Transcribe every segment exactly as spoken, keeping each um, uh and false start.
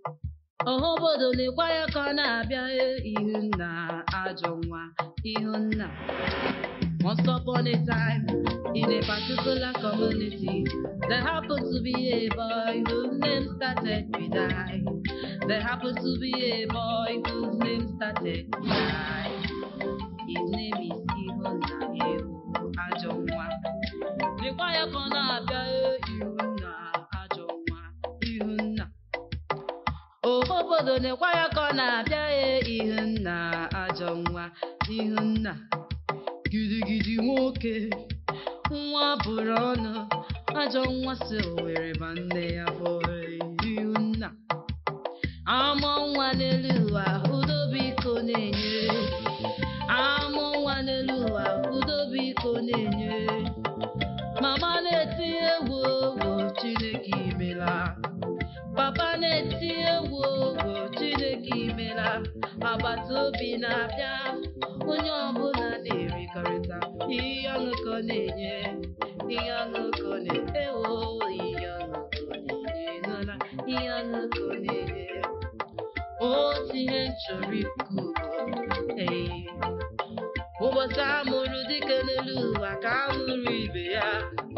obodo na-ekwa ya ka ọ na-abịa ihu nna ajọ nwa ihu nna. Once upon a time, in a particular community, there happened to be a boy whose name started with I. There happened to be a boy whose name started with I. His name is Ihunna Ewu Ajonwa. Require kona abia Ihunna Ajonwa Ihunna. Oh, obodo require kona abia Ihunna Ajonwa Ihunna. Gidi gidi nwoke nwa bụrụ ọnụ ajọ nwa si Owerri ba nne ya bụ Ihunna. Amụ nwa n'elu ụwa udo biko na-enye. Amụ nwa n'elu ụwa udo biko na-enye. Mama na-eti egwu ogwo Chineke imela. Papa na-eti egwu ogwo Chineke imela. Agbata obi na-abịa onye ọbụla na-erikọrịta ihe ọṅụkọ na-enye. Ihe ọṅụkọ na-enye ewo ihe ọṅụkọ na-enye nọla ihe ọṅụkọ na-enye. Otu ihe nchọrọ ikwu ee ụbọchị a mụrụ dike n'elu ụwa ka a mụrụ ibe ya.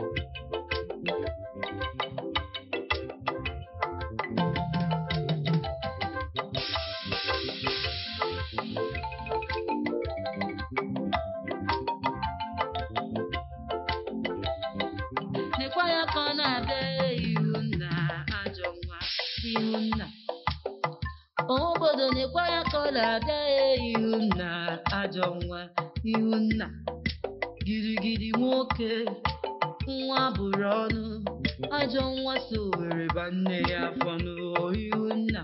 Nekwa ya ka ọ na-abịa Ihunna ajọ nwa Ihunna. Obodo nekwa ya ka ọ na-abịa Ihunna ajọ nwa Ihunna. Girigiri nwoke nwa bụrụ ọnụ ajọ nwa si Owerri ba nne ya afọ Ihunna.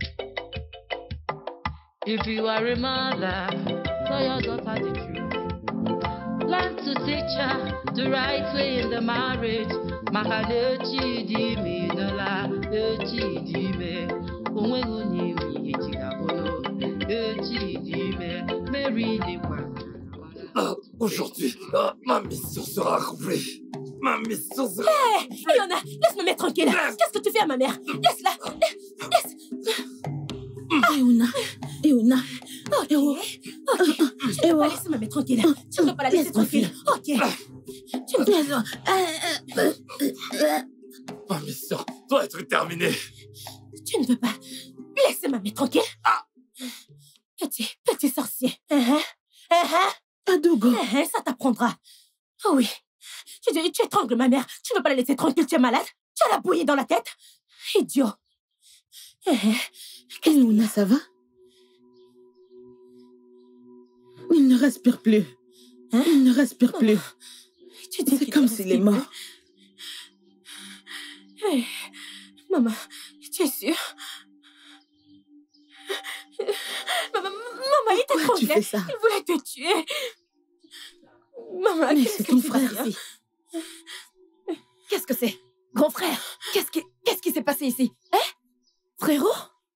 If you are a mother, tell your daughter the truth. Learn to teach her the right way in the marriage. Maka na echi dị ime nọla echi dị ime. Onweghị onye nwe ihe ji ga-abụrụ echi dị ime. Mary dịkwa. Aujourd'hui, oh, ma mission sera accomplie. Ma mission sera Hé, accomplie. Iona, laisse ma mère tranquille. Qu'est-ce que tu fais à ma mère? Laisse-la. Laisse. Ah, Euna. Euna. Ok. Ewa. Ok. Tu ne peux pas laisser ma mère tranquille. Tu ne peux pas la laisser tranquille. Ok. Tu ne Ma mission doit être terminée. Tu ne peux pas laisser ma mère tranquille. Petit, petit sorcier. Uh-huh. Uh-huh. Adogo. Uh-huh, ça t'apprendra. Oh oui. Tu, tu, tu étrangles ma mère. Tu ne peux pas la laisser tranquille. Tu es malade. Tu as la bouillie dans la tête. Idiot. Uh-huh. Euna, ça va? Il ne respire plus. Hein? Il ne respire Oh. plus. Tu dis C'est qu'il comme ne s'il est respire mort. plus. Hey, maman, tu es sûre? Maman, maman, il Pourquoi tu t'étranglait. fais ça? Il voulait te tuer. Maman, Mais qu'est-ce c'est que ton tu frère. vas dire? Qu'est-ce que c'est? Grand frère, qu'est-ce qui, qu'est-ce qui s'est passé ici? Hein? Frérot?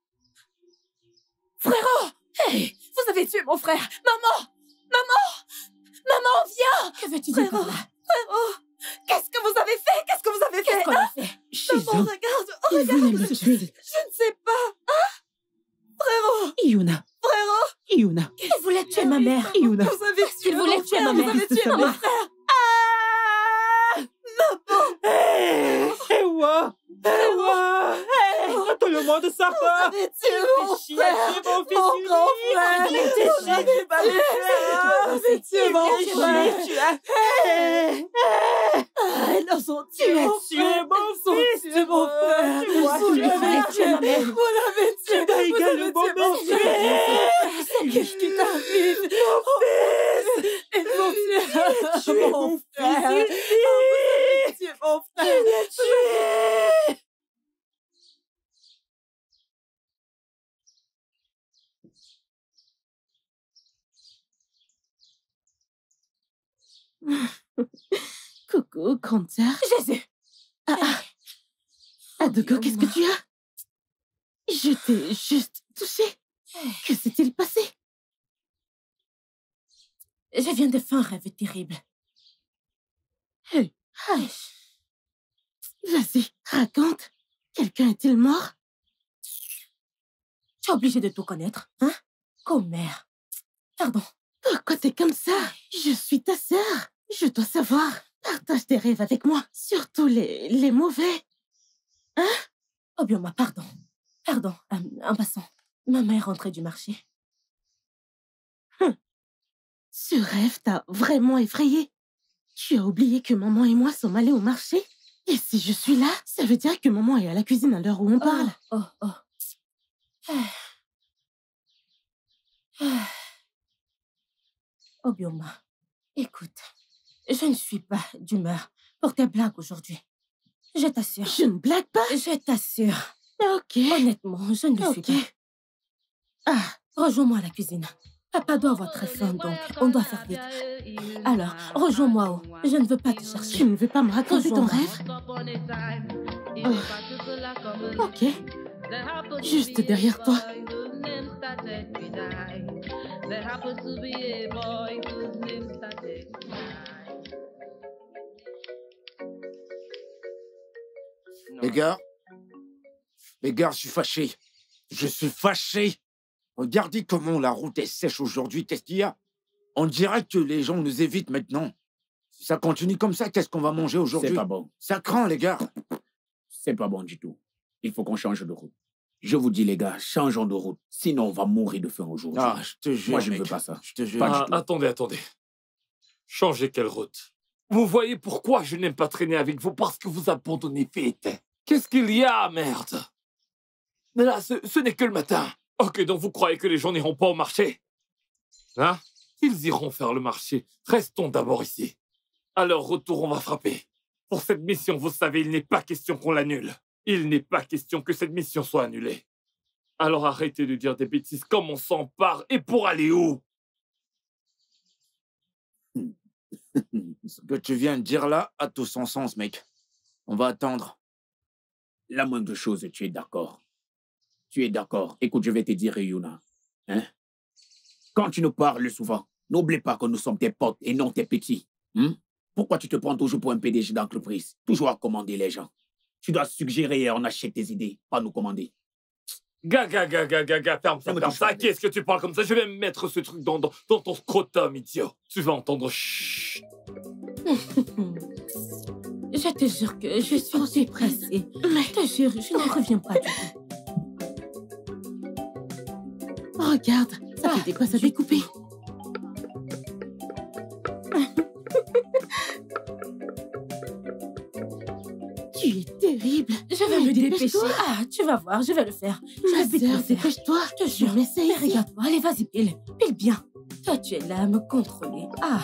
Frérot! Hey, vous avez tué mon frère! Maman! Maman! Maman, viens! Que veux-tu dire par là? Frérot! Qu'est-ce que vous avez fait? Qu'est-ce que vous avez fait? Qu'est-ce qu'on a fait? Shizo, Maman, regarde! il Regarde! voulait me Je, tuer. je ne sais pas! Hein? Frérot! Iuna. Frérot! Iuna. Il voulait tuer ma mère! Iuna. Vous avez tué Il voulait mon tuer frère, ma mère! Vous avez tué mon frère! Ah! Maman! Ewa! Ewa! Tout le monde Vous s'arrête! avez tué mon Chier, frère! mon fils Mon unique. grand frère! Vous avez Vous tué, avez vous avez tué! tué mon Vous avez frère! tué! Hey! Ah, ils nous ont tué! Tu as mon tué frère. mon Ils ont fils! tué mon frère! Tu m'as Vous tué, l'avez tué, ma mère! tu Vous l'avez tué! m'as Vous avez également tué mon tué. frère! C'est lui qui t'arrive! Mon fils! Ils ont tué Tu es mon mon frère! fils unique! Tué mon frère! Tu l'as tué! Coucou, grande sœur. Jésus! Ah, ah. Adogo, qu'est-ce que tu as? Je t'ai juste touché. Que s'est-il passé? Je viens de faire un rêve terrible. Hey, hey. Vas-y, raconte. Quelqu'un est-il mort? Tu es obligée de tout connaître, hein? Commère. Pardon. Pourquoi t'es comme ça? Je suis ta sœur. Je dois savoir. Partage tes rêves avec moi. Surtout les, les mauvais. Hein? Obioma, pardon. Pardon, euh, en passant. Maman est rentrée du marché. Hum. Ce rêve t'a vraiment effrayé. Tu as oublié que maman et moi sommes allés au marché? Et si je suis là, ça veut dire que maman est à la cuisine à l'heure où on parle. Oh, oh, oh. Ah. Ah. Obioma, écoute, je ne suis pas d'humeur pour tes blagues aujourd'hui. Je t'assure. Je ne blague pas. Je t'assure. Ok. Honnêtement, je ne le suis Ok. pas. Ah, Rejoins-moi à la cuisine. Papa doit avoir très faim, donc on doit faire vite. Alors, rejoins-moi où? Je ne veux pas te tu chercher. ne veux pas me raconter ton Rejoins-moi. rêve? Ok. Juste derrière toi. Les gars, les gars, je suis fâché. Je suis fâché. Regardez comment la route est sèche aujourd'hui. Qu'est-ce qu'il y a? On dirait que les gens nous évitent maintenant. Si ça continue comme ça, qu'est-ce qu'on va manger aujourd'hui? C'est pas bon. Ça craint, les gars. C'est pas bon du tout. Il faut qu'on change de route. Je vous dis, les gars, changeons de route. Sinon, on va mourir de faim aujourd'hui. Ah, je te jure, Moi, je ne mec. veux pas ça. Je te jure. Pas du Ah, tout. attendez, attendez. Changez quelle route? Vous voyez pourquoi je n'aime pas traîner avec vous? Parce que vous abandonnez vite. Qu'est-ce qu'il y a, merde? Mais là, ce, ce n'est que le matin. Ok, donc vous croyez que les gens n'iront pas au marché? Hein? Ils iront faire le marché. Restons d'abord ici. À leur retour, on va frapper. Pour cette mission, vous savez, il n'est pas question qu'on l'annule. Il n'est pas question que cette mission soit annulée. Alors arrêtez de dire des bêtises comme on s'empare et pour aller où? Ce que tu viens de dire là a tout son sens, mec. On va attendre. La moindre chose, tu es d'accord. Tu es d'accord. Écoute, je vais te dire, Yuna. Hein? Quand tu nous parles souvent, n'oublie pas que nous sommes tes potes et non tes petits. Hein? Pourquoi tu te prends toujours pour un P D G d'entreprise? Toujours à commander les gens. Tu dois suggérer et on achète tes idées, pas nous commander. Gaga, gaga, gaga, ferme ça, Ne me ferme touche ça. pas, À qui est-ce que tu parles comme ça? Je vais mettre ce truc dans, dans, dans ton scrotum, idiot. Tu vas entendre chut. Je te jure que je suis aussi pressée. Mais je te jure, je ne reviens pas du tout. Regarde, ça fait des quoi ça découper. Tu es terrible. Je vais Mais me dépêcher. dépêche-toi. Ah, tu vas voir, je vais le faire. Je Ma vais vite sœur, le faire. dépêche-toi. Je te jure. Mais c'est Mais ici. regarde-moi, allez, vas-y, pile. Pile bien. Toi, tu es là à me contrôler. Ah.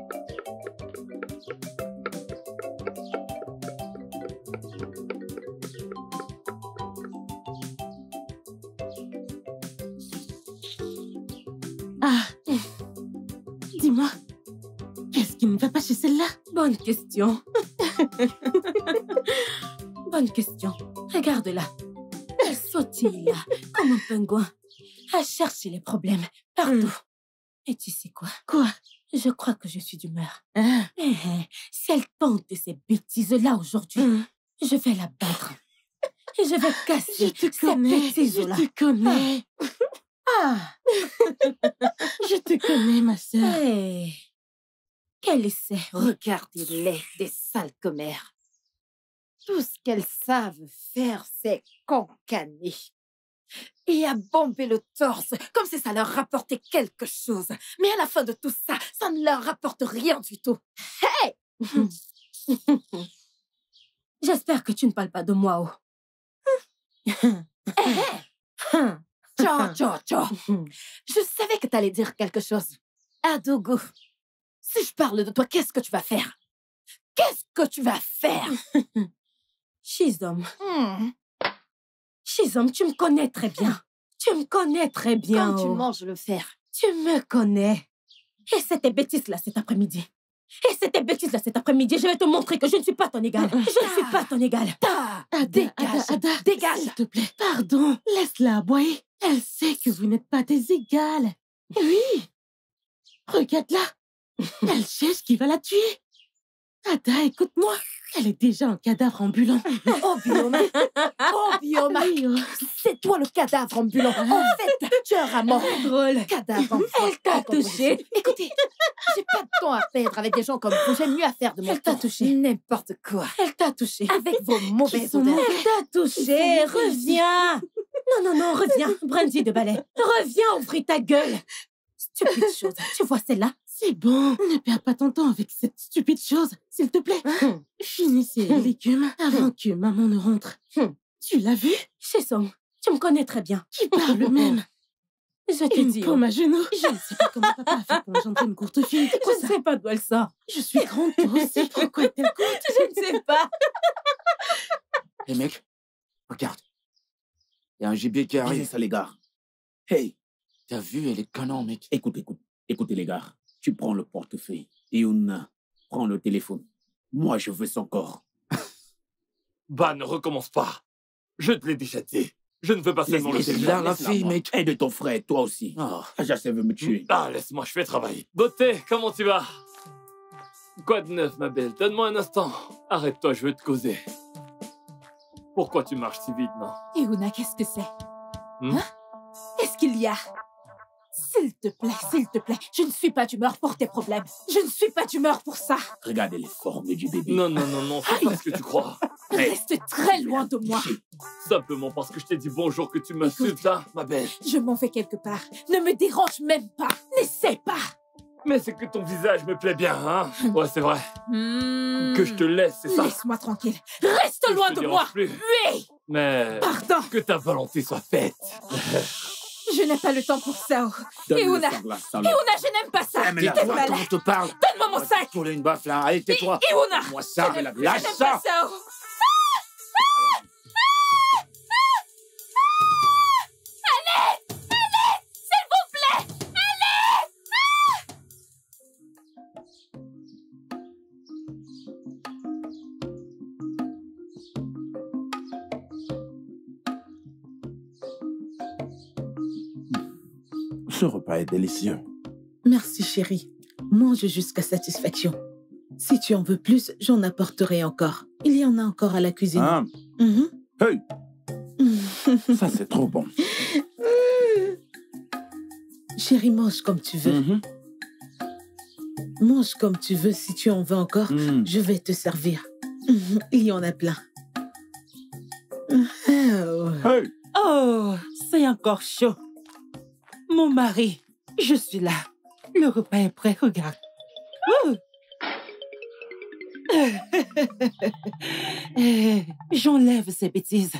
Ah. Dis-moi, qu'est-ce qui ne va pas chez celle-là? Bonne question. Bonne question. Regarde-la. Elle sautille là, comme un pingouin. Elle cherche les problèmes partout. Et tu sais quoi? Quoi? Je crois que je suis d'humeur. Ah. Eh, eh, si elle tente de ces bêtises-là aujourd'hui, Hum. je vais la battre. Et je vais casser Je te ces connais, je bêtises-là. te connais. Ah. Je te connais, ma sœur. Hey. Quelle essaie? Regardez-les, des sales commères. Tout ce qu'elles savent faire, c'est cancaner. Et à bomber le torse, comme si ça leur rapportait quelque chose. Mais à la fin de tout ça, ça ne leur rapporte rien du tout. Hey! J'espère que tu ne parles pas de moi, oh. Tcho, tcho, tcho. Je savais que t'allais dire quelque chose. Adougou, si je parle de toi, qu'est-ce que tu vas faire? Qu'est-ce que tu vas faire? Shizom, Hmm. Shizom, tu me connais très bien. Tu me connais très bien, Quand tu oh. manges le fer. Tu me connais. Et c'était bêtise-là cet après-midi. Et c'était bêtise-là cet après-midi. Je vais te montrer que je ne suis pas ton égal. Je ne suis pas ton égal. Ta, Ada, dégage, Ada, Ada, dégage. s'il te plaît. Pardon, laisse-la aboyer. Elle sait que vous n'êtes pas des égales. Oui. Regarde-la. Elle cherche qui va la tuer. Ada, écoute-moi. Elle est déjà un cadavre ambulant. Oh, Bioma! Oh, Bioma! Oui, oh. C'est toi le cadavre ambulant. En fait, tu es un rat mort. Drôle. Cadavre ambulant. Elle t'a touché. Écoutez, j'ai pas de temps à perdre avec des gens comme vous. J'ai mieux à faire de mon Elle t'a temps. touché. N'importe quoi. Elle t'a touché. Avec vos mauvaises sont odeurs. Elle t'a touché. Reviens. Non, non, non, reviens. Brandy de balai. Reviens, ouvrir ta gueule. Stupide chose. Tu vois celle-là? C'est bon, ne perds pas ton temps avec cette stupide chose, s'il te plaît. Hum. Finis ces Hum. légumes avant que maman ne rentre. Hum. Tu l'as vu? Chisom, tu me connais très bien. Qui parle même? Je te Une dis. paume à genoux. Je ne sais pas comment papa a fait pour engendrer une courte fille. Je ne sais pas d'où elle sort. Je suis grande, toi aussi. Pourquoi est-elle courte? Je ne sais pas. Hé mec, regarde. Il y a un gibier qui Arrêtez arrive. ça, les gars. Hey, T'as vu, elle est canon, mec. écoute, écoute. Écoutez, les gars. Tu prends le portefeuille. Yuna, prends le téléphone. Moi, je veux son corps. Bah, ne recommence pas. Je te l'ai déjà dit. Je ne veux pas seulement le laisse-la, téléphone. la laisse-la, fille, moi. mec. Et de ton frère, toi aussi. Oh. Jacek veut me tuer. Ah, laisse-moi, je vais travailler. Beauté, comment tu vas? Quoi de neuf, ma belle? Donne-moi un instant. Arrête-toi, je veux te causer. Pourquoi tu marches si vite, non? Yuna, qu'est-ce que c'est? Hmm? Hein? Qu'est-ce qu'il y a? S'il te plaît, s'il te plaît, je ne suis pas d'humeur pour tes problèmes. Je ne suis pas d'humeur pour ça. Regardez les formes du bébé. Non, non, non, non, c'est pas ce que tu crois. Hey. Reste très loin de moi. Simplement parce que je t'ai dit bonjour que tu m'insultes, hein, ma belle. Je m'en vais quelque part. Ne me dérange même pas. N'essaie pas. Mais c'est que ton visage me plaît bien, hein? Ouais, c'est vrai. Hmm. Que je te laisse, c'est ça? Laisse-moi tranquille. Reste Que je loin te de dérange moi. plus. Oui. Mais Pardon. que ta volonté soit faite. Je n'ai pas le temps pour ça. oh. Donne-le Yuna. sang glace, salope. Yuna, je n'aime pas ça. Eh, mais Tu là, t'es Tais-toi malade. quand on te parle. Donne-moi mon sac. Pour une baffe, là. Allez, tais-toi. Yuna. Moi, ça, Je la n'aime- lâche je n'aime ça. pas ça. oh. Ce repas est délicieux. Merci, chérie. Mange jusqu'à satisfaction. Si tu en veux plus, j'en apporterai encore. Il y en a encore à la cuisine. Hein? Mhm. Hey, ça c'est trop bon. Chérie, mange comme tu veux. Mhm. Mange comme tu veux. Si tu en veux encore, Mm. je vais te servir. Mhm. Il y en a plein. Oh. Hey, Oh, c'est encore chaud. Mon mari, je suis là. Le repas est prêt, regarde. Ouh. Eh, J'enlève ces bêtises.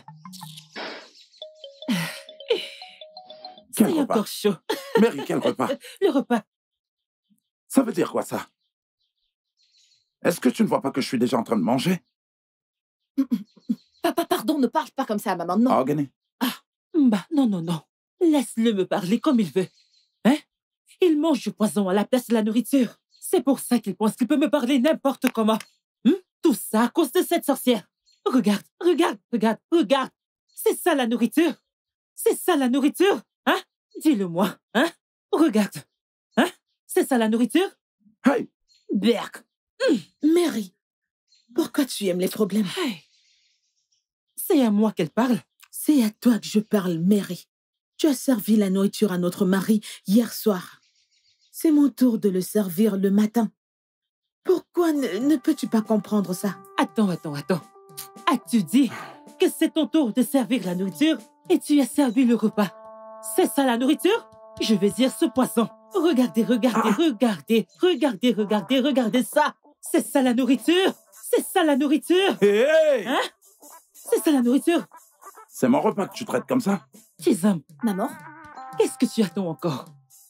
quel C'est repas? encore chaud. Mary, quel repas? Le repas. Ça veut dire quoi ça? Est-ce que tu ne vois pas que je suis déjà en train de manger? Papa, pardon, ne parle pas comme ça à maman. Non. Ah, Gagné. Bah, non, non, non. Laisse-le me parler comme il veut. Hein? Il mange du poison à la place de la nourriture. C'est pour ça qu'il pense qu'il peut me parler n'importe comment. Hum? Tout ça à cause de cette sorcière. Regarde, regarde, regarde, regarde. C'est ça la nourriture. C'est ça la nourriture. Hein? Dis-le-moi. Hein? Regarde. Hein? C'est ça la nourriture? Hey, Berk. Mary, pourquoi tu aimes les problèmes? Hey. C'est à moi qu'elle parle. C'est à toi que je parle, Mary. Tu as servi la nourriture à notre mari hier soir. C'est mon tour de le servir le matin. Pourquoi ne, ne peux-tu pas comprendre ça? Attends, attends, attends. As-tu dit que c'est ton tour de servir la nourriture et tu as servi le repas? C'est ça la nourriture? Je vais dire ce poisson. Regardez, regardez, Ah. regardez, regardez, regardez, regardez ça. C'est ça la nourriture? C'est ça la nourriture? hey, hey. Hein? C'est ça la nourriture? C'est mon repas que tu traites comme ça? Chisholm, Maman, qu'est-ce que tu attends encore?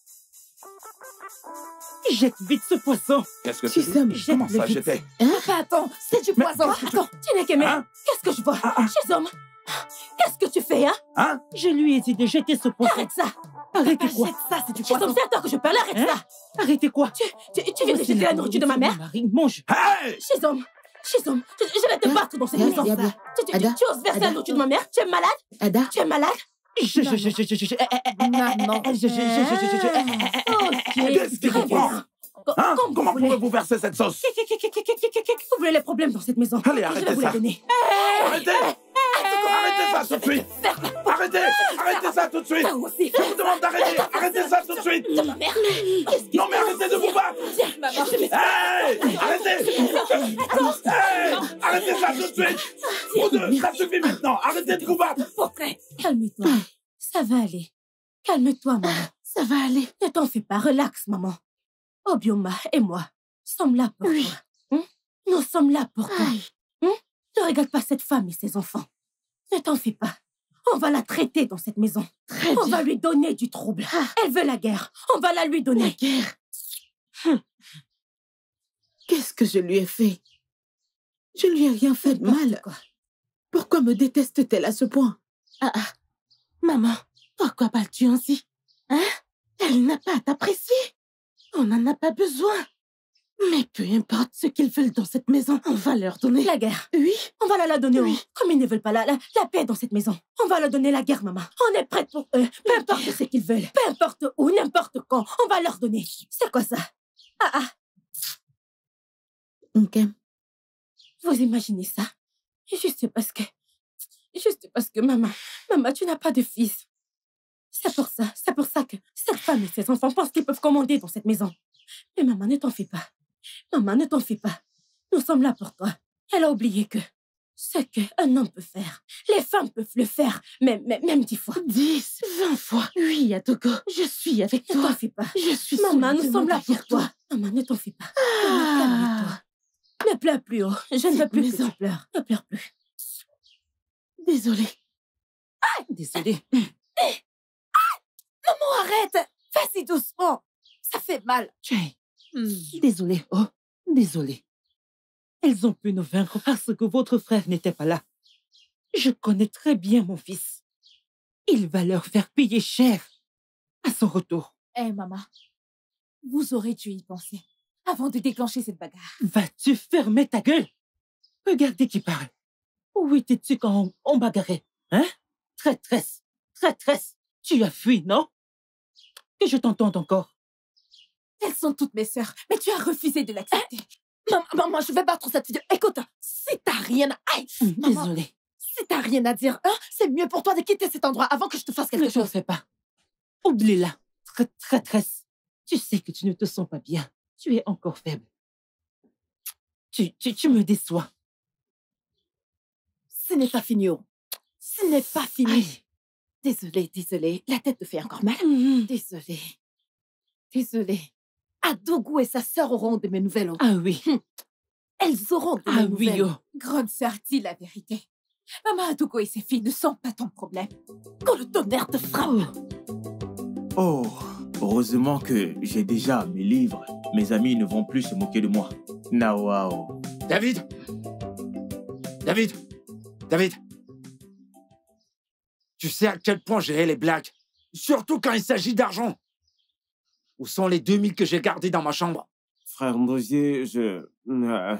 Jette vite ce poisson. Qu'est-ce que Tu tu dis? sommes- Comment ça, jette-le j'étais? papa, attends, c'est du Mais- poison. Attends, Tu n'es qu'aimé. Hein? Qu'est-ce que je vois? Ah, ah. Chisholm, qu'est-ce que tu fais, hein? Hein? Je lui ai dit de jeter ce poisson. Arrête ça. Arrêtez quoi? Jette ça, c'est du Chisholm, poison. c'est à toi que je parle. Arrête Hein? ça. Arrêtez quoi? Tu, tu, tu viens de Voici jeter la nourriture de ma mère? mon mari. Mange. Hey! Chisholm, Chisholm, je, je vais te Hein? battre dans cette Hein? maison. Diable. Tu, tu, tu, Ada? tu oses verser la Ada? nourriture de ma mère? Tu es malade? Ada? Tu es malade? Je, je, je, je, je, je, je, Maman. je, je, je, je, je, je, je, Ok, Qu'est-ce qui très vous prend? bien. Hein? Comme Comment vous voulez. pouvez-vous verser cette sauce? Vous voulez les problèmes dans cette maison? Allez, Je vais arrêtez vous ça. les donner. Arrêtez! Arrêtez ça tout de suite! Arrêtez! Arrêtez ça tout de suite! Toi aussi. Je vous demande d'arrêter! Arrêtez ça tout de suite! Ma mère. Qu'est-ce qui Non mais arrêtez de vous battre! Viens, maman. Hey! Arrêtez! Hey! Arrêtez ça tout de suite! Vous deux, ça suffit maintenant! Arrêtez de vous battre! Portrait. Calme-toi. Ça va aller. Calme-toi, maman. Ça va aller. Ne t'en fais pas. Relax, maman. Obioma et moi sommes là pour Oui. toi. Hein? Nous sommes là pour toi. Aïe. Hein? Ne regarde pas cette femme et ses enfants. Ne t'en fais pas. On va la traiter dans cette maison. Très On bien. va lui donner du trouble. Ah. Elle veut la guerre. On va la lui La donner. guerre. Qu'est-ce que je lui ai fait? Je lui ai rien fait de mal. Quoi? Pourquoi me déteste-t-elle à ce point? Ah ah. Maman, pourquoi parles-tu ainsi? Hein? Elle n'a pas à t'apprécier. On n'en a pas besoin. Mais peu importe ce qu'ils veulent dans cette maison, on va leur donner. La guerre. Oui. On va la, la donner. Oui. Oui. Comme ils ne veulent pas la, la, la paix dans cette maison. On va leur donner la guerre, maman. On est prête pour eux. Peu importe ce qu'ils veulent. Peu importe où, n'importe quand. On va leur donner. C'est quoi ça? Ah ah. Ok. Vous imaginez ça? Juste parce que... Juste parce que, maman... Maman, tu n'as pas de fils. C'est pour ça. C'est pour ça que cette femme et ses enfants pensent qu'ils peuvent commander dans cette maison. Mais maman, ne t'en fais pas. Maman, ne t'en fais pas. Nous sommes là pour toi. Elle a oublié que... Ce qu'un homme peut faire, les femmes peuvent le faire, même, même, même dix fois. Dix, vingt fois. Oui, Yatoko, je suis avec Ne t'en toi. fais pas. Je suis Maman, nous solidement sommes là pour derrière toi. Maman, ne t'en fais pas. Maman, Ah. calme-toi. Ne pleure plus, oh. Je ne veux Cette plus maison. que tu pleures. Ne pleure plus. Désolée. Désolée. Maman, arrête. Vas-y doucement. Ça fait mal. Jay, désolé, oh, désolé. Elles ont pu nous vaincre parce que votre frère n'était pas là. Je connais très bien mon fils. Il va leur faire payer cher à son retour. Eh, maman, vous aurez dû y penser avant de déclencher cette bagarre. Vas-tu fermer ta gueule? Regardez qui parle. Où étais-tu quand on, on bagarrait? Hein? Traîtresse, traîtresse, tu as fui, non? Que je t'entende encore. Elles sont toutes mes sœurs, mais tu as refusé de l'accepter. Maman, maman, je vais battre cette fille. Écoute, si t'as rien à... Aïe, maman, Désolée, si t'as rien à dire, hein, c'est mieux pour toi de quitter cet endroit avant que je te fasse quelque ne t'en chose. fais pas. Oublie-la, Tra- traîtresse. Tu sais que tu ne te sens pas bien. Tu es encore faible. Tu, tu, tu me déçois. Ce n'est pas fini, oh. Ce n'est pas fini. Aïe. Désolée, désolée. La tête te fait encore mal. Mhm. Désolée. Désolée. Adougou et sa sœur auront de mes nouvelles. Oh. Ah oui, Elles auront de ah mes oui, nouvelles. oh. Grande sœur, dis la vérité. Maman Adougou et ses filles ne sont pas ton problème. Quand le tonnerre te frappe. Oh, heureusement que j'ai déjà mes livres. Mes amis ne vont plus se moquer de moi. Nawao. David David David Tu sais à quel point j'ai les blagues. Surtout quand il s'agit d'argent. Où sont les deux mille que j'ai gardés dans ma chambre? Frère Ndosier, je... euh,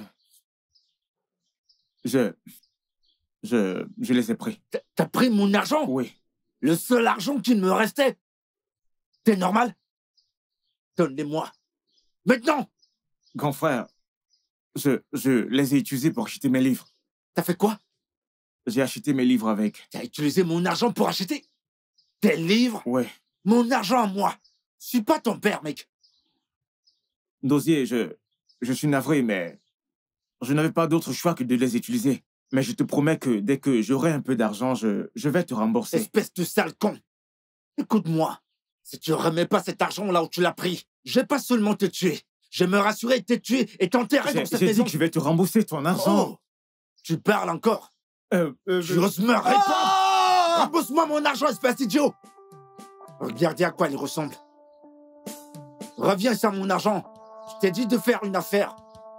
Je... Je... Je les ai pris. T'as- T'as pris mon argent? Oui. Le seul argent qui me restait. T'es normal? Donne-les-moi. Maintenant! Grand frère, je, je les ai utilisés pour acheter mes livres. T'as fait quoi? J'ai acheté mes livres avec. T'as utilisé mon argent pour acheter tes livres? Ouais. Mon argent à moi. Je suis pas ton père, mec. Ndosier, je... Je suis navré, mais... Je n'avais pas d'autre choix que de les utiliser. Mais je te promets que dès que j'aurai un peu d'argent, je... je vais te rembourser. Espèce de sale con. Écoute-moi. Si tu remets pas cet argent là où tu l'as pris, je vais pas seulement te tuer. Je vais me rassurer de te tuer et t'enterrer J'ai dans cette j'ai dit maison. que je vais te rembourser ton argent. Oh, tu parles encore? Euh, euh, Tu oses me répondre? Rembourse-moi mon argent, espèce d'idiot! Regardez à quoi il ressemble. Reviens sur mon argent. Je t'ai dit de faire une affaire.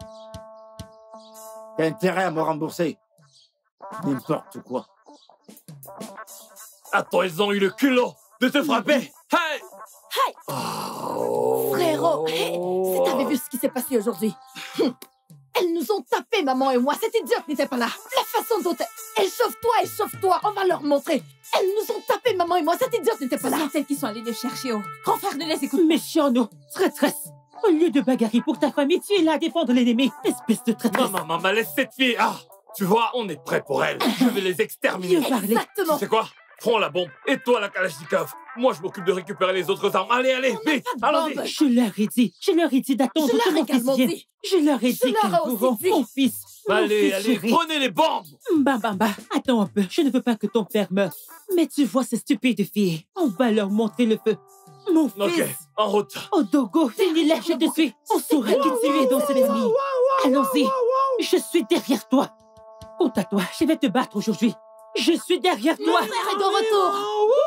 T'as intérêt à me rembourser. N'importe quoi. Attends, ils ont eu le culot de te frapper. Hey! Hey! Frérot, hey, si t'avais vu ce qui s'est passé aujourd'hui. Hum. Elles nous ont tapé, maman et moi. Cette idiote n'était pas là. La façon dont elle... Échauffe-toi, échauffe-toi. On va leur montrer. Elles nous ont tapé, maman et moi. Cette idiote n'était pas Ce là. sont celles qui sont allées les chercher. Oh. Grand frère, ne les écoute Méchiant, nous, traîtresse. Au lieu de bagarrer pour ta famille, tu es là à défendre l'ennemi. Espèce de traîtresse. Maman, maman, laisse cette fille. Ah, tu vois, on est prêt pour elle. Je vais les exterminer. Exactement. Tu sais quoi? Prends la bombe et toi la Kalachnikov. Moi, je m'occupe de récupérer les autres armes. Allez, allez, vite, allons-y. Je leur ai dit, je leur ai dit d'attendre Je que leur ai mon fils également vienne. dit. Je leur ai Je dit leur qu'elles ai aussi pourront. dit. Mon fils. mon Allez, fils allez, chéri. prenez les bombes. Bah, bah, bah, attends un peu. Je ne veux pas que ton père meure. Mais tu vois ces stupides filles. On va leur montrer le feu. Mon Ok, fils. en route. Odogo, finis-les, je te suis. On saura qui tu es dans cette famille. Allons-y. Je suis derrière toi. Compte à toi, je vais te battre aujourd'hui. Je suis derrière toi. Mon frère est de retour.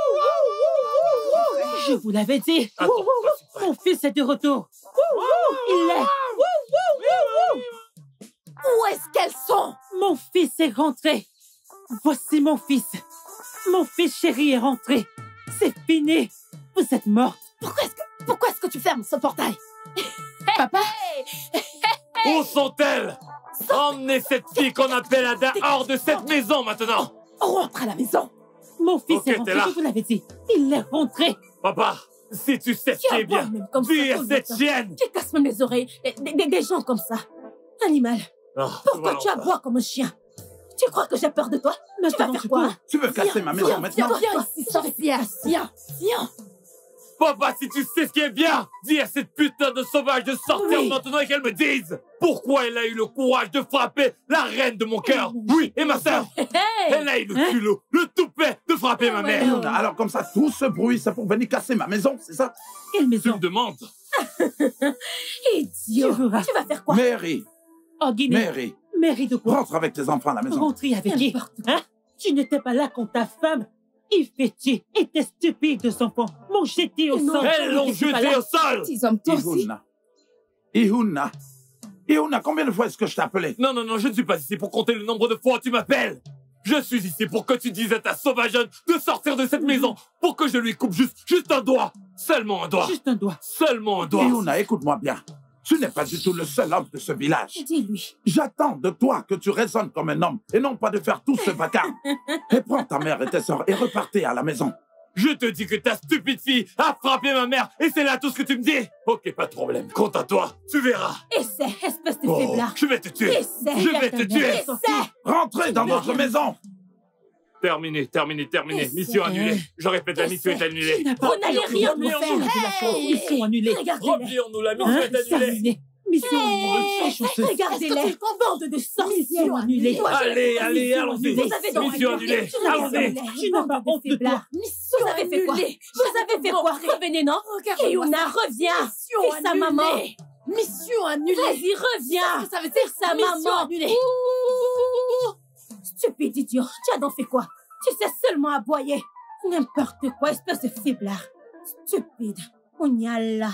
Je vous l'avais dit. Attends, pas si près. Mon fils est de retour. Il est. Où est-ce qu'elles sont? Mon fils est rentré. Voici mon fils. Mon fils chéri est rentré. C'est fini. Vous êtes morte. Pourquoi est-ce que, pourquoi est-ce que tu fermes ce portail? Papa. Où sont-elles? Emmenez cette fille qu'on appelle Ada hors de cette maison maintenant. Rentre à la maison. Mon fils Ok, est t'es rentré, là. je vous l'avais dit. Il est rentré. Papa, si tu sais ce qui est bien, même comme ça, dis à tout le cette matin. chienne. Qui casse même les oreilles. Des, des- des gens comme ça. Animal. Oh, Pourquoi voilà. tu aboies comme un chien? Tu crois que j'ai peur de toi? Mais Tu vas faire quoi? Tu veux casser ma maison Viens, maintenant? viens, viens ici, sorcière. Viens, viens. Papa, si tu sais ce qui est bien, dis à cette putain de sauvage de sortir Oui. maintenant et qu'elle me dise pourquoi elle a eu le courage de frapper la reine de mon cœur. Oui, et ma sœur. Hey. Elle a eu le Hein? culot, le toupet de frapper ma mère. Yuna, alors comme ça, tout ce bruit, c'est pour venir casser ma maison, c'est ça? Quelle Tu maison? me demandes? Idiot. Tu verras. Tu vas faire quoi? Mary, En Guinée. Mary, Mairie de quoi? rentre avec tes enfants à la maison. Rentrer avec qui? N'importe Hein? Tu n'étais pas là quand ta femme, Ifeti, et tes stupides enfants m'ont jeté au Non. sol. Elles l'ont J'étais pas jeté là. au sol. Petits hommes, toi aussi. Ihuna. Ihuna. Ihuna, combien de fois est-ce que je t'ai appelé? Non, non, non, je ne suis pas ici pour compter le nombre de fois où tu m'appelles. Je suis ici pour que tu dises à ta sauvageonne de sortir de cette maison, pour que je lui coupe juste, juste un doigt. Seulement un doigt. Juste un doigt. Seulement un doigt. Ihuna, écoute-moi bien. Tu n'es pas du tout le seul homme de ce village. Dis-lui. J'attends de toi que tu raisonnes comme un homme et non pas de faire tout ce vacarme. Et prends ta mère et tes sœurs et repartez à la maison. Je te dis que ta stupide fille a frappé ma mère et c'est là tout ce que tu me dis. Ok, pas de problème. Compte à toi. Tu verras. Essaie, espèce de Oh, faiblard. je vais te tuer. Essaie. Je vais te tuer. Essaie. Rentrez dans votre maison. Terminé, terminé, terminé. Essaie. Mission annulée. Je répète, la mission est Tu annulée. n'as pas Vous n'allez rien Replions-nous nous faire. de la chance. Hey. Mission annulée. Regardez-les. Replions-nous, la mission Hein? est annulée. Terminé. Mission annulée. Hey, Chanceuse. regardez-les. Est-ce que tu bande de sorciers? Mission annulée. Toi, je Allez, l'ai allez, mission allons-y. annulée. Vous avez donc Mission rien annulée. fait. Tu n'avez Allons-y. rien fait. Tu n'as pas Bande honte de faiblard. toi. Vous avez fait quoi? Vous avez fait quoi? Revenez, non? Yuna, reviens. Fais sa maman. Mission annulée. Vas-y, reviens. Qu'est-ce que ça veut dire, sa mission maman. annulée? Ouh. Stupide idiot. Tu as donc fait quoi? Tu sais seulement aboyer. N'importe quoi, espèce de faiblard. Stupide. On y a là.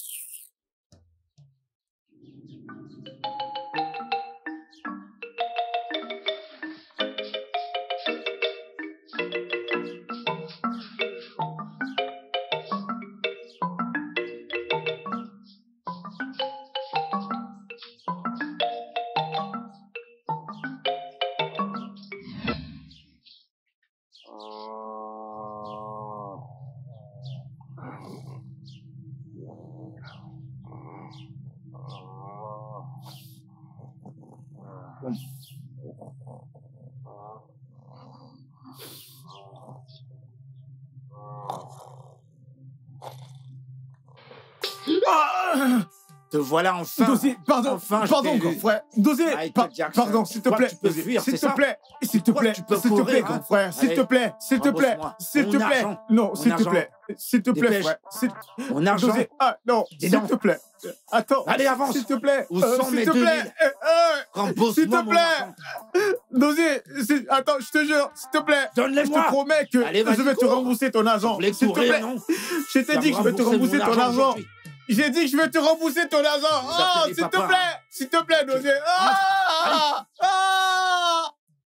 Ah, te voilà enfin. Dosier, pardon, Enfin, je pardon, t'ai grand eu. frère. Dosier, Michael pa- Jackson. pardon, s'il te Toi, plaît. tu peux fuir, S'il c'est te ça? plaît, s'il te Toi, plaît, tu peux s'il te courir, plaît, hein? grand frère, s'il te Allez, plaît, s'il te plaît, rembourse-moi. s'il te Mon plaît. argent. Non, Mon s'il te argent. plaît, s'il te plaît, Dépêche. frère. s'il- Mon argent. Dosier, ah non, Dis s'il donc. te plaît. Attends. Allez, avance. S'il te plaît. Où euh, sont s'il mes te deux plaît. mille? euh, euh, Rembourse-moi S'il te mon plaît. argent. Dosier, c'est- attends, je te jure, s'il te plaît. Donne-les-moi. Je te promets que Allez, vas-y, je vais te cours. rembourser ton Vous argent. voulez S'il te courir, plaît. non? Je t'ai Tu dit que je vais te vas me rembourser mon ton argent. aujourd'hui. J'ai dit que je vais te rembourser ton argent. Ça te Oh, dit s'il te papa, plaît. hein. S'il te plaît, Dosier. Ah, ah.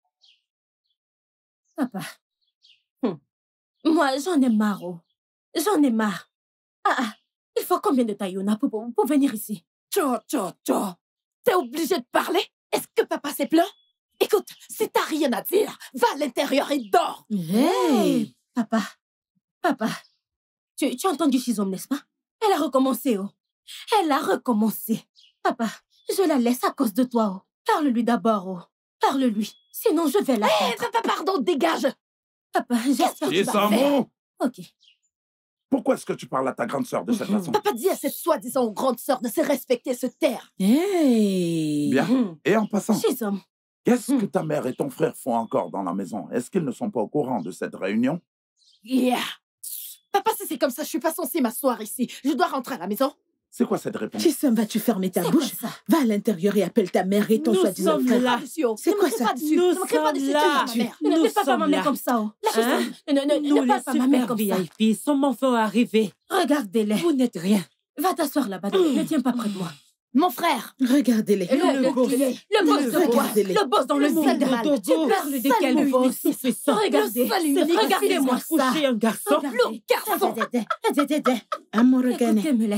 Papa. Hum. Moi, j'en ai marre. oh. J'en ai marre. Ah, ah. Il faut combien de temps, Yuna, pour, pour, pour venir ici? Tcho, tcho, tcho. T'es obligé de parler? Est-ce que papa s'est plaint? Écoute, si t'as rien à dire, va à l'intérieur et dors. Hey, papa. Papa. Tu, tu as entendu Shizom, n'est-ce pas? Elle a recommencé, oh. Elle a recommencé. Papa, je la laisse à cause de toi. Oh. Parle-lui d'abord. Oh. Parle-lui. Sinon, je vais la. Hé, papa, pardon, dégage. Papa, j'espère que tu vas faire. Ok. Pourquoi est-ce que tu parles à ta grande sœur de cette façon? Papa, dis à cette soi-disant grande sœur de se respecter, se taire. Hey. Bien. Et en passant, Chisholm. qu'est-ce que ta mère et ton frère font encore dans la maison? Est-ce qu'ils ne sont pas au courant de cette réunion? Yeah. Papa, si c'est comme ça, je suis pas censée m'asseoir ici. Je dois rentrer à la maison. C'est quoi cette réponse? Chisholm, vas-tu fermer ta bouche? Va à l'intérieur et appelle ta mère et ton Nous soi-disant sommes frère. là. C'est quoi ça? Nous Ne me crie pas sommes dessus, là. tu es ma mère. Nous Ne fais pas sommes ma mère là. comme ça. Oh. La Hein? Chisholm, ne, ne, ne, Nous ne parle pas ma mère comme ça. V I P sont enfin arrivés. Regardez-les. Vous n'êtes rien. Va t'asseoir là-bas. Ne tiens pas près de moi. Mon frère. Regardez-les. Le, le, boss. Le boss de quoi? Le boss dans le Regardez-les. vide. Tu parles de quel boss? Regardez. Regardez-moi ça. Coucher un garçon. Regardez. Garçon. Amorogane. Écoutez-me-les.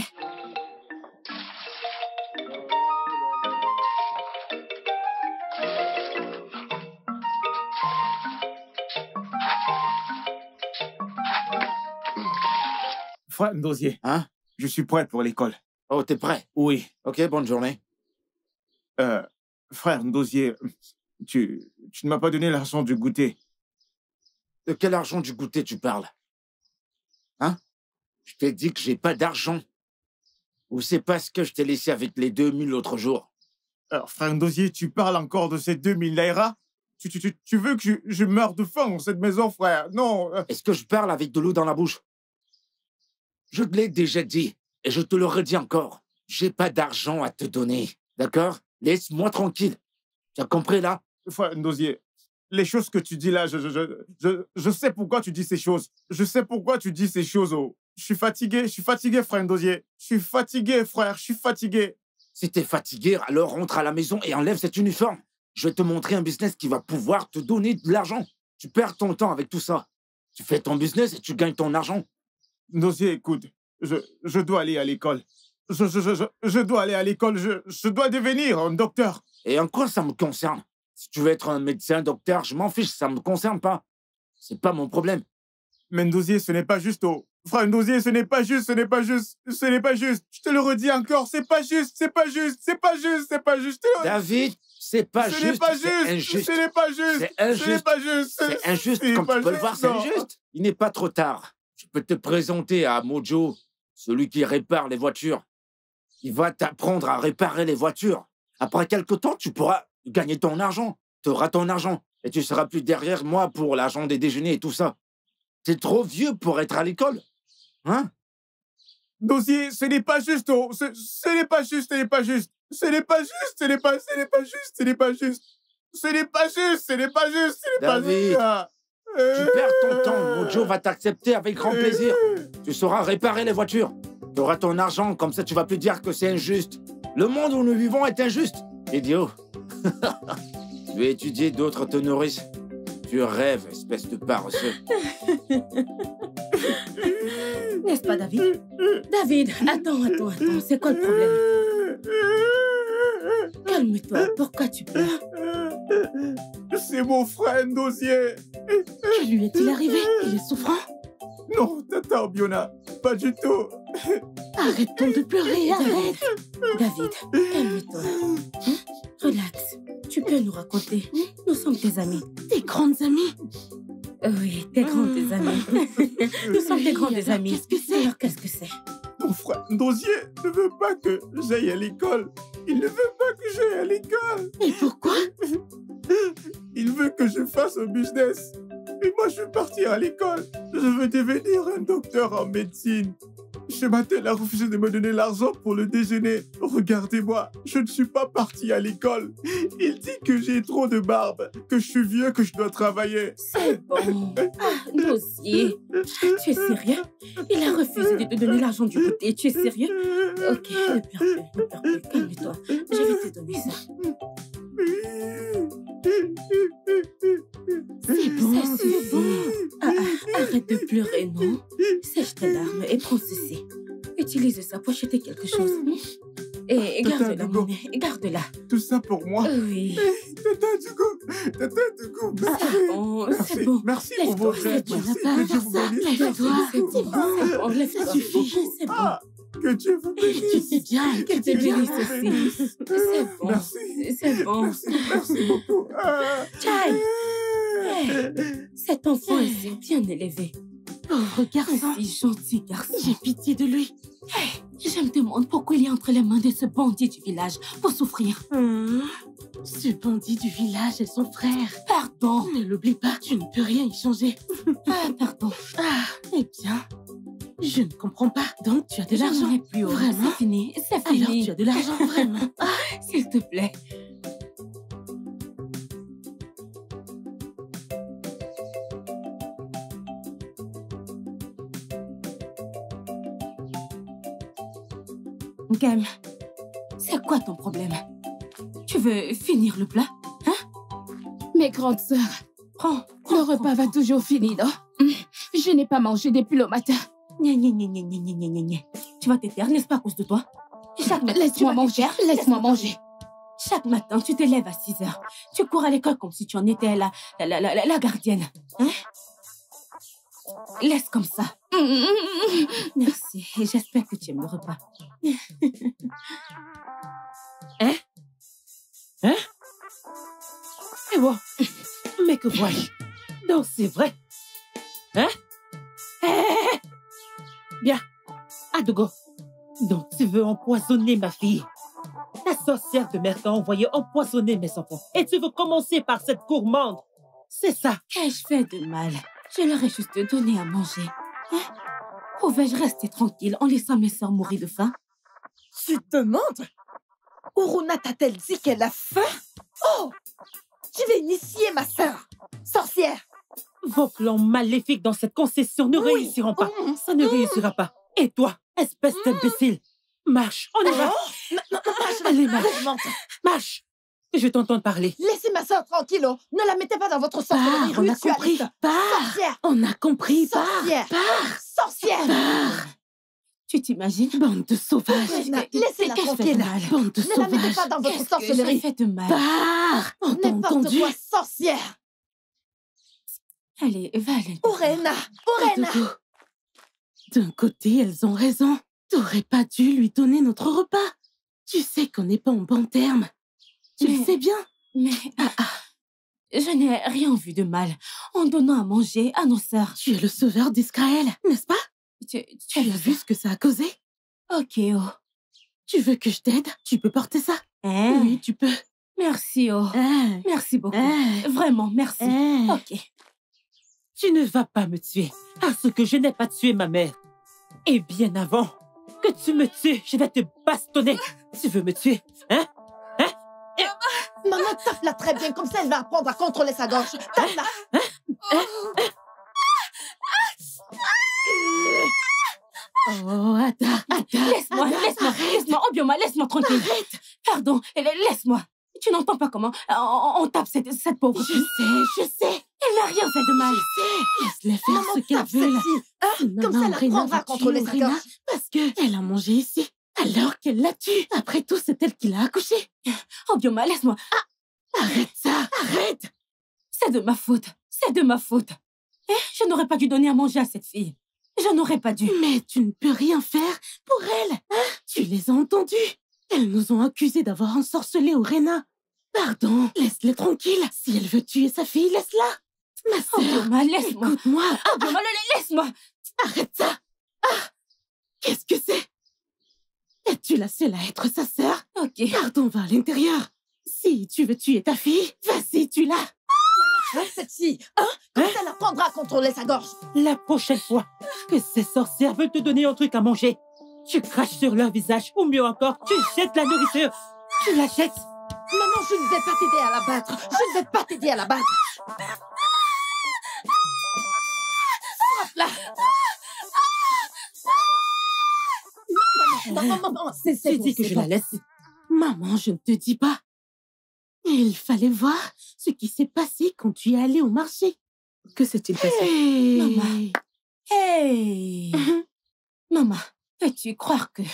Frère Ndosier, Hein? je suis prêt pour l'école. Oh, t'es prêt? Oui. Ok, bonne journée. Euh, frère Ndosier, tu, tu ne m'as pas donné l'argent du goûter. De quel argent du goûter tu parles? Hein? Je t'ai dit que j'ai pas d'argent. Ou c'est parce que je t'ai laissé avec les deux mille l'autre jour? Alors, frère Ndosier, tu parles encore de ces deux mille naira? Tu, tu, tu, tu veux que je, je meure de faim dans cette maison, frère? Non. euh, Est-ce que je parle avec de l'eau dans la bouche? Je te l'ai déjà dit, et je te le redis encore. J'ai pas d'argent à te donner, d'accord? Laisse-moi tranquille. Tu as compris, là? Frère Ndosier, les choses que tu dis là, je, je, je, je, je sais pourquoi tu dis ces choses. Je sais pourquoi tu dis ces choses. Oh. Je suis fatigué, je suis fatigué, frère Ndosier. Je suis fatigué, frère, je suis fatigué. Si t'es fatigué, alors rentre à la maison et enlève cet uniforme. Je vais te montrer un business qui va pouvoir te donner de l'argent. Tu perds ton temps avec tout ça. Tu fais ton business et tu gagnes ton argent. Ndosier, écoute, je, je dois aller à l'école. Je, je, je, je, je dois aller à l'école. Je, je dois devenir un docteur. Et en quoi ça me concerne? Si tu veux être un médecin, docteur, je m'en fiche, ça me concerne pas. C'est pas mon problème. Mais Ndosier, ce n'est pas juste. Oh. Frère Ndosier, ce n'est pas juste, ce n'est pas juste, ce n'est pas juste. Je te le redis encore, c'est pas juste, c'est pas juste, c'est pas juste, c'est pas juste. David, c'est pas ce juste, n'est pas c'est juste, injuste. ce n'est pas juste, C'est injuste. ce n'est pas juste. C'est injuste, c'est comme pas tu peux le juste, voir, c'est non. injuste. Il n'est pas trop tard. Je peux te présenter à Mojo, celui qui répare les voitures. Il va t'apprendre à réparer les voitures. Après quelque temps, tu pourras gagner ton argent. Tu auras ton argent. Et tu seras plus derrière moi pour l'argent des déjeuners et tout ça. T'es trop vieux pour être à l'école. Hein? Ndosier, ce n'est pas juste, oh. ce, ce n'est pas juste, ce n'est pas juste. Ce n'est pas juste, ce n'est pas, ce n'est pas juste, ce n'est pas juste. Ce n'est pas juste, ce n'est pas juste, ce n'est pas David, juste. Ah. tu perds ton temps. Mojo va t'accepter avec grand plaisir. Tu sauras réparer les voitures. Tu auras ton argent, comme ça tu vas plus dire que c'est injuste. Le monde où nous vivons est injuste. Idiot. Tu veux étudier, d'autres te nourrissent. Tu rêves, espèce de paresseux. N'est-ce pas, David? David, attends, attends, attends. C'est quoi le problème? Calme-toi. Pourquoi tu pleures? C'est mon frère Ndosier. Que lui est-il arrivé? Il est souffrant? Non, Tata Obiona, pas du tout. Arrêtons de pleurer, arrête. David, calme-toi. Hein? Relax. Tu peux nous raconter. Nous sommes tes amis. Tes grandes amies? Oui, tes grandes amies. Nous sommes tes grandes amies. Qu'est-ce que c'est? Alors, qu'est-ce que c'est? Mon frère Ndosier ne veut pas que j'aille à l'école. Il ne veut pas que j'aille à l'école. Et pourquoi? Il veut que je fasse un business. Et moi, je veux partir à l'école. Je veux devenir un docteur en médecine. Ce matin, il a refusé de me donner l'argent pour le déjeuner. Regardez-moi, je ne suis pas parti à l'école. Il dit que j'ai trop de barbe, que je suis vieux, que je dois travailler. C'est bon. Ah, Ndosier. Tu es sérieux? Il a refusé de te donner l'argent du goûter. Tu es sérieux? Ok, ne pleure plus, ne pleure plus. Calme-toi. Je vais te donner ça. C'est bon, ça suffit. Ah, ah, arrête de pleurer, non? Sèche tes larmes et prends ceci. Utilise ça pour acheter quelque chose. Et garde-la, monnaie. Garde-la. Tout ça pour moi? Oui. Tata Dugo, Tata Dugo, merci. Ah, bon, c'est bon. Merci pour mon frère. Lève-toi, lève-toi. C'est bon, lève-toi. C'est bon, Ah, c'est bon. Que Dieu vous bénisse. Tu sais bien, Que Dieu bénisse aussi. C'est bon. Merci. C'est bon. Merci, merci beaucoup. Ah. Chai. Hey, cet enfant est si bien élevé. Pauvre garçon. Un si gentil garçon. J'ai pitié de lui. Hey, je me demande pourquoi il est entre les mains de ce bandit du village pour souffrir. Hum, Ce bandit du village est son frère. Pardon. Ne l'oublie pas, tu ne peux rien y changer. Ah, pardon. Ah, eh bien, je ne comprends pas. Donc, tu as de Je l'argent. n'en ai plus. Oh. Vraiment? C'est fini, c'est Alors, fini. tu as de l'argent, vraiment. Ah, S'il te plaît. Game, c'est quoi ton problème? Tu veux finir le plat? Hein? Mes grandes sœurs, Prends, le repas va toujours finir, non? Je n'ai pas mangé depuis le matin. Gna, gna, gna, gna, gna, gna, gna, gna. Tu vas te taire, n'est-ce pas, à cause de toi? Chaque matin, tu Laisse-moi vas te manger, taire. laisse-moi manger. Chaque matin, tu te lèves à six heures. Tu cours à l'école comme si tu en étais la, la, la, la, la gardienne. Hein? Laisse comme ça. Merci. Et j'espère que tu aimes le repas. hein? Hein? Et bon. Mais que vois-je? Donc, c'est vrai. Hein? Eh! Bien. Adogo. Donc, tu veux empoisonner ma fille? La sorcière de mer t'a envoyé empoisonner mes enfants. Et tu veux commencer par cette gourmande? C'est ça. Qu'ai-je fait de mal? Je leur ai juste donné à manger. Hein? Pouvais-je rester tranquille en laissant mes sœurs mourir de faim? Tu te demandes? Uruna t'a-t-elle dit qu'elle a faim? Oh! Je vais initier ma sœur, sorcière. Vos plans maléfiques dans cette concession ne Oui. réussiront pas. Mmh. Ça ne réussira pas. Et toi, espèce d'imbécile, marche, on y va. Non, non, non, Allez, je marche. monte. Marche. Je t'entends parler. Laissez ma sœur tranquille, oh. Ne la mettez pas dans votre sorcellerie Pars, on a ritualiste. compris. Pars. Sorcière. On a compris. Pars. Sorcière. Pars. Sorcière. Pars. Tu t'imagines? Bande de sauvages. Urena, Qu'est-ce laissez-la que je fais de tranquille. mal? Bande de Ne la mettez sauvages. pas dans votre Qu'est-ce que j'ai sorcellerie. fait de mal? Pars. On t'a N'importe entendu. quoi, sorcière. Allez, va à l'intérieur. Urena, Urena. Adogo. D'un côté, elles ont raison. T'aurais pas dû lui donner notre repas. Tu sais qu'on n'est pas en bons termes. Tu Mais- le sais bien. Mais Ah, ah, je n'ai rien vu de mal en donnant à manger à nos sœurs. tu es le sauveur d'Israël, n'est-ce pas? Tu, Tu as vu ce que ça a causé? Ok, oh. Tu veux que je t'aide? Tu peux porter ça? Hein? Oui, tu peux. Merci, oh. Ah, Merci beaucoup. ah, Vraiment, merci. ah. Ok. Tu ne vas pas me tuer parce que je n'ai pas tué ma mère. Et bien avant que tu me tues, je vais te bastonner. Tu veux me tuer, hein? Maman, tape-la très bien, comme ça elle va apprendre à contrôler sa gorge. Tape-la. Oh, Ada, Ada. Laisse-moi, Ada, laisse-moi, arrête. laisse-moi, Obioma, laisse-moi tranquille. Arrête. Pardon, la- laisse-moi. Tu n'entends pas comment on, on tape cette, cette pauvre Je fille. sais, je sais. Elle n'a rien fait de mal. Laisse-les faire Maman, ce qu'elles tape cette veulent. fille. Hein? Si Comme maman ça elle Orena apprendra à veut tuer contrôler sa Orena, gorge. parce qu'elle a mangé ici, alors qu'elle l'a tue. Après tout, c'est elle qui l'a accouché. Obioma, laisse-moi. Arrête ça, arrête. C'est de ma faute. C'est de ma faute. Eh, je n'aurais pas dû donner à manger à cette fille. Je n'aurais pas dû. Mais tu ne peux rien faire pour elle. Hein? Tu les as entendus. Elles nous ont accusés d'avoir ensorcelé Orena. Pardon, laisse-les tranquille. Si elle veut tuer sa fille, laisse-la. Ma sœur, Obioma, laisse-moi. écoute-moi. Obioma, laisse-moi. Arrête ça. Ah, qu'est-ce que c'est? Es-tu la seule à être sa sœur? Ok. Pardon, va à l'intérieur. Si tu veux tuer ta fille, vas-y, tue-la. Arrête cette fille. Hein? Comme ça elle apprendra à contrôler sa gorge. La prochaine fois que ces sorcières veulent te donner un truc à manger, tu craches sur leur visage, ou mieux encore, tu jettes la nourriture. Tu la jettes. Maman, je ne vais pas t'aider à la battre. Je ne vais pas t'aider à la battre. Frappe-la. Non, non, non, non, c'est c'est Tu bon, dis que c'est je bon. la laisse. Maman, je ne te dis pas. Il fallait voir ce qui s'est passé quand tu es allée au marché. Que s'est-il passé? Hey. Maman. Hey. Maman, peux-tu croire que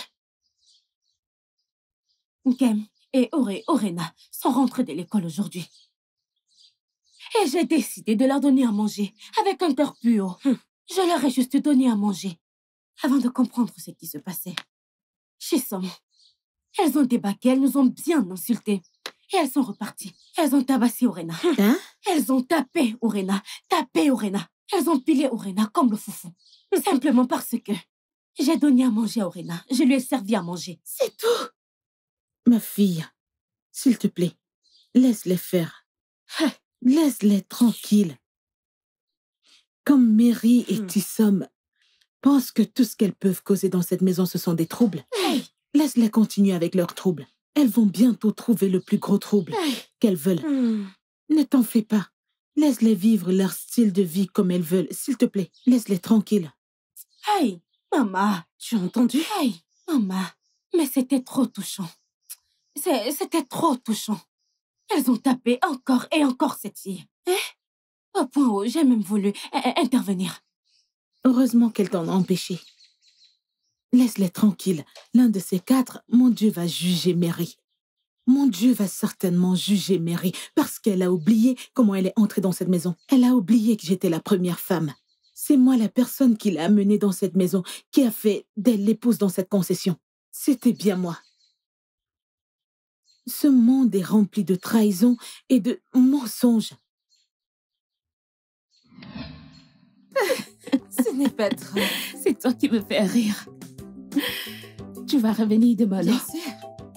Gem et Ore Orena sont rentrés de l'école aujourd'hui? Et j'ai décidé de leur donner à manger avec un cœur pur. Je leur ai juste donné à manger avant de comprendre ce qui se passait. Chisom, elles ont débarqué, elles nous ont bien insultés. Et elles sont reparties. Elles ont tabassé Orena. Hein? Elles ont tapé Orena, tapé Orena. Elles ont pilé Orena comme le foufou. Simplement parce que j'ai donné à manger à Orena. Je lui ai servi à manger. C'est tout. Ma fille, s'il te plaît, laisse-les faire. Laisse-les tranquilles. Comme Mary et Hmm. Tissom pensent que tout ce qu'elles peuvent causer dans cette maison, ce sont des troubles. Hey. Laisse-les continuer avec leurs troubles. Elles vont bientôt trouver le plus gros trouble Hey. qu'elles veulent. Hmm. Ne t'en fais pas. Laisse-les vivre leur style de vie comme elles veulent. S'il te plaît, laisse-les tranquilles. Hey, maman, tu as entendu? Hey, maman, mais c'était trop touchant. C'est- C'était trop touchant. Elles ont tapé encore et encore cette fille. Hein? Au point où j'ai même voulu euh, intervenir. Heureusement qu'elle t'en a empêché. Laisse-les tranquilles. L'un de ces quatre, mon Dieu va juger Mary. Mon Dieu va certainement juger Mary parce qu'elle a oublié comment elle est entrée dans cette maison. Elle a oublié que j'étais la première femme. C'est moi la personne qui l'a amenée dans cette maison, qui a fait d'elle l'épouse dans cette concession. C'était bien moi. Ce monde est rempli de trahison et de mensonges. Ce n'est pas trop. C'est toi qui me fais rire. Tu vas revenir demain, non? Bien sûr.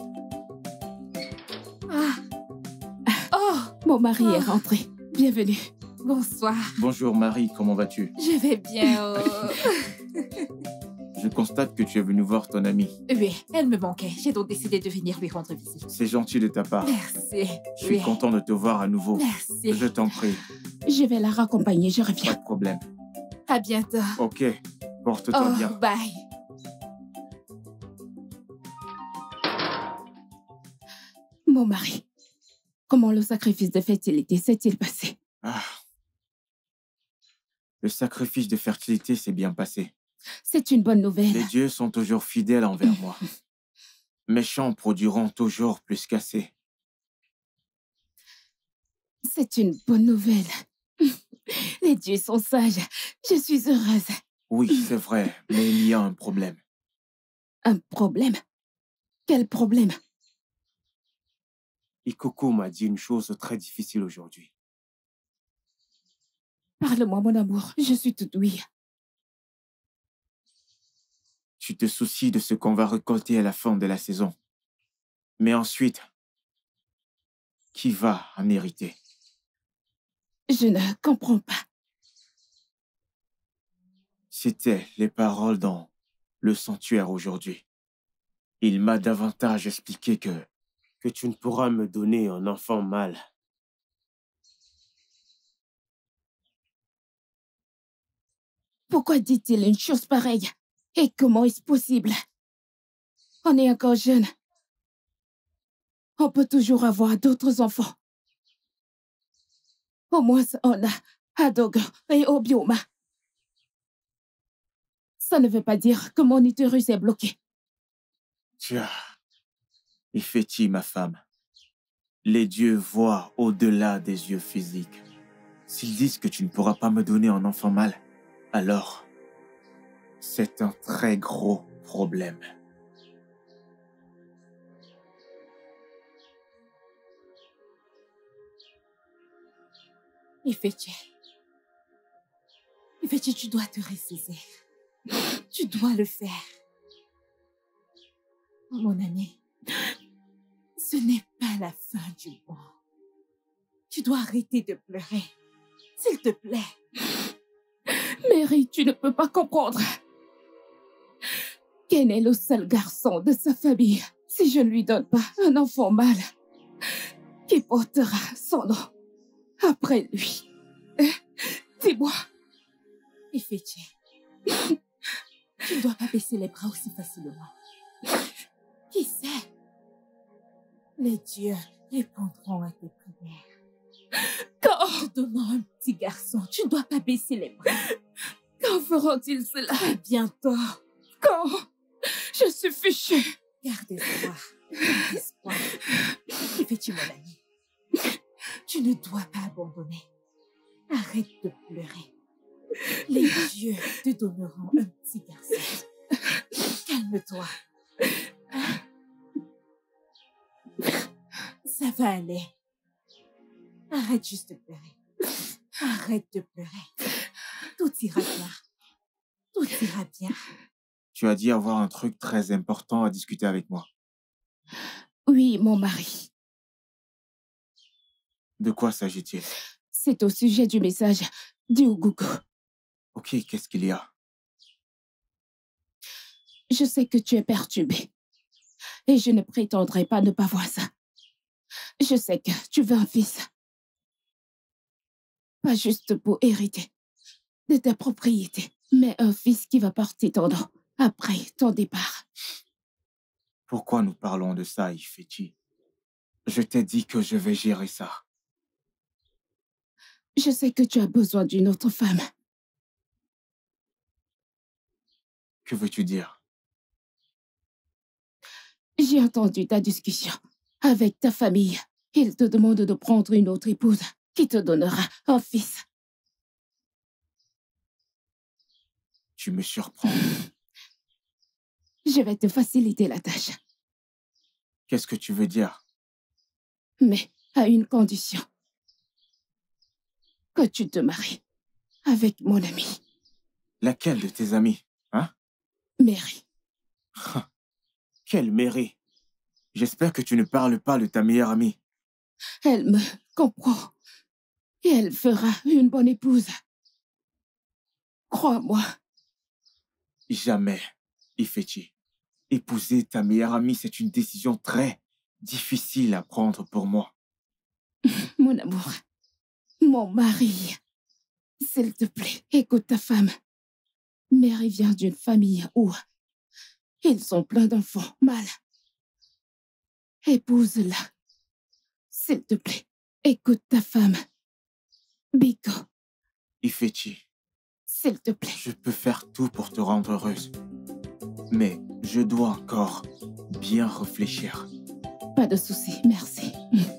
Ah. Oh, Mon mari Oh. est rentré. Bienvenue. bonsoir. Bonjour Marie, comment vas-tu? Je vais bien. oh. Je constate que tu es venue voir ton amie. Oui, elle me manquait. J'ai donc décidé de venir lui rendre visite. C'est gentil de ta part. Merci. Je suis Oui. content de te voir à nouveau. Merci. Je t'en prie, Je vais la raccompagner, je pas reviens. de problème. À bientôt. Ok, porte-toi Oh, bien. bye. Mon mari, comment le sacrifice de fertilité s'est-il passé? Ah. Le sacrifice de fertilité s'est bien passé. C'est une bonne nouvelle. Les dieux sont toujours fidèles envers moi. Mes champs produiront toujours plus qu'assez. C'est une bonne nouvelle. Les dieux sont sages. Je suis heureuse. Oui, c'est vrai, mais il y a un problème. Un problème? Quel problème? Ikoko m'a dit une chose très difficile aujourd'hui. Parle-moi, mon amour. Je suis toute ouïe. Tu te soucies de ce qu'on va récolter à la fin de la saison. Mais ensuite, qui va en hériter? Je ne comprends pas. C'étaient les paroles dans le sanctuaire aujourd'hui. Il m'a davantage expliqué que, que tu ne pourras me donner un enfant mâle. Pourquoi dit-il une chose pareille? Et comment est-ce possible? On est encore jeune. On peut toujours avoir d'autres enfants. Au moins, on a Hadog et Obioma. Ça ne veut pas dire que mon utérus est bloqué. Tiens, Ifeti, ma femme, les dieux voient au-delà des yeux physiques. S'ils disent que tu ne pourras pas me donner un enfant mâle, alors c'est un très gros problème. Ifechi. Ifechi, tu dois te ressaisir. Tu dois le faire. Oh, mon ami, ce n'est pas la fin du monde. Tu dois arrêter de pleurer. S'il te plaît. Mary, tu ne peux pas comprendre. Ken est le seul garçon de sa famille. Si je ne lui donne pas un enfant mâle, qui portera son nom après lui. Hein? Dis-moi. Ifechi, tu ne dois pas baisser les bras aussi facilement. Qui sait? Les dieux répondront à tes prières. Quand, Te donnant un petit garçon, tu ne dois pas baisser les bras. quand feront-ils cela? Très bientôt. Quand? Je suis fichue. Garde espoir. Garde espoir. Ifechi, mon ami, tu ne dois pas abandonner. Arrête de pleurer. Les dieux te donneront un petit garçon. Calme-toi. Ça va aller. Arrête juste de pleurer. Arrête de pleurer. Tout ira bien. Tout ira bien. Tu as dit avoir un truc très important à discuter avec moi. Oui, mon mari. De quoi s'agit-il? C'est au sujet du message du Ogogo. Ok, qu'est-ce qu'il y a? Je sais que tu es perturbé. Et je ne prétendrai pas ne pas voir ça. Je sais que tu veux un fils. Pas juste pour hériter de ta propriété, mais un fils qui va porter ton nom après ton départ. Pourquoi nous parlons de ça, Ifechi? Je t'ai dit que je vais gérer ça. Je sais que tu as besoin d'une autre femme. Que veux-tu dire? J'ai entendu ta discussion avec ta famille. Ils te demandent de prendre une autre épouse qui te donnera un fils. Tu me surprends. Je vais te faciliter la tâche. Qu'est-ce que tu veux dire? Mais à une condition. Que tu te maries avec mon ami. Laquelle de tes amis, hein? Mary. Quelle Mary? J'espère que tu ne parles pas de ta meilleure amie. Elle me comprend. Et elle fera une bonne épouse. Crois-moi. Jamais, Ifechi. Épouser ta meilleure amie, c'est une décision très difficile à prendre pour moi. Mon amour, mon mari, s'il te plaît, écoute ta femme. Mary vient d'une famille où ils sont pleins d'enfants mâles. Épouse-la. S'il te plaît, écoute ta femme. Biko. Ifechi. S'il te plaît. Je peux faire tout pour te rendre heureuse. Mais je dois encore bien réfléchir. Pas de souci, merci.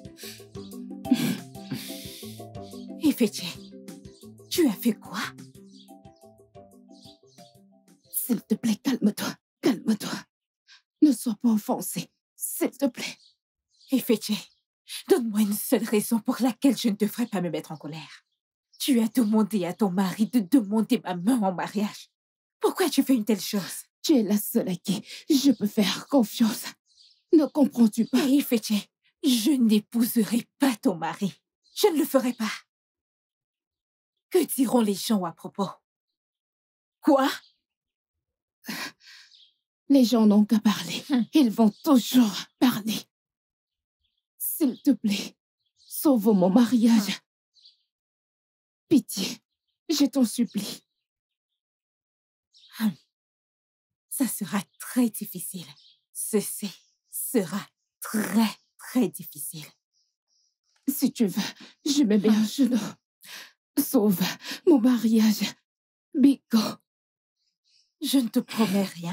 Ifechi, tu as fait quoi? S'il te plaît, calme-toi, calme-toi. Ne sois pas offensé, s'il te plaît. Ifechi, donne-moi une seule raison pour laquelle je ne devrais pas me mettre en colère. Tu as demandé à ton mari de demander ma main en mariage. Pourquoi tu fais une telle chose? Tu es la seule à qui je peux faire confiance. Ne comprends-tu pas? Ifechi, je n'épouserai pas ton mari. Je ne le ferai pas. Que diront les gens à propos? Quoi? Les gens n'ont qu'à parler. Ils vont toujours parler. S'il te plaît, sauve mon mariage. Pitié, je t'en supplie. Ça sera très difficile. Ceci sera très, très difficile. Si tu veux, je me mets à genoux. Sauve mon mariage. Biko. Je ne te promets rien.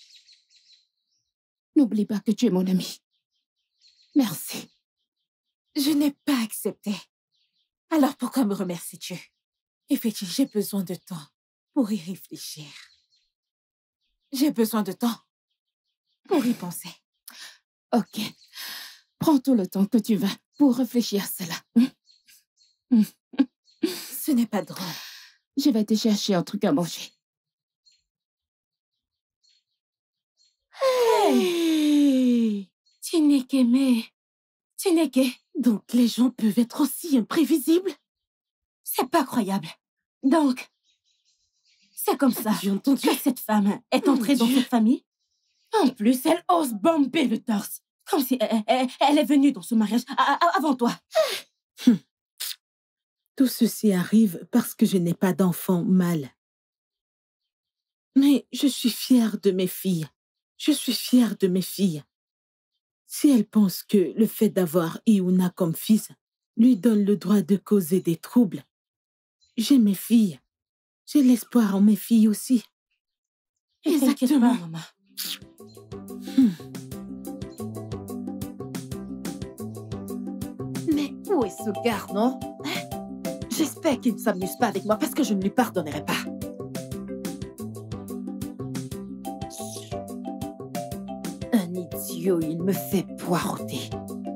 N'oublie pas que tu es mon ami. Merci. Je n'ai pas accepté. Alors pourquoi me remercies-tu? Ifechi, j'ai besoin de temps pour y réfléchir. J'ai besoin de temps pour y penser. Ok. Prends tout le temps que tu veux pour réfléchir à cela. Ce n'est pas drôle. Je vais te chercher un truc à manger. Hey! Chineke, Chineke. Donc les gens peuvent être aussi imprévisibles? C'est pas croyable. Donc, c'est comme ça. J'ai entendu que cette femme est entrée Mon dans Dieu. cette famille. En plus, elle ose bomber le torse. Comme si elle, elle- elle est venue dans ce mariage a- a- avant toi. Hum. Tout ceci arrive parce que je n'ai pas d'enfant mâle. Mais je suis fière de mes filles. Je suis fière de mes filles. Si elle pense que le fait d'avoir Iuna comme fils lui donne le droit de causer des troubles, j'ai mes filles. J'ai l'espoir en mes filles aussi. Ne t'inquiète pas, maman. Hum. Mais où est ce gars, non? J'espère qu'il ne s'amuse pas avec moi parce que je ne lui pardonnerai pas. Un me fait poireauter.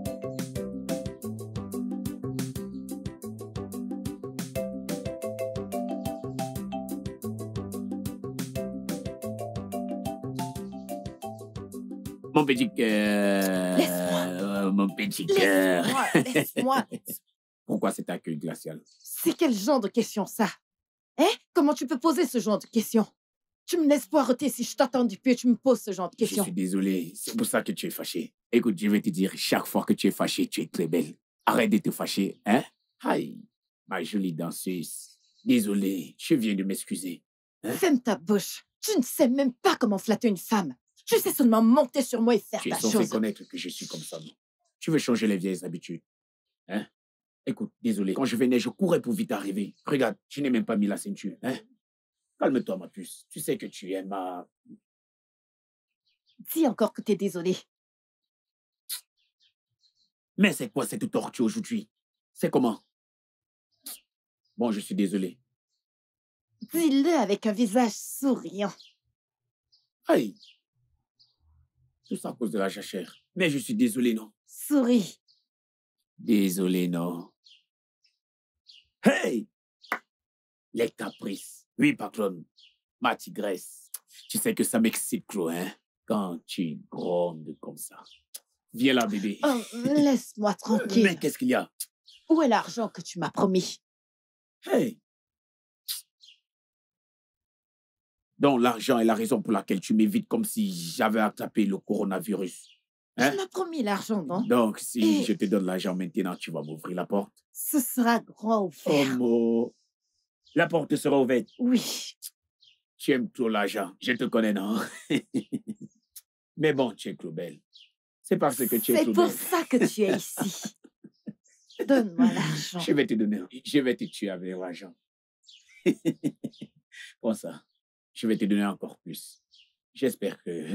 Mon petit cœur. Laisse-moi. Mon petit cœur. Laisse-moi, laisse-moi. Pourquoi cet accueil glacial? C'est quel genre de question, ça? Hein? Comment tu peux poser ce genre de questions? Tu me laisses poireauter si je t'attends depuis et tu me poses ce genre de Je questions. suis désolé, c'est pour ça que tu es fâché. Écoute, je vais te dire, chaque fois que tu es fâché, tu es très belle. Arrête de te fâcher, hein? Aïe, ma jolie danseuse. Désolé, je viens de m'excuser. Hein? Ferme ta bouche. Tu ne sais même pas comment flatter une femme. Je sais seulement monter sur moi et faire Tu es ta censé chose. connaître que je suis comme ça, non? Tu veux changer les vieilles habitudes, hein? Écoute, désolé, quand je venais, je courais pour vite arriver. Regarde, je n'ai même pas mis la ceinture, hein? Calme-toi, ma puce. Tu sais que tu es ma... Dis encore que t'es désolé. Mais c'est quoi cette torture aujourd'hui? C'est comment? Bon, je suis désolé. Dis-le avec un visage souriant. Aïe! Tout ça à cause de la jachère. Mais je suis désolé, non? Souris. Désolé, non? Hey! Les caprices. Oui, patronne. Ma tigresse. Tu sais que ça m'excite, Chloé, hein? Quand tu grondes comme ça. Viens là, bébé. Oh, laisse-moi tranquille. Mais qu'est-ce qu'il y a? Où est l'argent que tu m'as promis? Hey! Donc, l'argent est la raison pour laquelle tu m'évites comme si j'avais attrapé le coronavirus. Hein? Tu m'as promis l'argent, non? Donc, si Et- je te donne l'argent maintenant, tu vas m'ouvrir la porte. Ce sera grand Oh, ouvert. mon... La porte sera ouverte. Oui. Tu aimes trop l'argent. Je te connais, non? Mais bon, tu es trop belle. C'est parce que tu es C'est trop pour belle. ça que tu es ici. Donne-moi l'argent. Je vais te donner. Je vais te tuer avec l'argent. Bon, ça. Je vais te donner encore plus. J'espère que...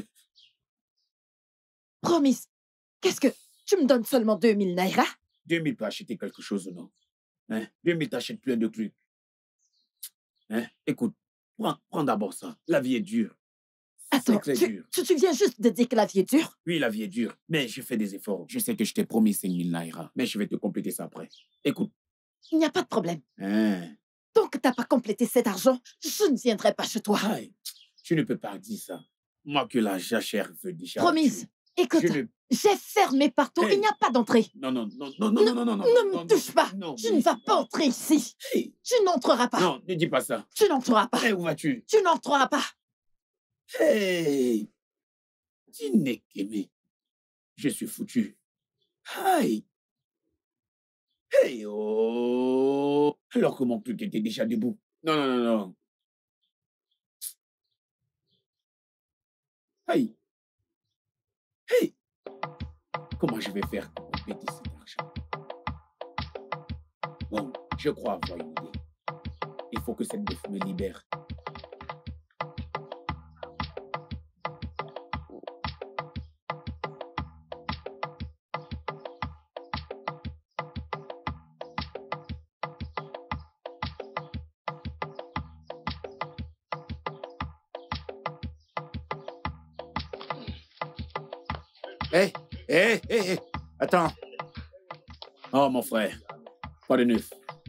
Promise. Qu'est-ce que... Tu me donnes seulement deux mille naira? deux mille peut acheter quelque chose ou non? Hein? deux mille t'achètes plein de trucs. Hein? Écoute, prends, prends d'abord ça. La vie est dure. Attends, C'est très tu, dur. tu, tu viens juste de dire que la vie est dure? Oui, la vie est dure, mais je fais des efforts. Je sais que je t'ai promis cinq mille naira, mais je vais te compléter ça après. Écoute. Il n'y a pas de problème. Hein? Tant que tu n'as pas complété cet argent, je ne viendrai pas chez toi. Aïe, tu ne peux pas dire ça. Moi que la jachère veut déjà... Promise. Écoute, Je ne... j'ai fermé partout. Hey. Il n'y a pas d'entrée. Non, non, non, non, non, non, non, non, non. Ne non, me touche pas. Non, Tu oui. ne vas pas entrer ici. Hey. Tu n'entreras pas. Non, ne dis pas ça. Tu n'entreras pas. Hey, où vas-tu? Tu n'entreras pas. Hey! Tinekeme. Je suis foutu. Aïe! Hey, oh! Alors que mon truc était déjà debout. Non, non, non, non. Aïe! Hey! Comment je vais faire pour compléter cet argent? Bon, je crois avoir une idée. Il faut que cette meuf me libère. Hé, hé, hé, hé, attends. Oh, mon frère. Pas de neuf.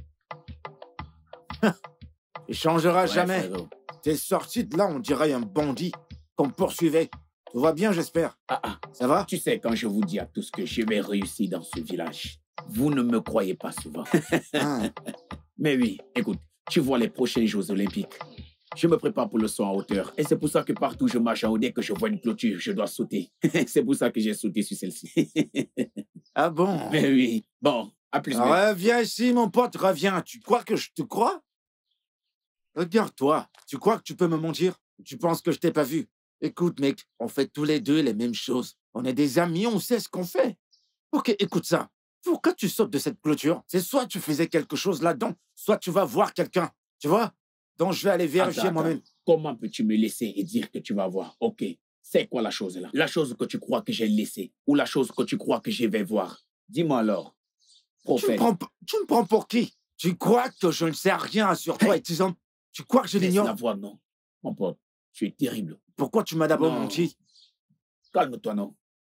Il changera Ouais, jamais. frérot. T'es sorti de là, on dirait un bandit qu'on poursuivait. Tout va bien, j'espère. Ah, ah. Ça va? Tu sais, quand je vous dis à tous que je vais réussir dans ce village, vous ne me croyez pas souvent. Ah. Mais oui, écoute, tu vois les prochains Jeux Olympiques. Je me prépare pour le saut en hauteur. Et c'est pour ça que partout je marche en haut, dès que je vois une clôture, je dois sauter. C'est pour ça que j'ai sauté sur celle-ci. Ah bon? Mais oui. Bon, à plus. mec. Reviens ici, mon pote, reviens. Tu crois que je te crois? Regarde-toi. Tu crois que tu peux me mentir? Tu penses que je t'ai pas vu? Écoute, mec, on fait tous les deux les mêmes choses. On est des amis, on sait ce qu'on fait. Ok, écoute ça. Pourquoi tu sautes de cette clôture? C'est soit tu faisais quelque chose là-dedans, soit tu vas voir quelqu'un. Tu vois? Donc je vais aller vérifier Attends, moi-même. attends. Comment peux-tu me laisser et dire que tu vas voir? Ok, c'est quoi la chose là? La chose que tu crois que j'ai laissée ou la chose que tu crois que je vais voir? Dis-moi alors. Tu me, Prophète. prends, p- tu me prends pour qui? Tu crois que je ne sais rien sur toi Hey. et tes hommes? Tu crois que je Laisse l'ignore? la voix, non. Mon pote, tu es terrible. Pourquoi tu m'as d'abord Non. menti? Calme-toi, non.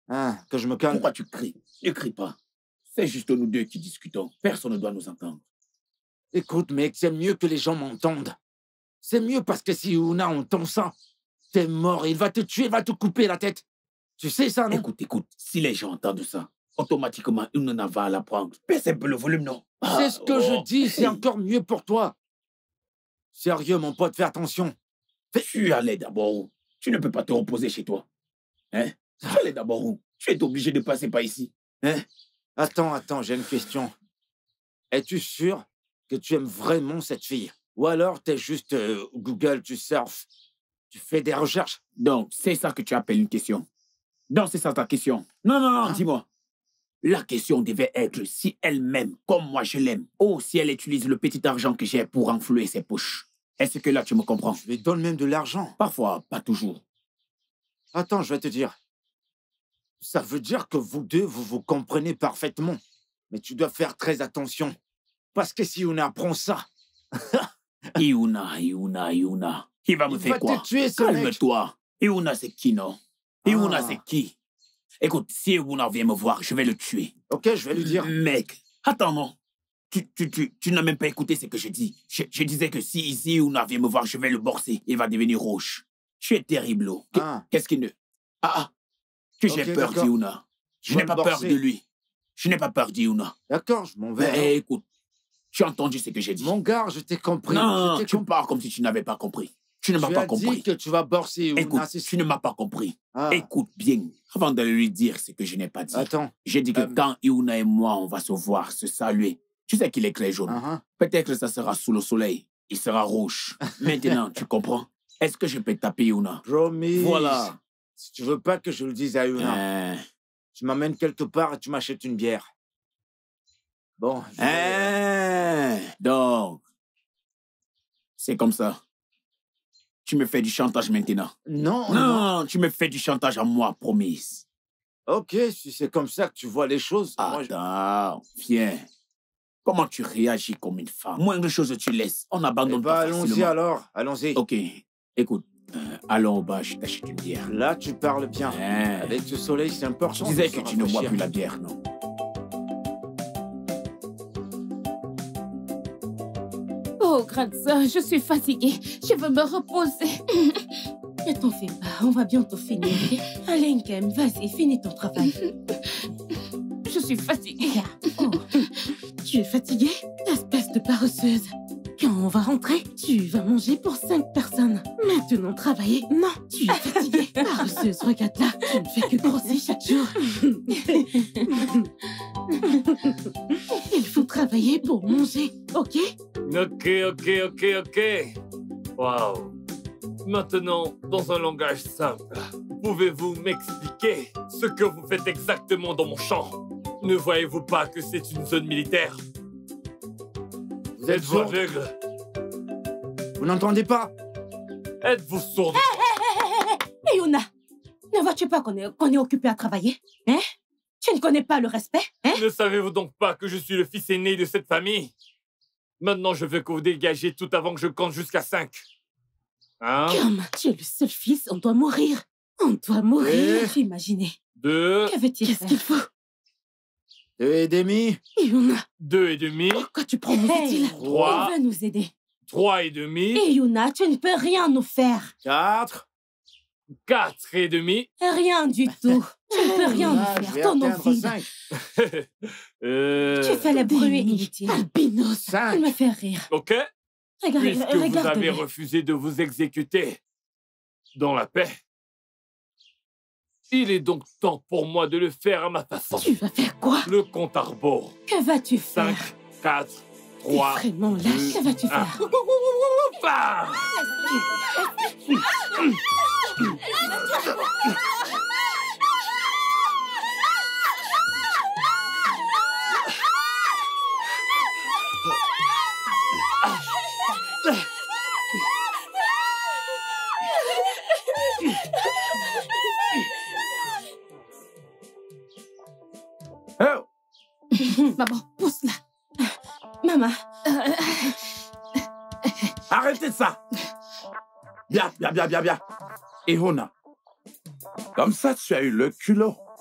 Ah, que je me calme. Pourquoi tu cries? Ne crie pas. C'est juste nous deux qui discutons. Personne ne doit nous entendre. Écoute, mec, c'est mieux que les gens m'entendent. C'est mieux parce que si Yuna entend ça, t'es mort. Il va te tuer, il va te couper la tête. Tu sais ça, non? Écoute, écoute. Si les gens entendent ça, automatiquement, Yuna va la prendre. Baisse un peu le volume, non? Ah, c'est ce que oh, je dis, c'est hey. encore mieux pour toi. Sérieux, mon pote, fais attention. Fais... Tu allais d'abord où? Tu ne peux pas te reposer chez toi. Hein? Tu allais d'abord où? Tu es obligé de passer par ici. Hein? Attends, attends, j'ai une question. Es-tu sûr que tu aimes vraiment cette fille? Ou alors t'es juste euh, Google, tu surfes, tu fais des recherches? Donc, c'est ça que tu appelles une question. Donc, c'est ça ta question. Non, non, non, hein? Dis-moi. La question devait être si elle m'aime comme moi je l'aime, ou si elle utilise le petit argent que j'ai pour enflouer ses poches. Est-ce que là, tu me comprends? Je lui donne même de l'argent. Parfois, pas toujours. Attends, je vais te dire. Ça veut dire que vous deux, vous vous comprenez parfaitement. Mais tu dois faire très attention. Parce que si on apprend ça... Yuna, Yuna, Yuna. Il va me Il faire va quoi? te tuer, ce mec. Calme-toi. Yuna, c'est qui, non? Yuna, Ah. c'est qui? Écoute, si Yuna vient me voir, je vais le tuer. Ok, je vais lui dire. Mec, attends, non. Tu, tu, tu, tu n'as même pas écouté ce que je dis. Je, je disais que si ici Yuna vient me voir, je vais le borser. Il va devenir rouge. Tu es terrible, oh. Ah. Qu'est-ce qu'il ne... Ah, ah. Que j'ai Ok, peur d'accord. d'Yuna. Je Je vais n'ai pas le peur borser. de lui. Je n'ai pas peur d'Yuna. D'accord, je m'en vais. Mais alors. écoute, tu as entendu ce que j'ai dit? Mon gars, je t'ai compris. Non, je t'ai tu compris. parles comme si tu n'avais pas compris. Tu ne m'as Tu pas as compris. dit que tu vas borser Yuna, Écoute, c'est tu ne m'as pas compris. Ah. Écoute bien, avant de lui dire ce que je n'ai pas dit. Attends. J'ai dit que Euh, quand Yuna et moi, on va se voir, se saluer, tu sais qu'il est clair jaune. Uh-huh. Peut-être que ça sera sous le soleil. Il sera rouge. Maintenant, tu comprends? Est-ce que je peux taper Yuna? Promise. Voilà. Si tu veux pas que je le dise à Yuna, Hein? tu m'amènes quelque part et tu m'achètes une bière. Bon. je vais- Hein? Donc, c'est comme ça. Tu me fais du chantage maintenant. Non, Non, non. tu me fais du chantage à moi, promise. Ok, si c'est comme ça que tu vois les choses. moi, je- Attends, viens. Comment tu réagis comme une femme? Moindre chose tu laisses. On Eh abandonne ben, pas allons-y facilement. alors. Allons-y. Ok, écoute. euh, allons au bas, je t'achète une bière. Là, tu parles bien. Hein? Avec ce soleil, c'est important. Je disais de que se tu ne bois rafraîchir. plus la bière, non? Oh, grande sœur, je suis fatiguée. Je veux me reposer. Ne t'en fais pas, on va bientôt finir. ok? Allez, Nkem, vas-y, finis ton travail. Je suis fatiguée. Oh, tu es fatiguée, espèce de paresseuse. Quand on va rentrer, tu vas manger pour cinq personnes. Maintenant, travailler, non, tu es fatiguée. Paresseuse, regarde là, tu ne fais que grossir chaque jour. Il faut travailler pour manger, ok? Ok, ok, ok, ok. Waouh. Maintenant, dans un langage simple, pouvez-vous m'expliquer ce que vous faites exactement dans mon champ? Ne voyez-vous pas que c'est une zone militaire? Vous êtes Êtes-vous sourde. aveugle? Vous n'entendez pas? Êtes-vous sourde? Hé, Yuna, ne vois-tu pas qu'on est, qu'on est occupé à travailler? Hein? Tu ne connais pas le respect? Hein? Ne savez-vous donc pas que je suis le fils aîné de cette famille? Maintenant, je veux que vous dégagiez tout avant que je compte jusqu'à cinq. Un, Comme tu es le seul fils, on doit mourir. On doit mourir. Eh. Peux-tu imaginer? deux, Que veut-il Qu'est-ce faire? qu'il faut? Deux et demi. Yuna, deux et demi, pourquoi tu prends mon Hey, style? trois, il veut nous aider. trois et demi, Et Yuna, tu ne peux rien nous faire. Quatre. quatre et demi, Rien du tout. Tu ne peux rien Là, nous je vais faire. Ton nom atteindre vide. cinq. euh, Tu fais les bruits Déni. inutiles. Albinos. Il Cinq. me fait rire. Ok? Regarde, Puisque vous regarde avez refusé de vous exécuter dans la paix, il est donc temps pour moi de le faire à ma façon. Tu vas faire quoi? Le compte à rebours. Que vas-tu cinq, faire? quatre, T'es trois, vraiment lâche. Que vas-tu un. faire? Bam! Oh! Maman, pousse-la. Maman. Arrêtez ça. Bien, bien, bien, bien, bien. Et Hona, comme ça, tu as eu le culot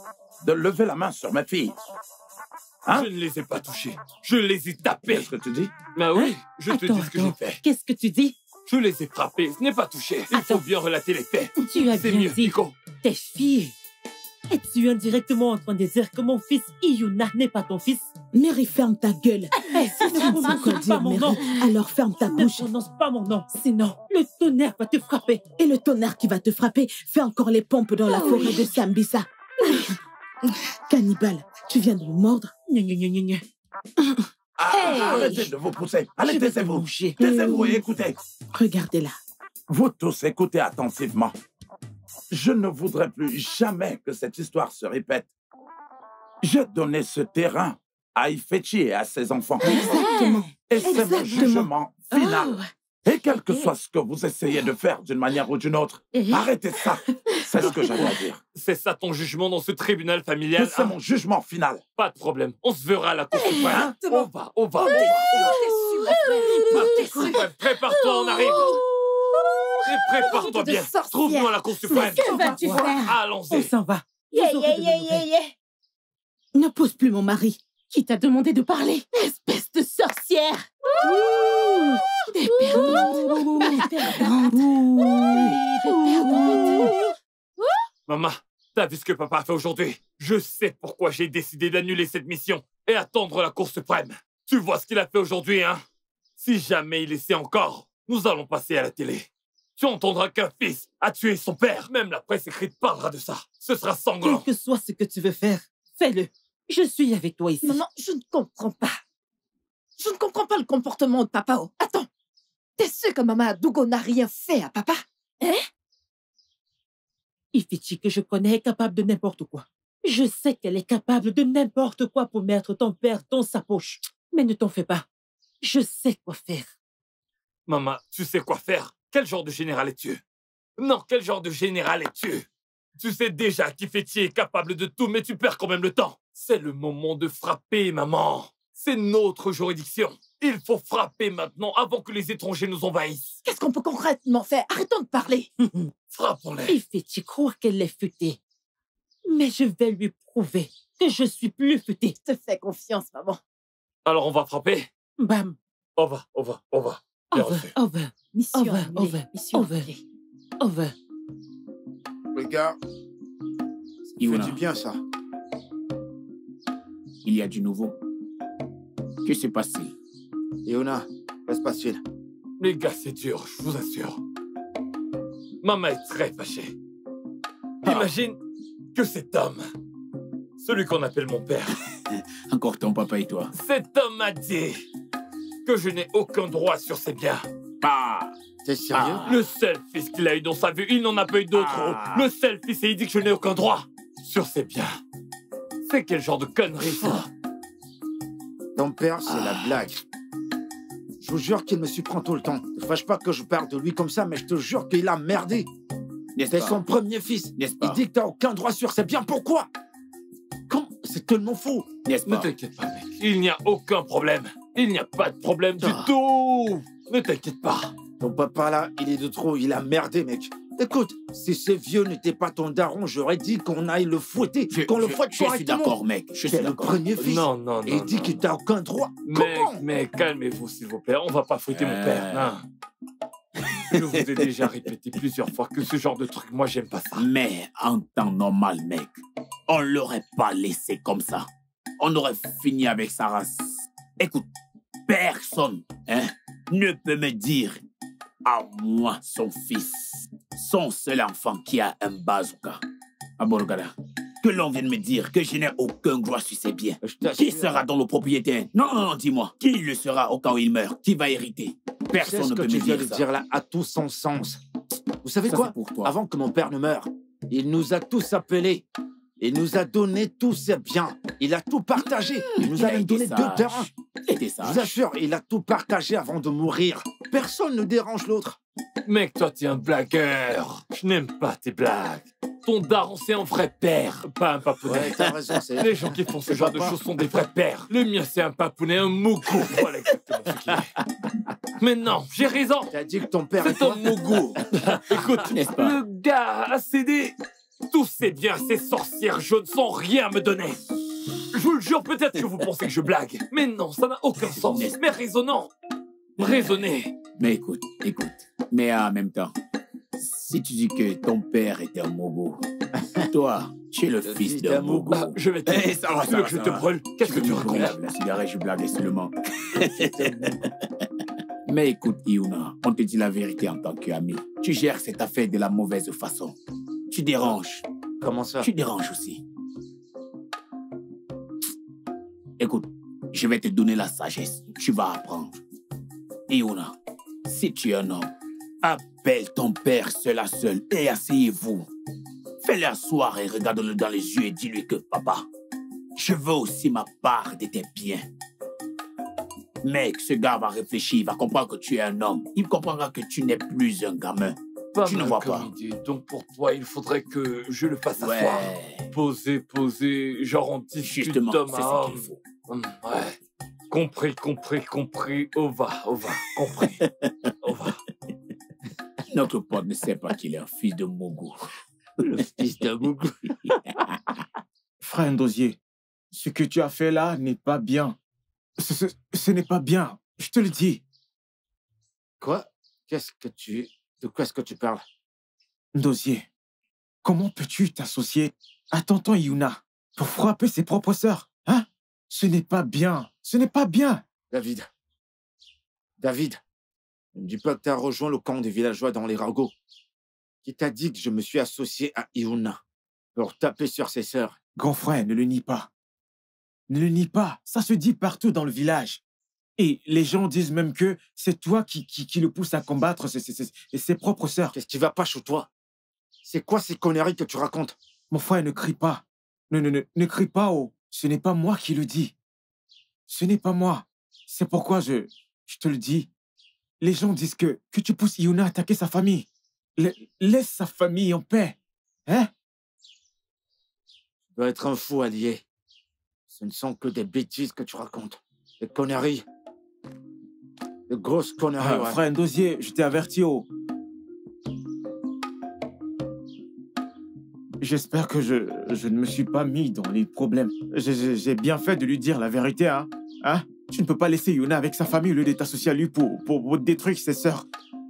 de lever la main sur mes filles. Hein? Je ne les ai pas touchés. Je les ai tapés. Qu'est-ce que tu dis? Mais oui, je te Attends, dis ce que j'ai attends. fait. Qu'est-ce que tu dis? Je les ai frappés, ce n'est pas touché. Il faut bien relater les faits. Tu as C'est bien mieux, dit. Nico. Tes filles. Es-tu indirectement en train de dire que mon fils Iyuna n'est pas ton fils? Mary, ferme ta gueule. Eh, Si tu ne sais prononce quoi pas dire, mon Mary, nom. alors ferme ta Ne bouche. prononce pas mon nom, sinon le tonnerre va te frapper. Et le tonnerre qui va te frapper fait encore les pompes dans la Ah forêt oui. de Sambisa. Cannibale, tu viens de me mordre? Gna, gna, gna, gna, gna. Ah, Hey. Arrêtez de vous pousser. Allez, Je vais te taisez-vous. manger. Taisez-vous et écoutez. Regardez-la. Vous tous écoutez attentivement. Je ne voudrais plus jamais que cette histoire se répète. J'ai donné ce terrain à Ifechi et à ses enfants. Exactement. Et c'est mon Exactement. jugement final. Oh. Et quel que soit ce que vous essayez de faire d'une manière ou d'une autre, Eh. arrêtez ça. C'est ce que j'avais à dire. C'est ça ton jugement dans ce tribunal Et familial? c'est hein? mon jugement final. Pas de problème. On se verra à la cour suprême. Hein? On va, on va, on va. on va. Prépare-toi, on arrive. Et prépare-toi De bien. sorcière. Trouve-nous à la cour suprême. Que vas-tu faire? On Allons-y. s'en va. Vous Yeah, aurez yeah, de yeah, nos yeah, nouvelles. yeah. Ne pousse plus mon mari. Qui t'a demandé de parler? Espèce de sorcière! Des perdantes! Des perdantes! Des perdantes! Maman, t'as vu ce que papa a fait aujourd'hui? Je sais pourquoi j'ai décidé d'annuler cette mission et attendre la Cour suprême. Tu vois ce qu'il a fait aujourd'hui, hein? Si jamais il essaie encore, nous allons passer à la télé. Tu entendras qu'un fils a tué son père. Même la presse écrite parlera de ça. Ce sera Quel sanglant. que soit ce que tu veux faire, fais-le. Je suis avec toi ici. Maman, je ne comprends pas. Je ne comprends pas le comportement de papa. Oh. Attends, t'es sûr que maman Dougo n'a rien fait à papa? Hein? Ifichi, que je connais, est capable de n'importe quoi. Je sais qu'elle est capable de n'importe quoi pour mettre ton père dans sa poche. Mais ne t'en fais pas. Je sais quoi faire. Maman, tu sais quoi faire? Quel genre de général es-tu? Non, quel genre de général es-tu? Tu sais déjà qu'Ifechi est capable de tout, mais tu perds quand même le temps. C'est le moment de frapper, maman. C'est notre juridiction. Il faut frapper maintenant avant que les étrangers nous envahissent. Qu'est-ce qu'on peut concrètement faire? Arrêtons de parler. Frappons-les. Ifichi croit qu'elle est futée. Mais je vais lui prouver que je suis plus futée. Je te fais confiance, maman. Alors on va frapper? Bam. On va, on va, on va. Bien Over, reçu. over, Mission Over, annulée. over, Mission over. annulée. over. Regarde, ça fait Iona, du bien, ça. il y a du nouveau. Que s'est passé? Iona, que se passe-t-il? Les gars, c'est dur, je vous assure. Maman est très fâchée. Imagine que cet homme, celui qu'on appelle mon père, Encore ton papa et toi. cet homme m'a dit que je n'ai aucun droit sur ses biens. Ah, T'es sérieux? Ah. Le seul fils qu'il a eu dans sa vie, il n'en a pas eu d'autre. Ah. Le seul fils, et il dit que je n'ai aucun droit sur ses biens. C'est quel genre de connerie, ça? Ton père, c'est la blague. Je vous jure qu'il me surprend tout le temps. Ne fâche pas que je parle de lui comme ça, mais je te jure qu'il a merdé. n'est-ce T'es pas? son premier fils. N'est-ce Il pas? dit que t'as aucun droit sur ses biens. Pourquoi? Comment? C'est tellement faux. N'est-ce Ne pas? t'inquiète pas, mec. Il n'y a aucun problème. Il n'y a pas de problème du Ah. tout. Ne t'inquiète pas. Ton papa, là, il est de trop. Il a merdé, mec. Écoute, si ce vieux n'était pas ton daron, j'aurais dit qu'on aille le fouetter, Je, qu'on le je- fouette je suis correctement. d'accord, mec. Je Tu suis es le d'accord. premier fils. Non, non, non. Et il dit non, que non. t'as aucun droit. Mec, Comment? mec, calmez-vous, s'il vous plaît. On va pas fouetter mon Euh. père. Non. Je vous ai déjà répété plusieurs fois que ce genre de truc, moi, j'aime pas ça. Mais en temps normal, mec, on l'aurait pas laissé comme ça. On aurait fini avec sa race. Écoute, personne hein, ne peut me dire, à moi, son fils, son seul enfant qui a un bazooka, à Borgada, que l'on vienne me dire que je n'ai aucun droit sur ses biens. Je t'assure. Qui sera dans le propriétaire? Non, non, non, dis-moi. Qui le sera au cas où il meurt? Qui va hériter? Tu sais Personne ce ne que peut tu me viens dire de ça. dire là a tout son sens. Vous savez Ça, quoi? c'est pour toi. Avant que mon père ne meure, il nous a tous appelés. Il nous a donné tous ses biens. Il a tout partagé. Il nous Il a a même été donné deux sage. terrains. Il était Je vous sage. assure, il a tout partagé avant de mourir. Personne ne dérange l'autre. Mec, toi, t'es un blagueur. Je n'aime pas tes blagues. Ton daron, c'est un vrai père, pas un papounet. Ouais, t'as raison, c'est... Les gens qui font ce C'est genre de papa. choses sont des vrais pères. Le mien, c'est un papounet, un mougou. Voilà exactement ce qu'il est. Mais non, j'ai raison. T'as dit que ton père est C'est un toi? mougou. Écoute, N'est-ce pas? le gars a cédé Tous ces biens, ces sorcières jaunes sans rien me donner. Je vous le jure, peut-être que vous pensez que je blague. Mais non, ça n'a aucun sens. Mais raisonnant. Raisonnez. Mais écoute, écoute. Mais en même temps, si tu dis que ton père était un Mogo, toi, tu es le, le fils d'un Mogo. Bah, je vais te... Hey, ça va, ça va, je ça te va. brûle. Qu'est-ce que tu racontes? La cigarette, je blague seulement. Mais écoute, Yuna, on te dit la vérité en tant qu'ami. Tu gères cette affaire de la mauvaise façon. Tu déranges. Comment ça? Tu déranges aussi. Écoute, je vais te donner la sagesse. Tu vas apprendre. Yuna, si tu es un homme, appelle ton père seul à seul et asseyez-vous. Fais-le asseoir et regarde-le dans les yeux et dis-lui que papa, je veux aussi ma part de tes biens. Mec, ce gars va réfléchir, il va comprendre que tu es un homme. Il comprendra que tu n'es plus un gamin. Pas tu ne vois pas. Idée. Donc pour toi, il faudrait que je le fasse ouais. asseoir. Poser, poser, genre on discute Justement, d'homme c'est à ce qu'il homme. faut. Hum, ouais. Compris, compris, compris. Ova, ova, compris. Ova. Notre pote ne sait pas qu'il est un fils de Mogo. Le fils de Mogo. Frère Ndosier, ce que tu as fait là n'est pas bien. Ce, ce, ce n'est pas bien, je te le dis. Quoi? Qu'est-ce que tu... De quoi est-ce que tu parles? Ndosier, comment peux-tu t'associer à tonton Yuna pour frapper ses propres sœurs, hein? Ce n'est pas bien, ce n'est pas bien. David, David, ne me dis pas que tu as rejoint le camp des villageois dans les ragots. Qui t'a dit que je me suis associé à Yuna pour taper sur ses sœurs? Grand frère, ne le nie pas. Ne le nie pas, ça se dit partout dans le village. Et les gens disent même que c'est toi qui, qui, qui le pousse à combattre ses, ses, ses, ses propres sœurs. Qu'est-ce qui va pas chez toi? C'est quoi ces conneries que tu racontes? Mon frère, ne crie pas. Ne, ne, ne, ne crie pas, oh. Ce n'est pas moi qui le dis. Ce n'est pas moi. C'est pourquoi je, je te le dis. Les gens disent que, que tu pousses Yuna à attaquer sa famille. Le, laisse sa famille en paix. Hein? Tu dois être un fou allié. Ce ne sont que des bêtises que tu racontes. Des conneries. De grosses conneries, Ah, ouais. frère Ndosier, je t'ai averti, oh. J'espère que je, je ne me suis pas mis dans les problèmes. J'ai j'ai bien fait de lui dire la vérité, hein. Hein? Tu ne peux pas laisser Yuna avec sa famille au lieu de t'associer à lui pour, pour, pour détruire ses sœurs.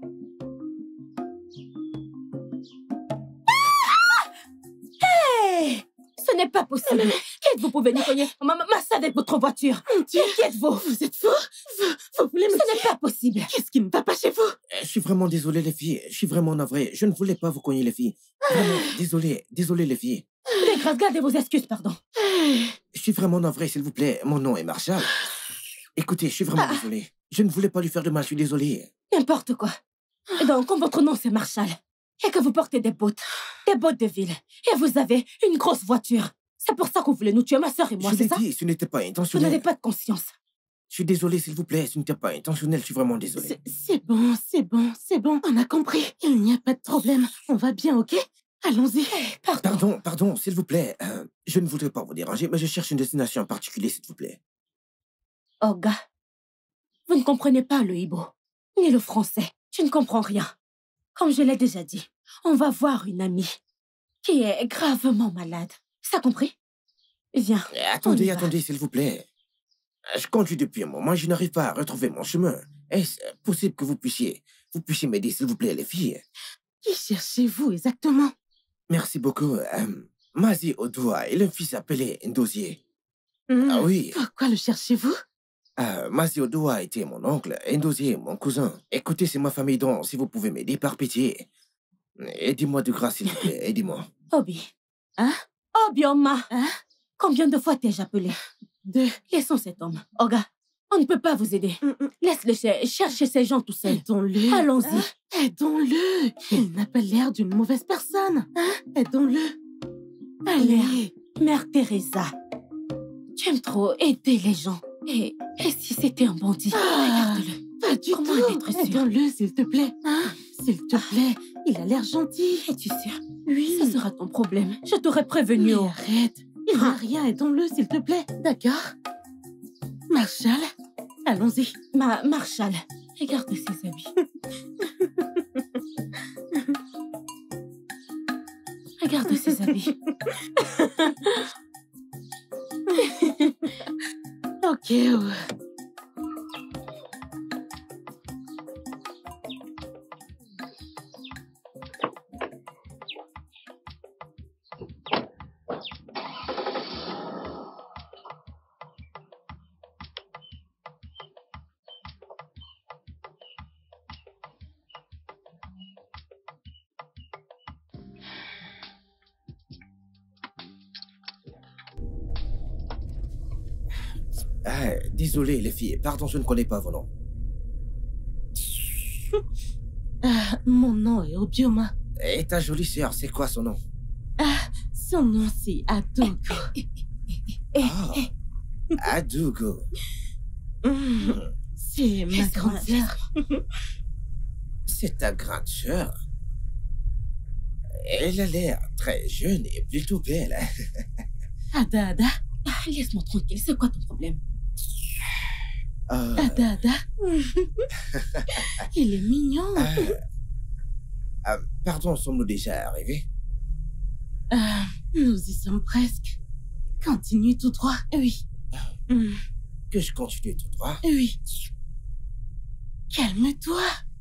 Hey! Ce n'est pas possible. Qui êtes-vous pour venir cogner ma masse avec votre voiture? Qui êtes-vous? Vous êtes fou? Vous, vous voulez me Ce n'est pas possible. Qu'est-ce qui ne va pas chez vous? Je suis vraiment désolé, les filles. Je suis vraiment navré. Je ne voulais pas vous cogner, les filles. Vraiment, désolé. Désolé, les filles. Les grâces, gardez vos excuses, pardon. Je suis vraiment navré, s'il vous plaît. Mon nom est Marshall. Écoutez, je suis vraiment Ah. désolé. Je ne voulais pas lui faire de mal, je suis désolé. N'importe quoi. Donc, comme votre nom c'est Marshall, et que vous portez des bottes, des bottes de ville, et vous avez une grosse voiture, c'est pour ça que vous voulez nous tuer, ma soeur et moi, je c'est l'ai ça? dit, ce n'était pas Vous intentionnel. n'avez pas de conscience. Je suis désolé, s'il vous plaît. Ce n'était pas intentionnel, je suis vraiment désolé. C'est- C'est bon, c'est bon, c'est bon. On a compris. Il n'y a pas de problème. On va bien, ok? Allons-y. Pardon. Pardon, pardon, s'il vous plaît. Euh, je ne voudrais pas vous déranger, mais je cherche une destination en particulier, s'il vous plaît. Oh, gars. Vous ne comprenez pas le hibo, ni le français. Tu ne comprends rien. Comme je l'ai déjà dit, on va voir une amie qui est gravement malade. Ça compris? Viens. Euh, on y Attendez, va. attendez, s'il vous plaît. Euh, Je conduis depuis un moment, je n'arrive pas à retrouver mon chemin. Est-ce possible que vous puissiez, vous puissiez m'aider, s'il vous plaît, les filles? Qui cherchez-vous exactement? Merci beaucoup. Euh, Mazi Odoua, il a un fils appelé Ndosier. Hmm. Ah oui. Pourquoi le cherchez-vous? Euh, Mazi Odoua était mon oncle, Ndosier mon cousin. Écoutez, c'est ma famille, donc si vous pouvez m'aider, par pitié. Aidez-moi de grâce, s'il vous plaît, aidez-moi. Obi. Hein? Obi, Oma. Hein? Combien de fois t'ai-je appelé? Deux. Laissons cet homme. Oga, on ne peut pas vous aider. Laisse-le cher- chercher ces gens tout seul. Aidons-le. Allons-y. Hein? Aidons-le. Il n'a pas l'air d'une mauvaise personne. Hein? Aidons-le. Allez. Mère Teresa, tu aimes trop aider les gens. Et, et si c'était un bandit? Ah, Regarde-le. pas du Comment tout. être sûr? Aidons-le, s'il te plaît. Hein? S'il te plaît. Il a l'air gentil. Es-tu sûr? Oui. Ça sera ton problème. Je t'aurais prévenu. Mais oh. arrête. Il n'a rien. Aidons-le, s'il te plaît. D'accord? Marshall, allons-y. Ma Marshall, regarde ses habits. Regardez ses habits. Ok. ouais. Ah, désolé, les filles. Pardon, je ne connais pas vos noms. Ah, mon nom est Obioma. Et ta jolie sœur, c'est quoi son nom? Ah, son nom c'est Adogo. Ah, Adogo. Mm, C'est ma grande sœur. C'est ta grande sœur. Elle a l'air très jeune et plutôt belle. Ada, Ada. Ah, laisse-moi tranquille, c'est quoi ton problème? Euh, Ada, Ada. Il est mignon. euh, euh, pardon, sommes-nous déjà arrivés? Ah, nous y sommes presque. Continue tout droit. Oui. Mm, Que je continue tout droit? Oui. Calme-toi.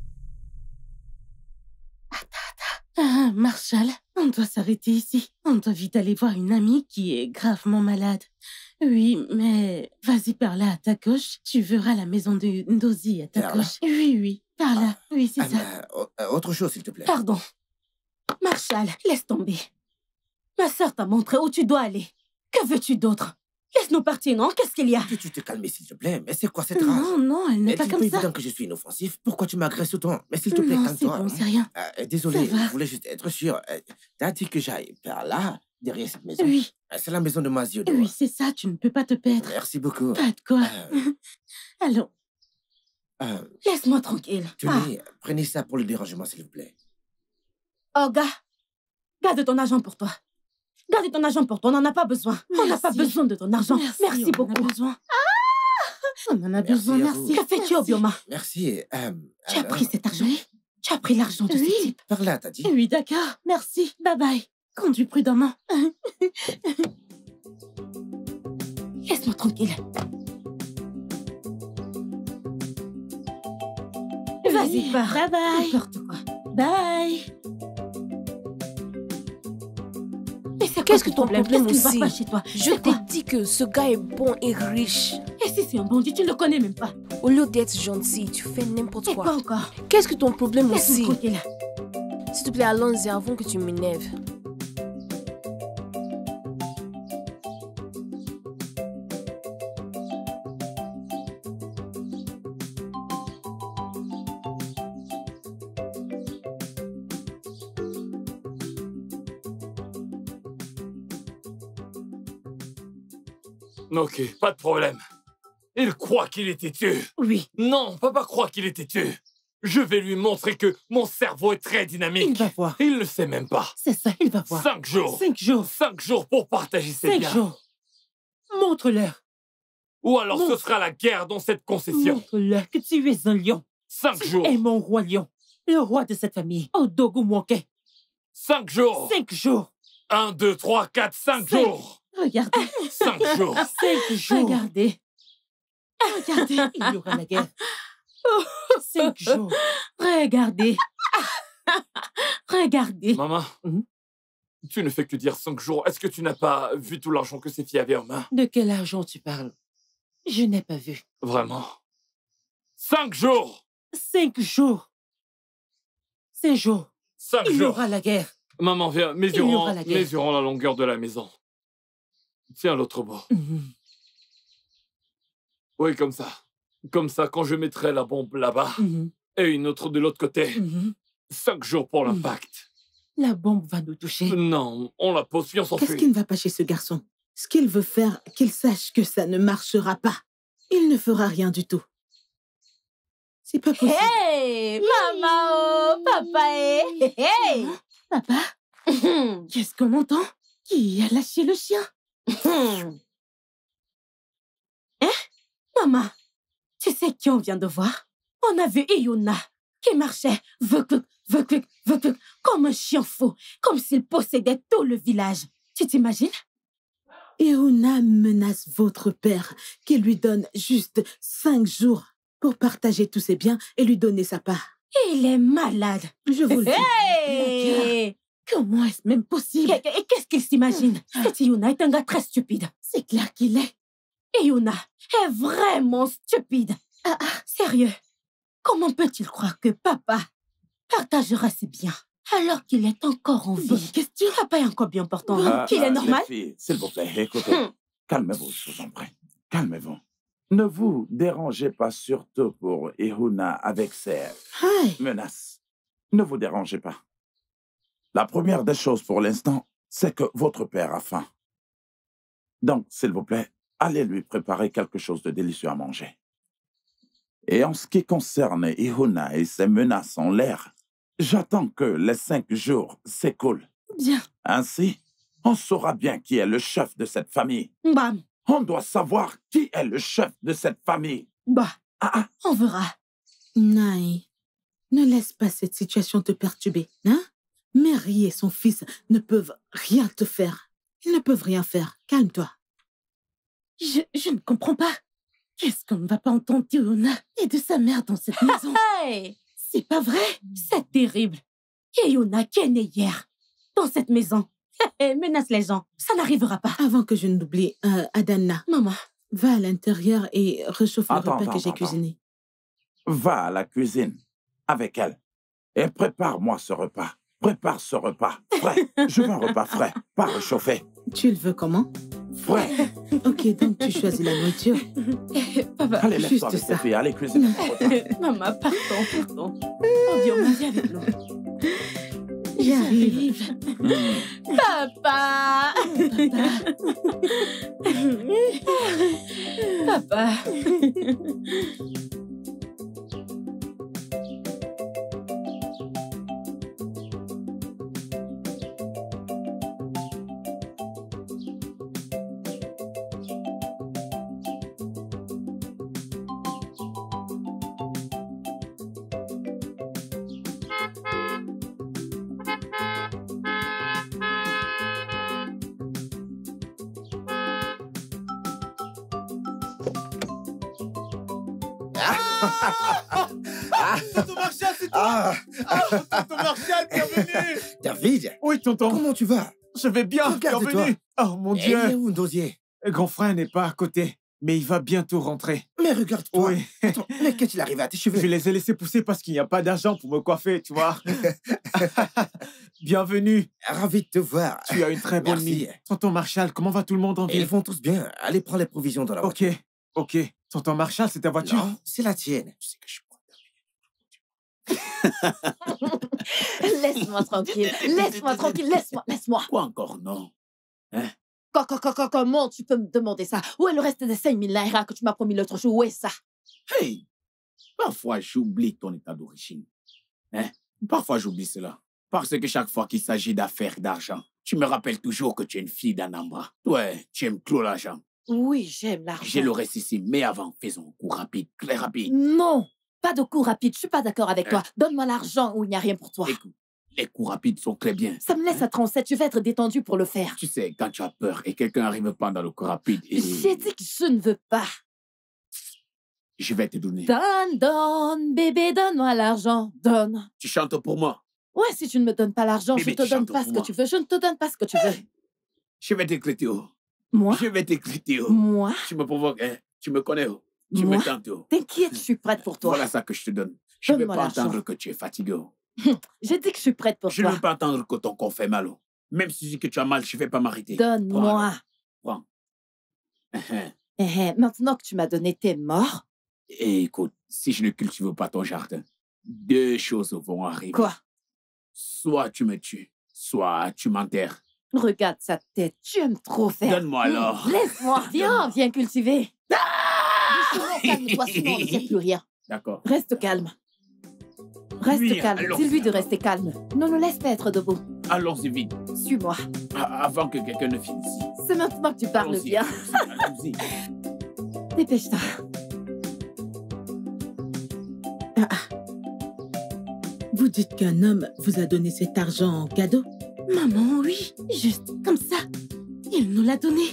Ah, Marshall, on doit s'arrêter ici. On doit vite aller voir une amie qui est gravement malade. Oui, mais vas-y par là à ta gauche. Tu verras la maison de Ndozi à ta Par là? gauche. Oui, oui, par là. Oui, c'est Ah, ça. mais, euh, autre chose, s'il te plaît. Pardon. Marshall, laisse tomber. Ma sœur t'a montré où tu dois aller. Que veux-tu d'autre? Laisse-nous partir, non? Qu'est-ce qu'il y a? Peux-tu te calmer, s'il te plaît? Mais c'est quoi cette rage? Non, non, elle n'est pas Est-il comme pas ça. évident que je suis inoffensif? Pourquoi tu m'agresses autant? Mais s'il te plaît, Non, c'est calme-toi. bon, c'est rien. Euh, désolé, Ça va. je voulais juste être sûr. Euh, T'as dit que j'aille par là, derrière cette maison? Oui, Euh, C'est la maison de Maziodo. oui, c'est ça, tu ne peux pas te perdre. Merci beaucoup. Pas de quoi. Euh, Allons, euh, laisse-moi tranquille. tenez, prenez ça pour le dérangement, s'il vous plaît. Ah. Oh, gars, garde ton argent pour toi. Garde ton argent pour toi, on n'en a pas besoin. On n'a pas Merci. besoin de ton argent. Merci, Merci on en a beaucoup. besoin. On en a Merci besoin, à merci. vous. Que fais-tu, Obioma? Merci. euh, Tu as alors, pris cet argent? Tu as pris l'argent de Oui. ce type? Par là, t'as dit? Oui, d'accord. Merci. Bye bye. Conduis prudemment. Laisse-moi tranquille. Vas-y, pars. Bye bye. N'importe quoi. Bye. Mais c'est quoi Qu'est-ce que ton problème? problème Qu'est-ce qui aussi? ne va pas chez toi? Je C'est t'ai quoi? dit que ce gars est bon et riche. Et si c'est un bandit, tu ne le connais même pas. Au lieu d'être gentil, tu fais n'importe Et quoi quoi. encore? Qu'est-ce que ton problème aussi? Laisse-moi tranquille. S'il te plaît, allons-y avant que tu m'énerves. Ok, pas de problème. Il croit qu'il est têtu. Oui. Non, papa croit qu'il est têtu. Je vais lui montrer que mon cerveau est très dynamique. Il va voir. Il ne sait même pas. C'est ça, il va voir. Cinq jours. Cinq jours. Cinq jours pour partager ses Cinq biens. jours. Montre-leur. Ou alors ce Montre. sera la guerre dans cette concession. Montre-leur que tu es un lion. Cinq Tu jours. es mon roi lion. Le roi de cette famille. Odogo Mwoke. Cinq jours. Cinq jours. Un, deux, trois, quatre, cinq Cinq. jours. Regardez. Cinq jours. Cinq jours. Regardez. Regardez. Il y aura la guerre. Cinq jours. Regardez. Regardez. Maman, Mhm. tu ne fais que dire cinq jours. Est-ce que tu n'as pas vu tout l'argent que ces filles avaient en main? De quel argent tu parles? Je n'ai pas vu. Vraiment? Cinq jours. Cinq jours. Cinq jours. Cinq Il y jours. aura la guerre. Maman, viens, y mesurons, aura la guerre. mesurons la longueur de la maison. Tiens l'autre bout. Mhm. Oui, comme ça. Comme ça, quand je mettrai la bombe là-bas Mhm. et une autre de l'autre côté, Mhm. cinq jours pour l'impact. La bombe va nous toucher. Non, on la pose puis on Qu'est-ce s'enfuit. qui ne va pas chez ce garçon? Ce qu'il veut faire, qu'il sache que ça ne marchera pas. Il ne fera rien du tout. C'est pas possible. Hey, maman, oh, papa, hey, hey. Papa, qu'est-ce qu'on entend? Qui a lâché le chien? Hein? Maman, tu sais qui on vient de voir? On a vu Iyuna qui marchait. Veut que... Vuk-vuk, vuk-vuk, comme un chien fou, comme s'il possédait tout le village. Tu t'imagines? Ihuna menace votre père, qui lui donne juste cinq jours pour partager tous ses biens et lui donner sa part. Il est malade. Je vous le dis. Hey! Comment est-ce même possible? Et qu'est-ce qu'il s'imagine? Cet Ihuna est un gars très stupide. C'est clair qu'il est. Ihuna est vraiment stupide. Ah, ah, sérieux, comment peut-il croire que papa partagera ses biens alors qu'il est encore en vie? Bonne question. Papa est encore bien portant. Euh, Qu'il est euh, normal? Les filles, s'il vous plaît, écoutez. Calmez-vous, je vous en prie. Calmez-vous. Ne vous dérangez pas surtout pour Ihuna avec ses Hi. menaces. Ne vous dérangez pas. La première des choses pour l'instant, c'est que votre père a faim. Donc, s'il vous plaît, allez lui préparer quelque chose de délicieux à manger. Et en ce qui concerne Ihuna et ses menaces en l'air, j'attends que les cinq jours s'écoulent. Bien. Ainsi, on saura bien qui est le chef de cette famille. Bam. On doit savoir qui est le chef de cette famille. Bah, Ah, ah. on verra. Naï, ne laisse pas cette situation te perturber, hein? Mary et son fils ne peuvent rien te faire. Ils ne peuvent rien faire. Calme-toi. Je, je ne comprends pas. Qu'est-ce qu'on ne va pas entendre d'Ihuna et de sa mère dans cette maison? Hey! C'est pas vrai? C'est terrible. Ihuna qui est née hier, dans cette maison, menace les gens. Ça n'arrivera pas. Avant que je n'oublie, euh, Adana, Maman, va à l'intérieur et réchauffe le Attends, repas que attends, j'ai attends. cuisiné. Va à la cuisine avec elle et prépare-moi ce repas. Prépare ce repas frais. Je veux un repas frais, pas réchauffé. Tu le veux comment? Frais. Ok, donc tu choisis la nourriture. papa. Allez, lève-toi Juste avec ça. tes filles. Allez, cuisine. Maman, pardon, pardon. Oh Dieu, viens avec nous. J'arrive. Papa. Papa. Tonton Marshall, c'est toi. Ah, Tonton Marshall, bienvenue. David, Oui, tonton. comment tu vas? Je vais bien, Regarde-toi. bienvenue. Oh, mon Et Dieu. il est où, Ndosier? Grand frère n'est pas à côté, mais il va bientôt rentrer. Mais regarde-toi. Oui. Attends, mais qu'est-il arrivé à tes cheveux? Je les ai laissés pousser parce qu'il n'y a pas d'argent pour me coiffer, tu vois. Bienvenue. Ravi de te voir. Tu as une très bonne Merci. nuit. Tonton Marshall, comment va tout le monde en Ils ville? vont tous bien. Allez, prends les provisions dans la Ok, voiture. ok. Tonton Marshall, c'est ta voiture? Non, c'est la tienne. Tu sais que je suis Laisse-moi tranquille. Laisse-moi tranquille. Laisse-moi. Laisse-moi. Quoi encore, non? Hein? Co- co- co- co- Comment tu peux me demander ça? Où est le reste des cinq mille naira que tu m'as promis l'autre jour? Où est ça? Hey! Parfois, j'oublie ton état d'origine. Hein? Parfois, j'oublie cela. Parce que chaque fois qu'il s'agit d'affaires d'argent, tu me rappelles toujours que tu es une fille d'Anambra. Ouais, tu aimes trop l'argent. Oui, j'aime l'argent. J'ai le reste ici, mais avant, faisons un coup rapide, très rapide. Non, pas de coup rapide. Je suis pas d'accord avec toi. Donne-moi l'argent ou il n'y a rien pour toi. Écoute, les coups rapides sont très bien. Ça me laisse à trente-sept. Je vais être détendu pour le faire. Tu sais, quand tu as peur et quelqu'un arrive pendant le coup rapide, et... J'ai dit que je ne veux pas. je vais te donner. Donne, donne, bébé, donne-moi l'argent. Donne. Tu chantes pour moi. Ouais, si tu ne me donnes pas l'argent, je Bébé, te tu donne chantes pas pour ce que moi. tu veux. Je ne te donne pas ce que tu veux. Je vais t'éclater. Oh. Moi? Je vais t'éclater. Oh. Moi? Tu me provoques, hein? Tu me connais. Oh. Tu Moi? me tentes. Oh. T'inquiète, je suis prête pour toi. Voilà ça que je te donne. Je ne veux Donne-moi pas l'argent. entendre que tu es fatigué. Oh. J'ai dit que je suis prête pour Je ne toi. veux pas entendre que ton corps fait mal. Oh. Même si je dis que tu as mal, je ne vais pas m'arrêter. Donne-moi. Prends. Eh, eh, Maintenant que tu m'as donné tes morts. Et écoute, si je ne cultive pas ton jardin, deux choses vont arriver. Quoi? Soit tu me tues, soit tu m'enterres. Regarde sa tête. Tu aimes trop faire. Donne-moi alors. Laisse-moi. Viens, viens cultiver. Doucement, calme-toi, sinon on ne sait plus rien. D'accord. Reste calme. Reste Oui, calme. allons. Dis-lui de rester calme. Ne nous laisse pas être debout. Allons-y vite, Suis-moi. a- avant que quelqu'un ne finisse. C'est maintenant que tu parles Allons-y, bien. allons-y, allons-y. Dépêche-toi. Vous dites qu'un homme vous a donné cet argent en cadeau? Maman, oui, juste comme ça. Il nous l'a donné.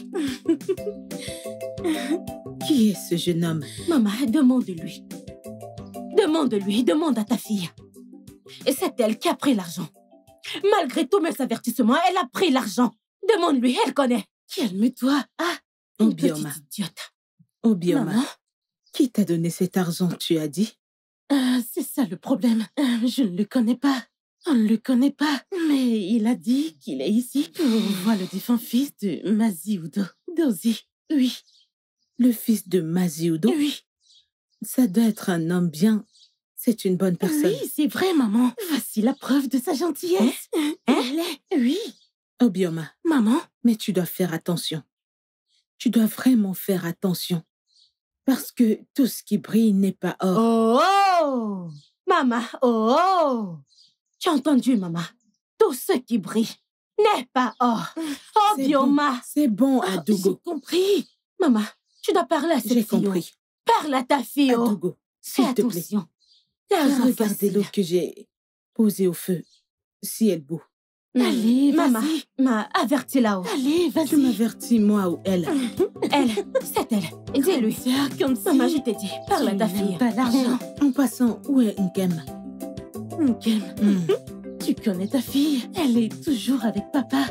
Qui est ce jeune homme? Maman, demande-lui. Demande-lui, demande à ta fille. Et c'est elle qui a pris l'argent. Malgré tous mes avertissements, elle a pris l'argent. Demande-lui, elle connaît. Calme-toi. Ah, une petite idiote. Obioma, Maman? Qui t'a donné cet argent, tu as dit? Euh, c'est ça le problème. Euh, je ne le connais pas. On ne le connaît pas. Mais il a dit qu'il est ici pour voir le défunt fils de Maziudo. Dozi, oui. Le fils de Maziudo? Oui. Ça doit être un homme bien. C'est une bonne personne. Oui, c'est vrai, maman. Voici la preuve de sa gentillesse. Hein? Elle est... Oui. Obioma. Maman? Mais tu dois faire attention. Tu dois vraiment faire attention. Parce que tout ce qui brille n'est pas or. Oh, oh! Maman, oh, oh! Tu as entendu, maman? Tout ce qui brille n'est pas or. Oh, Bioma! C'est bon, Adougo. J'ai compris. Maman, tu dois parler à cette fille. J'ai compris. Parle à ta fille. Adougo, Fais s'il te plaît. attention. Regardez l'eau que j'ai posée au feu. Si elle bout. Allez, maman, m'a averti là-haut. Allez, vas-y. Tu m'avertis, moi ou elle? Elle, c'est elle. Dis-lui. Comme ça, maman, je t'ai dit. Parle à ta fille. Pas l'argent. En passant, où est Nkem? Nkem, tu connais ta fille. Elle est toujours avec papa.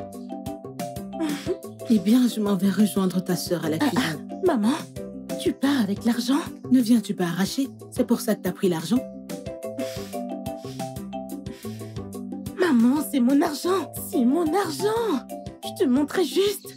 Eh bien, je m'en vais rejoindre ta sœur à la cuisine. Maman, tu pars avec l'argent? Ne viens-tu pas arracher? C'est pour ça que t'as pris l'argent? Maman, c'est mon argent. C'est mon argent. Je te montrais juste.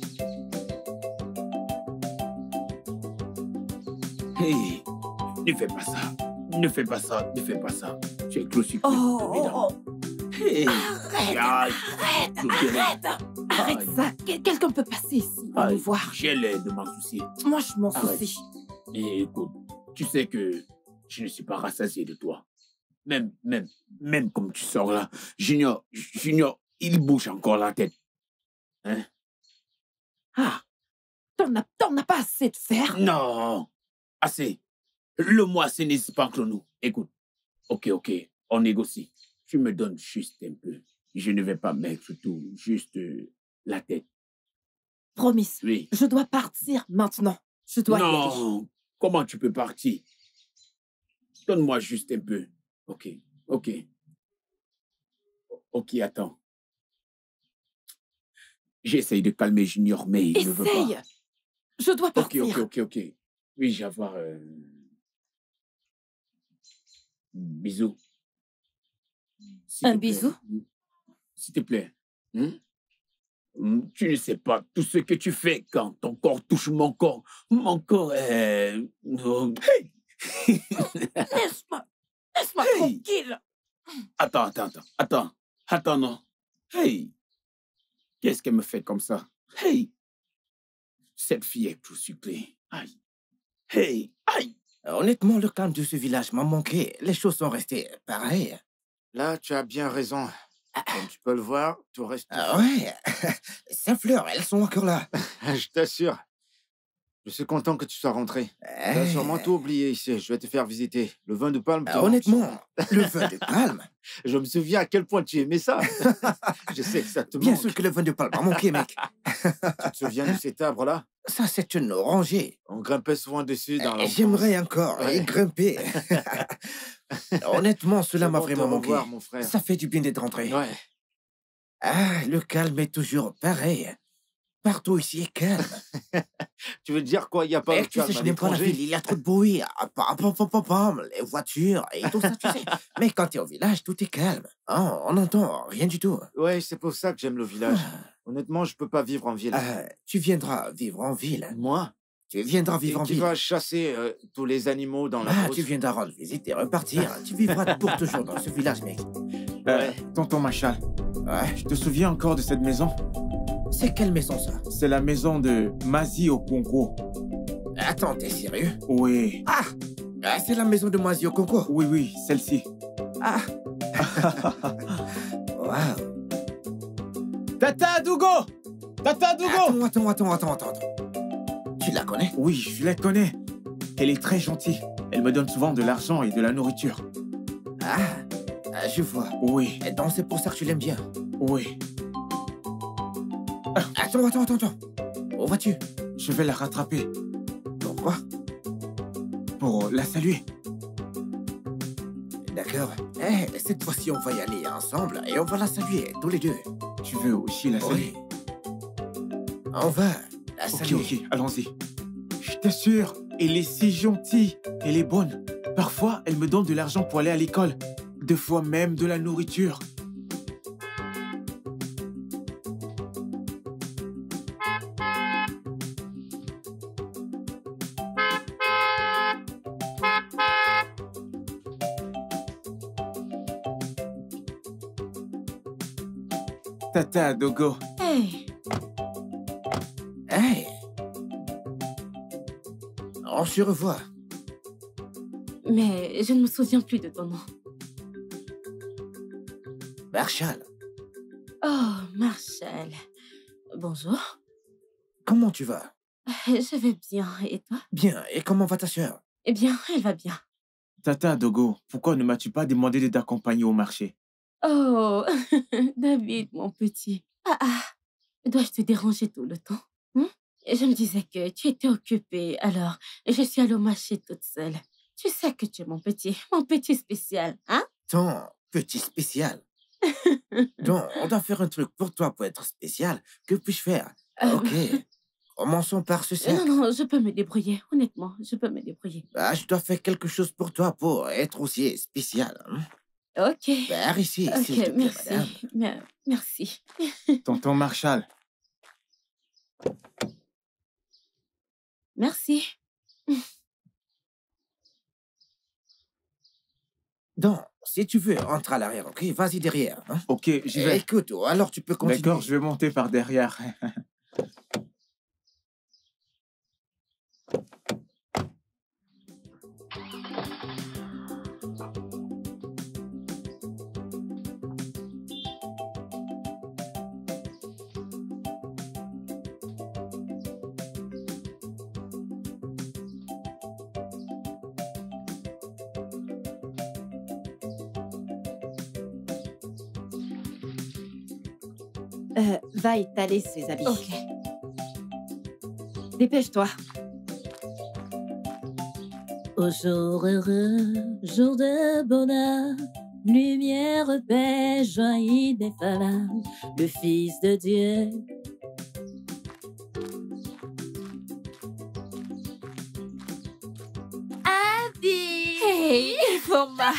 Hey, ne fais pas ça. Ne fais pas ça. Ne fais pas ça. Tu es trop sucré. Oh, évidemment. Hey. Arrête, Aïe. arrête, arrête. Arrête ça. Quel- Quelqu'un peut passer ici pour Aïe, nous voir. J'ai l'air de m'en soucier. Moi, je m'en Arrête. soucie. Et écoute, tu sais que je ne suis pas rassasié de toi. Même, même, même comme tu sors là, Junior, Junior, il bouge encore la tête. Hein? Ah, t'en as, t'en as pas assez de fer? Non, assez. Le mois, ce n'est pas entre nous. Écoute, ok, ok, on négocie. Tu me donnes juste un peu. Je ne vais pas mettre tout, juste euh, la tête. Promis. Oui. Je dois partir maintenant. Je dois y aller. Non, comment tu peux partir? Donne-moi juste un peu. Ok, ok. Ok, attends. J'essaye de calmer Junior, mais il ne veut pas. Essaye. Je dois Ok, partir. ok, ok, ok. Oui, j'ai avoir... Euh... Bisous. S'il Un te plaît. bisou? S'il te plaît. Hein? Hmm, Tu ne sais pas tout ce que tu fais quand ton corps touche mon corps. Mon corps est... Oh, hey! Laisse-moi. Laisse-moi Hey! tranquille. Attends, attends, attends, attends, attends, non. Hey! Qu'est-ce qu'elle me fait comme ça? Hey! Cette fille est trop sucrée. Aïe! Hey! Aïe! Honnêtement, le calme de ce village m'a manqué. Les choses sont restées pareilles. Là, tu as bien raison. Comme tu peux le voir, tout reste... Ah ouais, ces fleurs, elles sont encore là. Je t'assure. Je suis content que tu sois rentré. Tu as sûrement tout oublié ici. Je vais te faire visiter. Le vin de palme. te Ah, manque. honnêtement, le vin de palme. Je me souviens à quel point tu aimais ça. Je sais que ça te Bien manque. sûr que le vin de palme m'a manqué, mec. Tu te souviens de cet arbre-là? Ça, c'est une orangée. On grimpait souvent dessus dans Eh, l'enfance. J'aimerais encore Ouais. y grimper. Honnêtement, cela C'est m'a bon de vraiment te manqué. revoir, mon frère. Ça fait du bien d'être rentré. Ouais. Ah, le calme est toujours pareil. Partout ici est calme. Tu veux dire quoi? Il n'y a pas Eh, de tu sais, calme je à n'aime pas la l'étranger? ville, il y a trop de bruit. Ah, pam, pam, pam, pam, pam, les voitures et tout ça, tu sais. Mais quand tu es au village, tout est calme. Oh, on n'entend rien du tout. Ouais, c'est pour ça que j'aime le village. Honnêtement, je peux pas vivre en ville. Ah, tu viendras vivre en ville. Moi? Tu viendras vivre Et en tu ville. vas chasser euh, tous les animaux dans la Ah, brousse. tu viendras rendre visite et repartir. Tu vivras pour toujours dans ce village, mec. Euh, tonton Machal, Ouais. tu te souviens encore de cette maison? C'est quelle maison, ça? C'est la maison de Mazi au Congo. Attends, t'es sérieux? Oui. Ah, ah, c'est la maison de Mazi au Congo. Oui, oui, celle-ci. Ah. Waouh. Tata Dougo! Tata Dougo! Attends, attends, attends, attends, attends. Tu la connais? Oui, je la connais. Elle est très gentille. Elle me donne souvent de l'argent et de la nourriture. Ah, Ah, je vois. Oui. Et donc, c'est pour ça que tu l'aimes bien. Oui. Ah, attends, attends, attends, attends. Où vas-tu? Je vais la rattraper. Pourquoi? Pour la saluer. D'accord. Eh, cette fois-ci, on va y aller ensemble et on va la saluer, tous les deux. Tu veux aussi la saluer? Oui. On va la Ok, saluer. ok, allons-y. Je t'assure, elle est si gentille. Elle est bonne. Parfois, elle me donne de l'argent pour aller à l'école. Deux fois même de la nourriture. Tata Dogo. Hey, Hey. On se revoit. Mais je ne me souviens plus de ton nom. Marshall, Oh, Marshall. Bonjour. comment tu vas? Je vais bien. Et toi? Bien. Et comment va ta sœur? Eh bien, elle va bien. Tata Dogo, pourquoi ne m'as-tu pas demandé de t'accompagner au marché? Oh, David, mon petit. Ah, ah. Dois-je te déranger tout le temps? Hmm? Je me disais que tu étais occupé, alors je suis allée au marché toute seule. Tu sais que tu es mon petit, mon petit spécial, hein? Ton petit spécial. Donc, on doit faire un truc pour toi pour être spécial. Que puis-je faire? Euh, Ok. Commençons par ce sac. Non, non, je peux me débrouiller, honnêtement, je peux me débrouiller. Bah, je dois faire quelque chose pour toi pour être aussi spécial. hein. Ok. Par ici, Ok, s'il te plaît, merci. madame. Mer- merci. Tonton Marshall. Merci. Donc, si tu veux, entre à l'arrière, ok? Vas-y derrière. hein. Ok, j'y vais. Écoute, alors tu peux continuer. D'accord, je vais monter par derrière. Euh, va étaler ses habits. ok. Dépêche-toi. Au jour heureux, jour de bonheur, lumière, paix, joie ineffable, le Fils de Dieu. Abby! Hey, Forma!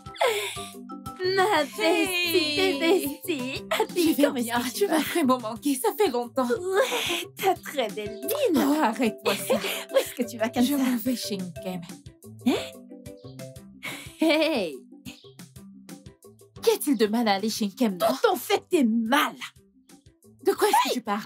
Ma Hey. bestie, Abby, Je vais comment bien, est-ce que tu tu m'as vas? vraiment manqué, ça fait longtemps. Ouais, t'as très belle mine. Oh, arrête-toi ça. Où est-ce que tu vas comme Je ça? m'en vais chez Nkem. Hey, Qu'y a-t-il de mal à aller chez Nkem, non? tout en fait t'es mal. De quoi est-ce que tu parles?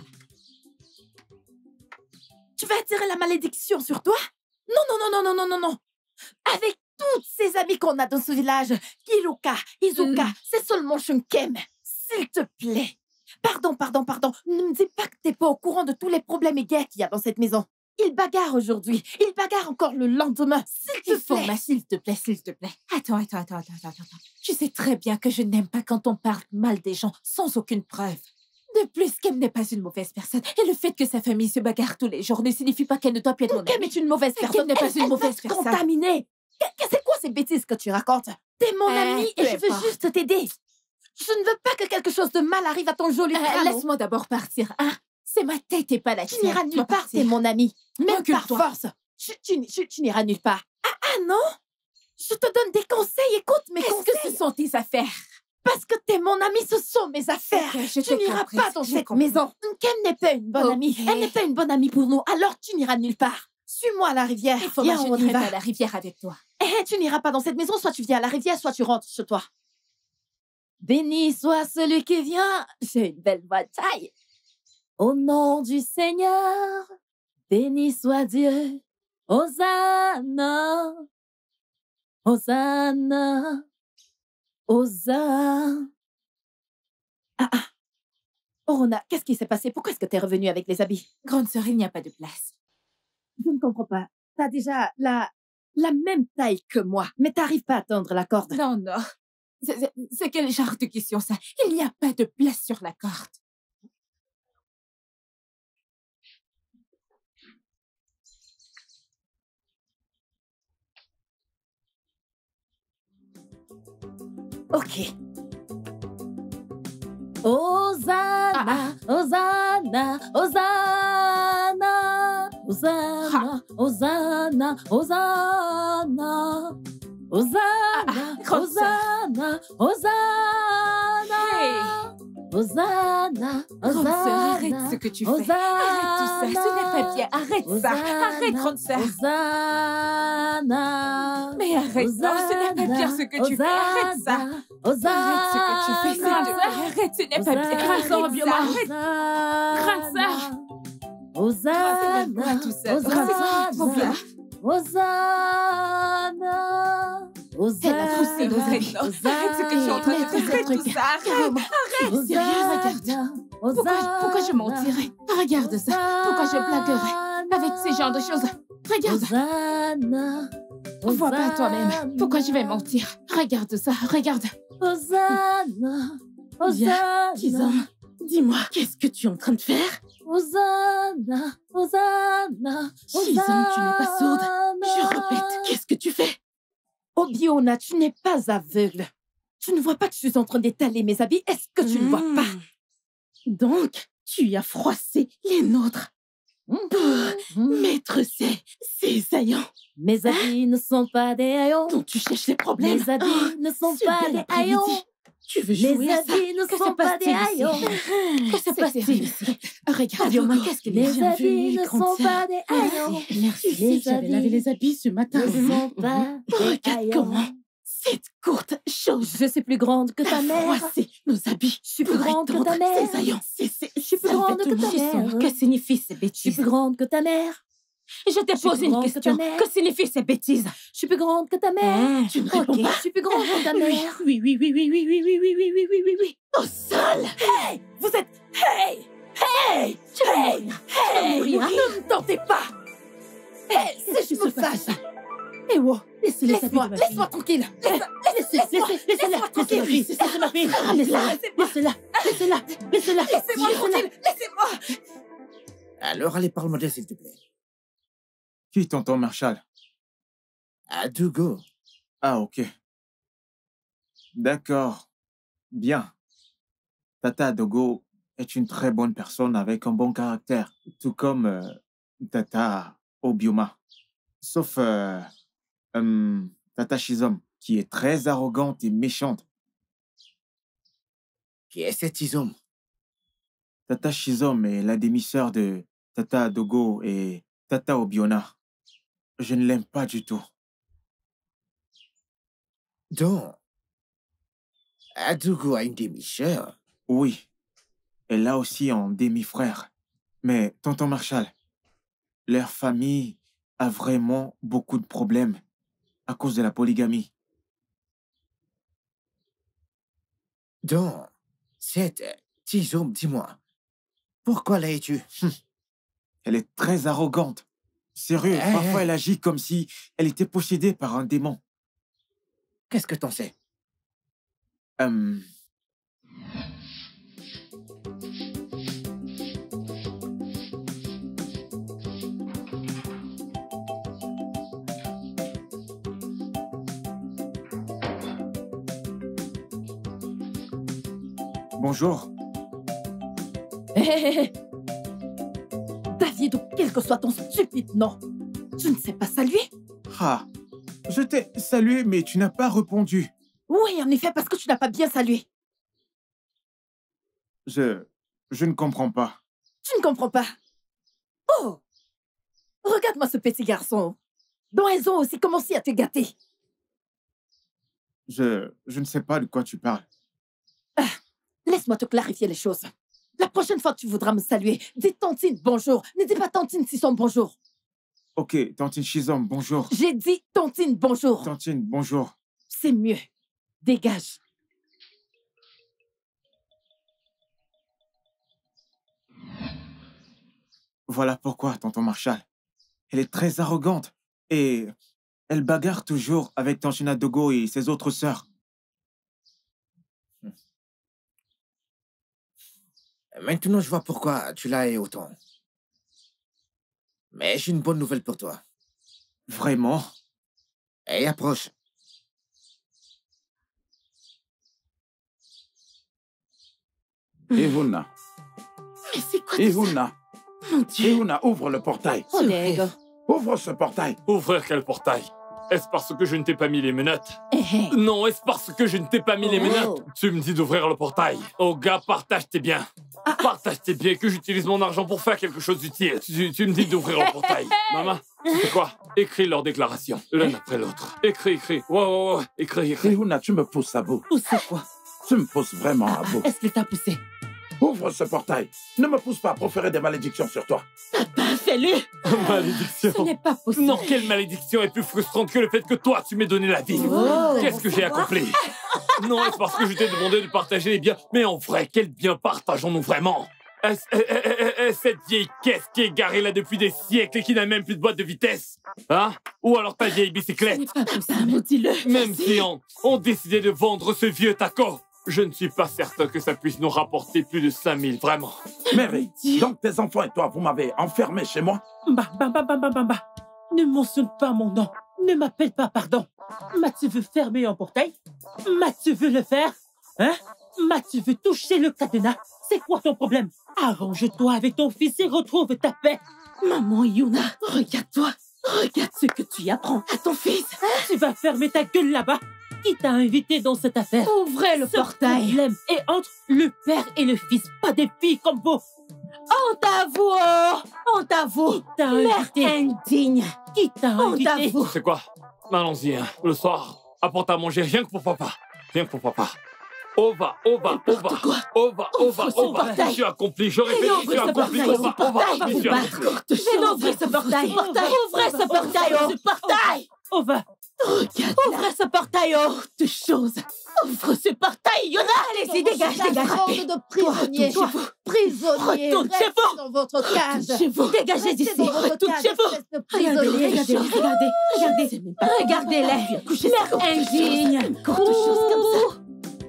Tu vas attirer la malédiction sur toi? Non, non, non, non, non, non, non, non. Avec toutes ces amis qu'on a dans ce village, Kiruka, Izuka, Mm. c'est seulement Shunkem. S'il te plaît. Pardon, pardon, pardon. Ne me dis pas que t'es pas au courant de tous les problèmes et guerres qu'il y a dans cette maison. Ils bagarrent aujourd'hui. Ils bagarrent encore le lendemain. S'il te plaît. Forma, s'il te plaît, s'il te plaît. Attends, attends, attends, attends, attends, attends. Tu sais très bien que je n'aime pas quand on parle mal des gens sans aucune preuve. De plus, Kem n'est pas une mauvaise personne. Et le fait que sa famille se bagarre tous les jours ne signifie pas qu'elle ne doit plus être mon Kem amie. est une mauvaise Et personne. Kem n'est pas Elle- une elle va mauvaise te personne. contaminer. Qu'est- qu'est- C'est quoi ces bêtises que tu racontes? T'es mon Eh, ami peu et je veux importe. juste t'aider. Je ne veux pas que quelque chose de mal arrive à ton joli Euh, crâne. Laisse-moi d'abord partir, hein. C'est ma tête et pas la Tu tienne. n'iras Dois nulle part, partir. t'es mon ami. Même par Recule-toi. force. Tu, tu, tu- tu n'iras nulle part. Ah, ah non? Je te donne des conseils, écoute mes Est-ce conseils. que ce sont tes affaires? Parce que t'es mon ami, ce sont mes affaires. Ok, je tu t'ai n'iras comprise, pas dans j'ai cette compris. maison. Kem n'est pas une bonne Ok. amie. Elle n'est pas une bonne amie pour nous. Alors tu n'iras nulle part. Suis-moi à la rivière. Il faut Viens, que je on y n'irai va. pas à la rivière avec toi. Eh, tu n'iras pas dans cette maison, soit tu viens à la rivière, soit tu rentres chez toi. Béni soit celui qui vient. J'ai une belle bataille. Au nom du Seigneur, béni soit Dieu. Hosanna, Hosanna, Hosanna. Ah, ah. Orona, qu'est-ce qui s'est passé? Pourquoi est-ce que t'es revenue avec les habits? Grande sœur, il n'y a pas de place. Je ne comprends pas. T'as déjà la, la même taille que moi, mais t'arrives pas à tendre la corde. Non, non. C'est- c'est- C'est quel genre de question, ça? Il n'y a pas de place sur la carte. Ok. Hosanna, Hosanna, Hosanna, Hosanna, Hosanna, Hosanna, Hosanna, Hosanna, Hosanna, Hosanna, Grande sœur, arrête ce que tu fais. Arrête tout ça, ce n'est pas bien. Arrête ça. Arrête, grande sœur. Hosanna. Mais arrête, non, ce n'est pas bien ce que tu fais. Arrête ça. Arrête ce que tu fais, s'il te plaît. Arrête, ce n'est pas bien. Grande sœur, arrête. Grande sœur. Hosanna, tout ça. Hosanna, Hosanna, Elle a poussé nos ailes. Arrête ce que tu es en train de faire. Arrête tout ça. Arrête. Arrête. Sérieux, regarde. Pourquoi, pourquoi je mentirais? Regarde ça. Pourquoi je blaguerais avec ce genre de choses? Regarde. Vois pas toi-même. Pourquoi je vais mentir? Regarde ça. Regarde. Hosanna, Viens, Kizom. Dis-moi, qu'est-ce que tu es en train de faire? Hosanna, Hosanna, Kizom, tu n'es pas sourde. Je répète, qu'est-ce que tu fais? Obiona, tu n'es pas aveugle. Tu ne vois pas que je suis en train d'étaler mes habits? Est-ce que tu ne vois pas? Donc, tu as froissé les nôtres pour mettre ces, ces haillons. Mes habits ne sont pas des haillons. Donc tu cherches les problèmes. Mes habits ne sont pas des haillons. Tu veux jouer Mes à ça? habits ne Que sont se pas des passe-t-il ici? haillons. Que se passe-t-il ici? Regarde, Adieu, Yoma, qu'est-ce qu'il y a? Mes habits ne sont pas des haillons. Merci, Tu sais mes que j'avais habits lavé les habits ce matin. Ne sont pas des Regarde haillons. comment cette courte chose. Je suis plus grande que ta mère. Froisser nos habits. Je suis plus grande que ta mère. Ces haillons. C'est, c'est, Je suis plus grande que ta mère. Que signifient ces Je suis bêtises? plus grande que ta mère. Je te Je suis pose plus une grande que ta question. mère. Que signifient ces bêtises? Je suis plus grande que ta mère. Tu ne réponds Ok, pas. je suis plus grande que ta Oui, mère. oui, oui, oui, oui, oui, oui, oui, oui, oui, oui, oui, oui, oui. Au sol! Hey! Vous êtes... Hey! Hey! Hey! Hey! mourir. Ne me tentez pas! Hey! Si je me fâche! Eh wow! Laissez-les Laisse-moi, laisse-moi tranquille! Laisse-la, Laissez-la, laissez-la, laisse-moi tranquille! laissez ma fille, Ah, laissez-la, laissez-moi. laissez-la, laissez-la, laissez-la, Laissez-moi tranquille! Laissez-moi! Alors, allez, parle-moi d'elle, s'il te plaît. Qui, tonton Marshall? Adugo. Ah, ok. D'accord. Bien. Tata Dogo est une très bonne personne avec un bon caractère, tout comme euh, Tata Obioma. Sauf euh, euh, Tata Shizom, qui est très arrogante et méchante. Qui est cet Izom? Tata Shizom est la demi-sœur de Tata Dogo et Tata Obiona. Je ne l'aime pas du tout. Donc, Adugo a une demi-sœur. Oui, elle a aussi un demi-frère. Mais, tonton Marshall, leur famille a vraiment beaucoup de problèmes à cause de la polygamie. Donc, cette Izom, dis-moi, pourquoi l'as-tu? Elle est très arrogante. Sérieux, Eh, parfois eh. elle agit comme si elle était possédée par un démon. Qu'est-ce que t'en sais? Euh, Bonjour. Hé, hé, hé. David, ou quel que soit ton stupide nom, tu ne sais pas saluer? Ah, je t'ai salué, mais tu n'as pas répondu. Oui, en effet, parce que tu n'as pas bien salué. Je... je ne comprends pas. Tu ne comprends pas. Oh! Regarde-moi ce petit garçon. Dont elles ont aussi commencé à te gâter. Je... je ne sais pas de quoi tu parles. Ah, laisse-moi te clarifier les choses. La prochaine fois que tu voudras me saluer, dis Tantine bonjour. Ne dis pas Tantine Sisson bonjour. Ok, Tantine Shizom, bonjour. J'ai dit Tantine bonjour. Tantine, bonjour. C'est mieux. Dégage. Voilà pourquoi, tonton Marshall. Elle est très arrogante et elle bagarre toujours avec Tantine Dogo et ses autres sœurs. Maintenant, je vois pourquoi tu l'as eu autant. Mais j'ai une bonne nouvelle pour toi. Vraiment? Et approche. Ihuna. Mais c'est quoi Ihuna. Mon Dieu. Ihuna, ouvre le portail. Rodrigo. Ouvre ce portail. Ouvrir quel portail? Est-ce parce que je ne t'ai pas mis les menottes? Non, est-ce parce que je ne t'ai pas mis les menottes? Tu me dis d'ouvrir le portail. Oh gars, partage tes biens. Partage tes biens, que j'utilise mon argent pour faire quelque chose d'utile. Tu, tu me dis d'ouvrir le portail. Maman, tu sais quoi? Écris leur déclaration, l'un après l'autre. Écris, écris. Ouais, ouais, ouais. Écris, écris. Ihuna, tu me pousses à bout. Pousser quoi? Tu me pousses vraiment à bout. Est-ce qu'il t'a poussé? Ouvre ce portail. Ne me pousse pas à proférer des malédictions sur toi. Papa, fais-le. Malédiction. Ce n'est pas possible. Non, quelle malédiction est plus frustrante que le fait que toi, tu m'aies donné la vie? Oh, Qu'est-ce que j'ai accompli? Non, est-ce parce que je t'ai demandé de partager les biens? Mais en vrai, quel bien partageons-nous vraiment? Est-ce, est- est- est- cette vieille caisse qui est garée là depuis des siècles et qui n'a même plus de boîte de vitesse? Hein? Ou alors ta vieille bicyclette? Papa, maudis-le. Même si on, on décidait de vendre ce vieux taco, je ne suis pas certain que ça puisse nous rapporter plus de cinq mille, vraiment. Mary, donc tes enfants et toi, vous m'avez enfermé chez moi? Bah, bah, bah, bah, bah, bah, bah. Ne mentionne pas mon nom. Ne m'appelle pas pardon. Mathieu veut fermer un portail? Mathieu veut le faire? Hein? Mathieu veut toucher le cadenas? C'est quoi ton problème? Arrange-toi avec ton fils et retrouve ta paix. Maman Yuna, regarde-toi. Regarde ce que tu apprends à ton fils. Tu vas fermer ta gueule là-bas. Qui t'a invité dans cette affaire? Ouvrez le Ce portail. problème est entre le père et le fils, pas des filles comme vous. Honte à vous, oh. Honte à vous. Qui t'a Mère invité? indigne. Qui t'a Honte à invité? vous. C'est quoi? Allons-y, hein. Le soir, apporte à manger rien que pour papa. Rien que pour papa. Ova, Ova, Ova, Ova, Ova, Ouvre ce Ova. portail. Mission accomplie, je répète, Ouvre mission ce accomplie, portail. Ova, Ce portail Ova, va vous mission battre. accomplie. Mais ouvrez ce portail. Ouvrez ce portail, oh. Ce portail. Ova. Regarde. Ouvrez ce portail, oh. De choses. Ouvre ce portail, Yona. Allez-y, dégage, dégage. Bande de prisonniers. Toi, retourne Prisonniers. Retourne chez Restez vous. dans votre cage. Retourne chez vous. Dégagez Restez d'ici. dans votre Retourne cage, chez vous. espèce de Regardez, prisonniers. regardez, regardez, regardez. Regardez-les. Mère indigne. Encore de choses comme ça.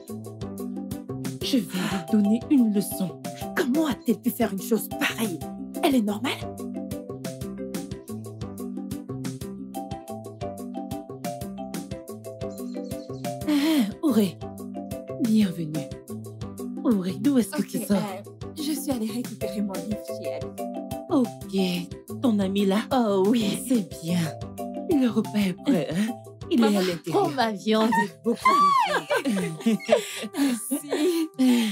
Je vais lui donner une leçon. Comment a-t-elle pu faire une chose pareille? Elle est normale? Ah, Auré. Bienvenue. Auré, d'où est-ce que tu sors? Je suis allée récupérer mon livre chez elle. Ok. Ton ami là? Oh oui. C'est bien. Le repas est prêt, hein? Il est à l'intérieur. Oh, ma viande. Beaucoup de viande. Merci.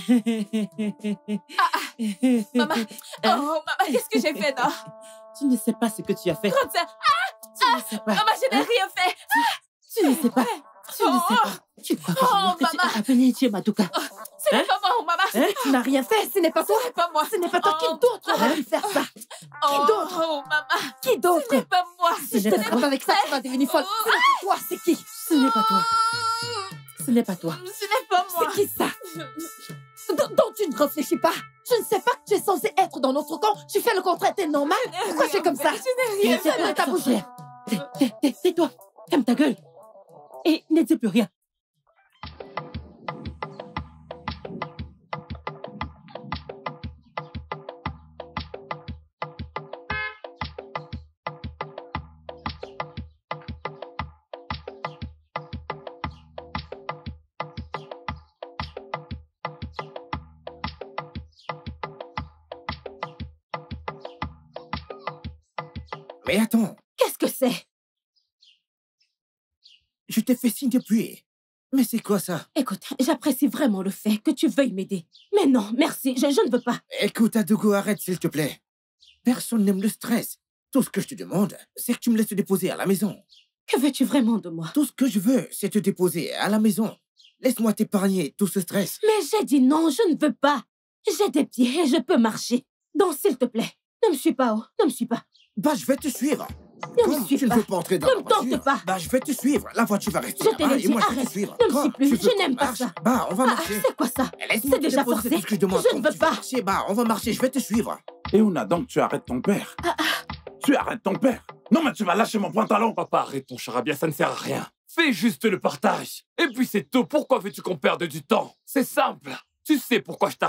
Maman. Oh, maman, qu'est-ce que j'ai fait, non? Tu ne sais pas ce que tu as fait. trente-cinq. Ah! Tu ne sais pas. Maman, je n'ai rien fait. Tu ne sais pas. Tu ne sais pas. Tu crois vraiment Oh, que tu maman. as appelé Dieu Maduka? Ce n'est Hein? pas moi, maman. Hein? Tu n'as rien fait. Ce n'est pas toi. Ce n'est pas moi. Ce n'est pas toi. Qui d'autre aurait pu faire ça? Qui d'autre? Oh, maman. Qui d'autre? Ce n'est pas moi. Ce Si je n'est te pas frappe toi. avec ça, tu vas devenir folle. Ce n'est pas toi, c'est qui? Ce n'est pas toi. Ce n'est pas toi. Ce n'est pas moi. C'est qui ça? D- dont tu ne réfléchis pas. Je ne sais pas que tu es censé être dans notre camp. Tu fais le contraire, t'es normal. Pourquoi tu es comme ça? Je n'ai rien fait. Ferme ta bouche. Tais- tais- tais- Tais-toi. Ferme ta gueule. Et ne dis plus rien. Mais attends, Qu'est-ce que c'est? je t'ai fait signe depuis. Mais c'est quoi ça? Écoute, j'apprécie vraiment le fait que tu veuilles m'aider. Mais non, merci, je, je ne veux pas. Écoute, Adogo, arrête s'il te plaît. Personne n'aime le stress. Tout ce que je te demande, c'est que tu me laisses te déposer à la maison. Que veux-tu vraiment de moi? Tout ce que je veux, c'est te déposer à la maison. Laisse-moi t'épargner tout ce stress. Mais j'ai dit non, je ne veux pas. J'ai des pieds et je peux marcher. Donc, s'il te plaît, ne me suis pas, oh, ne me suis pas. Bah, je vais te suivre. Ne me Comme suis tu pas. ne veux pas entrer dans Ne la me tente voiture, pas. bah, je vais te suivre. La voiture va rester Je t'ai là-bas dit, et moi, je vais arrête. te suivre. Ne me Comme suis plus, tu je veux qu'on n'aime pas marche, ça. Bah, on va Ah, marcher. c'est quoi ça? Laisse-moi C'est te déjà déposer forcé. tout ce que je demande. Je Comme ne veux tu pas. marcher, bah, on va marcher, je vais te suivre. Ehuna, donc tu arrêtes ton père. Tu arrêtes ton père. Non, mais tu vas lâcher mon pantalon. Papa, arrête ton charabia, ça ne sert à rien. Fais juste le partage. Et puis c'est tout. Pourquoi veux-tu qu'on perde du temps? C'est simple. Tu sais pourquoi je t'arrête.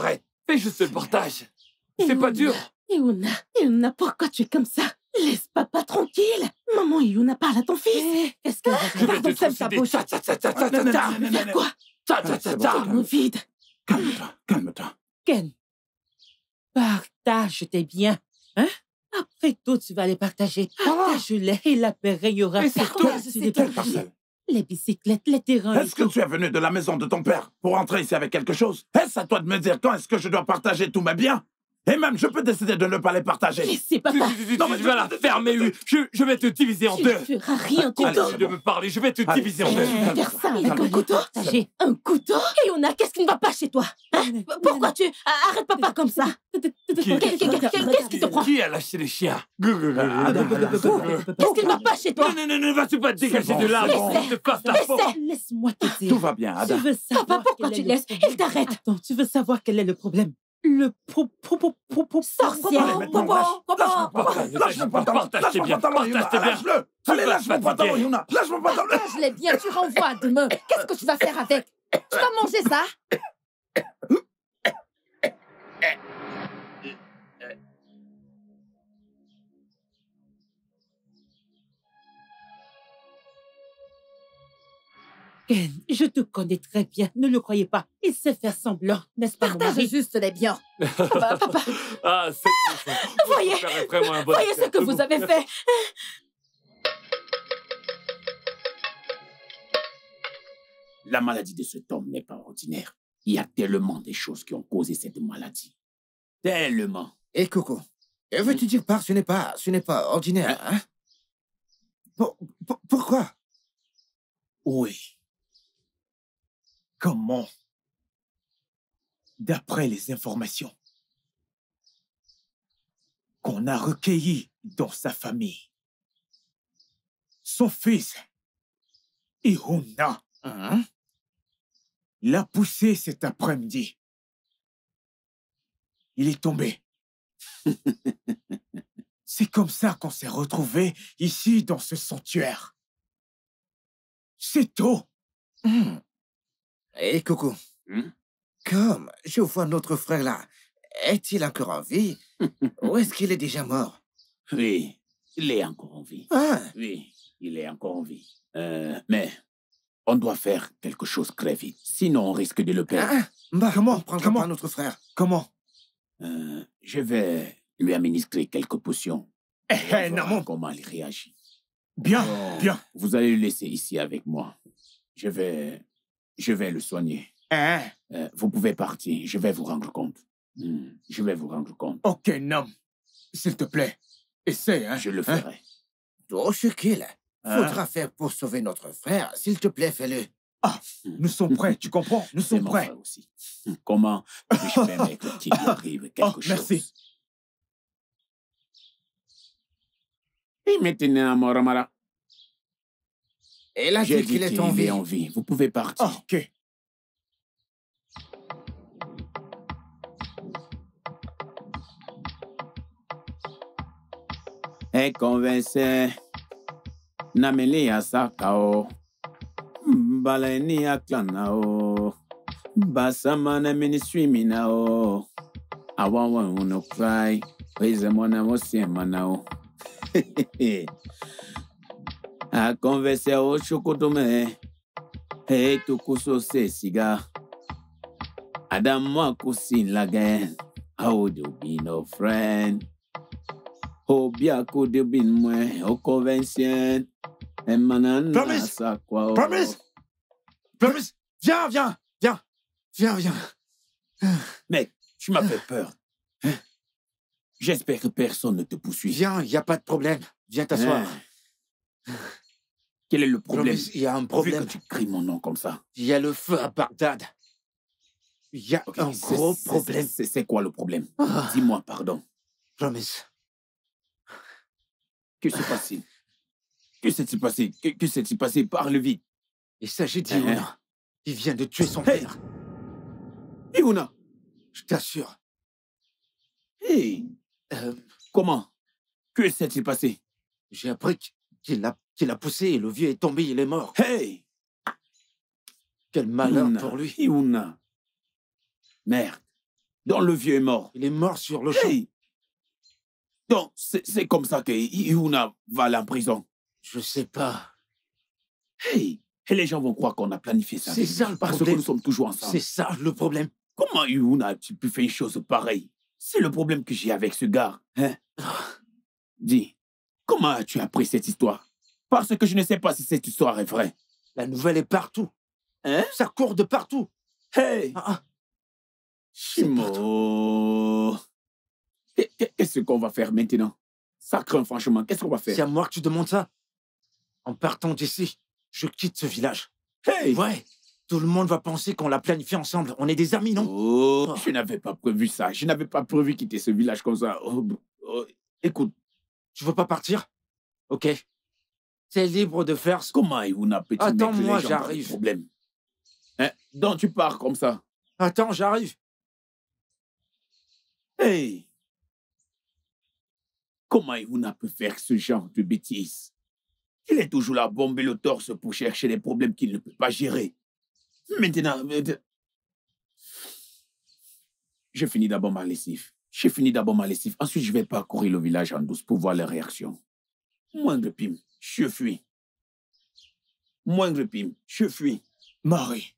Fais juste le partage. C'est pas dur. Yuna, Yuna, pourquoi tu es comme ça? Laisse papa tranquille. Maman Yuna parle à ton fils. Qu'est-ce qu'elle va Je vais te faire? Ta trucider. bouche. Ta, ta, ta, ta, ta, ta, ta. Faire quoi? Ta, ta, ta, ta. Mon vide. Calme-toi, calme-toi. Ken, partage tes biens. Hein? Après tout, tu vas les partager. Partage-les et la paix régnera. Mais c'est sur tout. toi. C'est Tu les quelle partages. parcelle? Les bicyclettes, les terrains. Est-ce que tu es venu de la maison de ton père pour entrer ici avec quelque chose? Est-ce à toi de me dire quand est-ce que je dois partager tous mes biens? Et même, je peux décider de ne pas les partager. Laissez papa. Tu, tu, tu, tu vas la fermer. Je, je vais te diviser en Tu deux. ne feras rien, Allez, couteau. arrête de me parler. Je vais te Allez, diviser en deux. Eh, faire ça avec un Calme-toi. couteau? Partagez. Un couteau? Yuna, qu'est-ce qui ne va pas chez toi? Hein? Pourquoi tu... Ah, arrête papa comme ça. Qui, Qu'est-ce qui te prend? qui a lâché les chiens? Qu'est-ce qui ne va pas chez toi? Non, non, non, ne vas-tu pas te dégager bon, de là c'est avant bon. que je te fasse la faute? Laissez. Laisse-moi te dire. Tout va bien, Tu Ada. veux savoir Papa, pourquoi quel tu est le laisses? problème? Il t'arrête. Attends, tu veux savoir quel est le problème? Le pro... pro... pro... pro... pro... Sorcière. Allez, maintenant, Bobo, lâche. Bobo. Partage, Lâche mon pantalon. partage Lâche tes mon biens. pantalon, Yuna. Partage tes biens. Lâche-le. Tu Allez, vas lâche mon fatiguer. pantalon, Yuna. Lâche mon pantalon. Partage-les bien, tu renvoies demain. Qu'est-ce que tu vas faire avec? Tu vas manger ça? Ken, je te connais très bien. Ne le croyez pas. Il sait faire semblant, n'est-ce pas, mon Partage mari? juste les biens. Papa, papa, Ah, c'est ça. Voyez. Votre père est vraiment un bon voyez ce que vous avez fait. La maladie de cet homme n'est pas ordinaire. Il y a tellement de choses qui ont causé cette maladie. Tellement. Et Coco, que veux-tu dire par ce n'est pas, ce n'est pas ordinaire, hein? Pour- pour- pourquoi? Oui. Comment? D'après les informations qu'on a recueillies dans sa famille, son fils, Ihuna, Hein? l'a poussé cet après-midi. Il est tombé. C'est comme ça qu'on s'est retrouvés ici dans ce sanctuaire. C'est tout. Hmm. Et Coco, Hmm? comme je vois notre frère là, est-il encore en vie? Ou est-ce qu'il est déjà mort? Oui, il est encore en vie. Ah, Oui, il est encore en vie. Euh, mais on doit faire quelque chose très vite. Sinon, on risque de le perdre. ah, bah, Comment? on prendra Comment? pas notre frère. Comment? Euh, je vais lui administrer quelques potions. Eh, Et on eh, verra non. comment il réagit. Bien, Alors, bien. Vous allez le laisser ici avec moi. Je vais, je vais le soigner. Hein? Euh, vous pouvez partir. Je vais vous rendre compte. Hmm, je vais vous rendre compte. Ok, non. S'il te plaît, essaie, hein? Je le Hein? ferai. Tout ce qu'il Hein? faudra faire pour sauver notre frère, s'il te plaît, fais-le. Ah, nous sommes prêts, tu comprends? Nous C'est sommes mon prêts. frère aussi. Hmm, Comment puis-je permettre qu'il lui arrive quelque Oh, chose? merci. Et maintenant, Moramara, Il a j'ai dit dit qu'il est en qu'il est vie. en vie. Vous pouvez partir. Ah, ok. E convence nameli asaka o baleni aklana o basama na ministry mina o awawa uno cry weze mona mosiema na o a convence o chokotume e tukuso se siga adamu akusin lagain how do be no friend. Oh, bien que de bin moi, au convention, et manan Promise. ça quoi. Promise. Promise. Viens, viens, viens. Viens, viens. Mec, tu m'as fait peur. Hein? J'espère que personne ne te poursuit. Viens, il n'y a pas de problème. Viens t'asseoir. Hein? Quel est le problème? Promise, il y a un Vu problème. que tu cries mon nom comme ça. Il y a le feu à Bagdad. Il y a Ok, un c'est- gros c'est- problème. C'est c'est quoi le problème? Ah. Dis-moi pardon. Promise. Que s'est passé? Que s'est-il passé? Que, que s'est-il passé? Parle vite. Il s'agit Hein? d'Iona. Il vient de tuer son Hey. père. Iuna! Je t'assure. Hey! Euh, Comment? Que s'est-il passé? J'ai appris qu'il l'a qu'il a poussé et le vieux est tombé, il est mort. Hey! Quel malheur Iuna, pour lui. Iuna. Merde. dont le vieux est mort. Il est mort sur le champ. Hey. Donc, c'est comme ça que Ihuna va aller en prison. Je sais pas. Hey, et les gens vont croire qu'on a planifié ça. C'est ça le parce problème. que nous sommes toujours ensemble. C'est ça le problème. Comment Ihuna a-t-il pu faire une chose pareille? C'est le problème que j'ai avec ce gars. Hein? Dis, comment as-tu appris cette histoire? Parce que je ne sais pas si cette histoire est vraie. La nouvelle est partout. Hein? Ça court de partout. Hey! Ah, ah. Chimo! Qu'est-ce qu'on va faire maintenant? Ça craint franchement. Qu'est-ce qu'on va faire? C'est à moi que tu demandes ça. En partant d'ici, je quitte ce village. Hey! Ouais. Tout le monde va penser qu'on l'a planifié ensemble. On est des amis, non? Oh, je n'avais pas prévu ça. Je n'avais pas prévu quitter ce village comme ça. Oh, oh, écoute. Tu veux pas partir? Ok. T'es libre de faire ce... Comment Ihuna peut-il mettre les Attends-moi, gens dans le j'arrive. problème? Hein? Donc tu pars comme ça? Attends, j'arrive. Hey! Comment Ihuna peut faire ce genre de bêtises? Il est toujours là à bomber le torse pour chercher les problèmes qu'il ne peut pas gérer. Maintenant, je finis d'abord ma lessive. J'ai fini d'abord ma lessive. Ensuite, je vais parcourir le village en douce pour voir les réactions. Moindre pime, je fuis. Moindre pime, je fuis. Marie,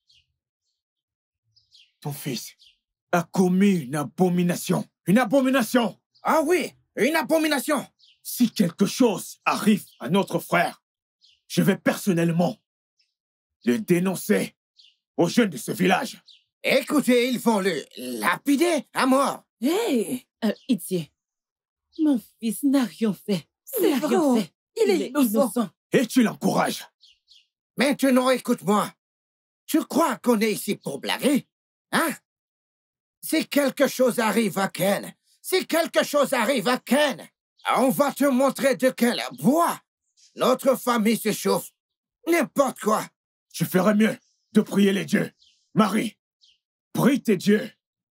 ton fils a commis une abomination. Une abomination! Ah oui, une abomination! Si quelque chose arrive à notre frère, je vais personnellement le dénoncer aux jeunes de ce village. Écoutez, ils vont le lapider à mort. Hé, hey, euh, Idié, mon fils n'a rien fait. C'est n'a rien vrai. fait. Il est innocent. Et tu l'encourages. Maintenant, écoute-moi. Tu crois qu'on est ici pour blaguer? Hein? Si quelque chose arrive à Ken, si quelque chose arrive à Ken, on va te montrer de quel bois notre famille se chauffe. N'importe quoi. Je ferais mieux de prier les dieux. Marie, prie tes dieux.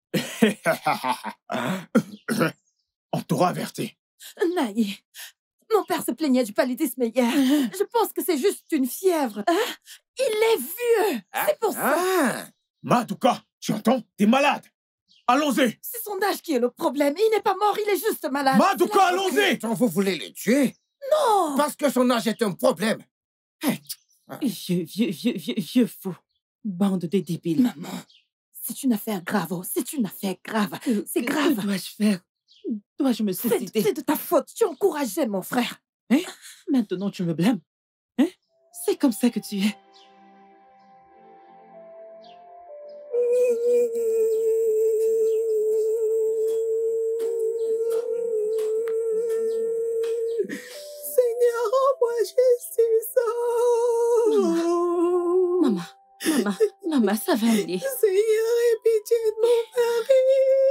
On t'aura averti. Naïe, mon père se plaignait du paludisme hier. Je pense que c'est juste une fièvre. Hein? Il est vieux. C'est pour ça. Ah. Madoka, tu entends? T'es malade. Allons-y. C'est son âge qui est le problème. Il n'est pas mort, il est juste malade. Madoka, allons-y. Vous voulez le tuer? Non. Parce que son âge est un problème. Vieux, vieux, vieux, vieux, vieux fou. Bande de débiles. Maman, c'est une affaire grave. Oh, c'est une affaire grave. C'est grave. Que dois-je faire? Dois-je me suicider? C'est de ta faute. Tu encourageais mon frère. Hein? Maintenant, tu me blâmes? Hein? C'est comme ça que tu es. Seigneur, rends-moi justice. Maman, maman, maman, ça va aller. Seigneur, aie pitié de mon mari.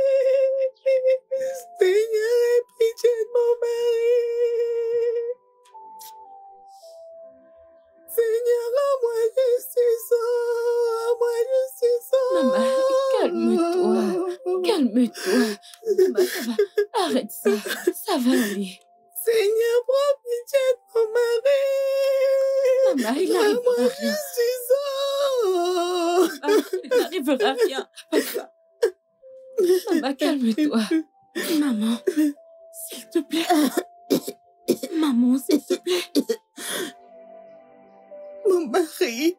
Seigneur, aie pitié de mon mari. Seigneur, rends-moi justice. Rends-moi justice. Maman, calme-toi. Calme-toi. Maman, ça va. Arrête ça. Ça va aller. Seigneur, prends pitié de mon mari. Maman, il n'arrivera rien. Maman, il n'arrivera rien. Maman, calme-toi. Maman, s'il te plaît. Maman, s'il te plaît. Mon mari.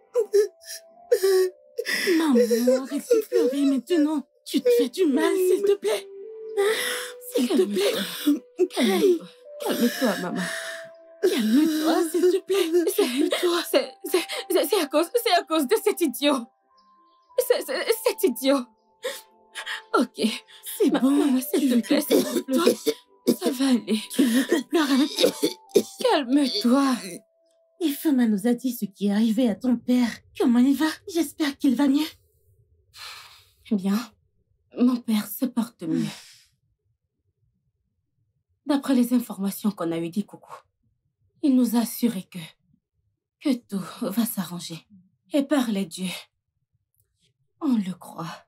Maman, arrête de pleurer maintenant. Tu te fais du mal, s'il te plaît. S'il te plaît. Calme-toi. Calme-toi, maman. Calme-toi, s'il te plaît. Calme-toi. C'est, c'est, c'est à cause, c'est à cause de cet idiot. C'est, c'est, cet idiot. Ok. C'est bon. Maman, s'il te plaît, s'il te plaît. Ça va aller. Tu veux que je pleure avec toi? Calme-toi. Ifema nous a dit ce qui est arrivé à ton père. Comment il va? J'espère qu'il va mieux. Bien. Mon père se porte mieux. D'après les informations qu'on a eues d'Ikuku, il nous a assuré que, que tout va s'arranger. Et par les dieux, on le croit.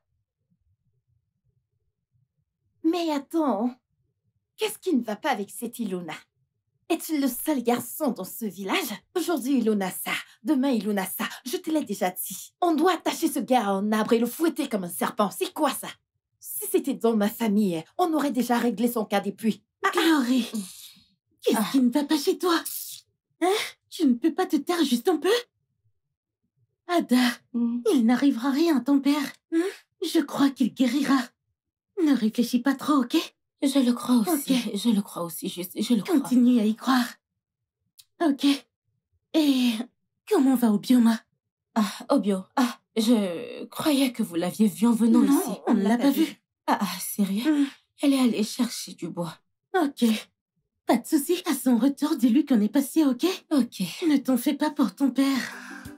Mais attends, qu'est-ce qui ne va pas avec cette Ilona? Es-tu le seul garçon dans ce village? Aujourd'hui, Ilona ça. Demain, Ilona ça. Je te l'ai déjà dit. On doit attacher ce gars à un arbre et le fouetter comme un serpent. C'est quoi ça? c'était dans ma famille, on aurait déjà réglé son cas depuis. Glory, qu'est-ce Ah. qui ne va pas chez toi? Hein? Tu ne peux pas te taire juste un peu? Ada, Mm. il n'arrivera rien à ton père. Hein? Je crois qu'il guérira. Ne réfléchis pas trop, ok? Je le crois aussi. Ok. Je le crois aussi. Je, je le crois. Continue à y croire. Ok. Et comment va Obioma? Ah, Obio. Ah, je croyais que vous l'aviez vu en venant Non, ici. on ne l'a pas vue. Ah, ah, sérieux? Hmm. Elle est allée chercher du bois. Ok. Pas de souci. À son retour, dis-lui qu'on est passé, ok? Ok. Ne t'en fais pas pour ton père.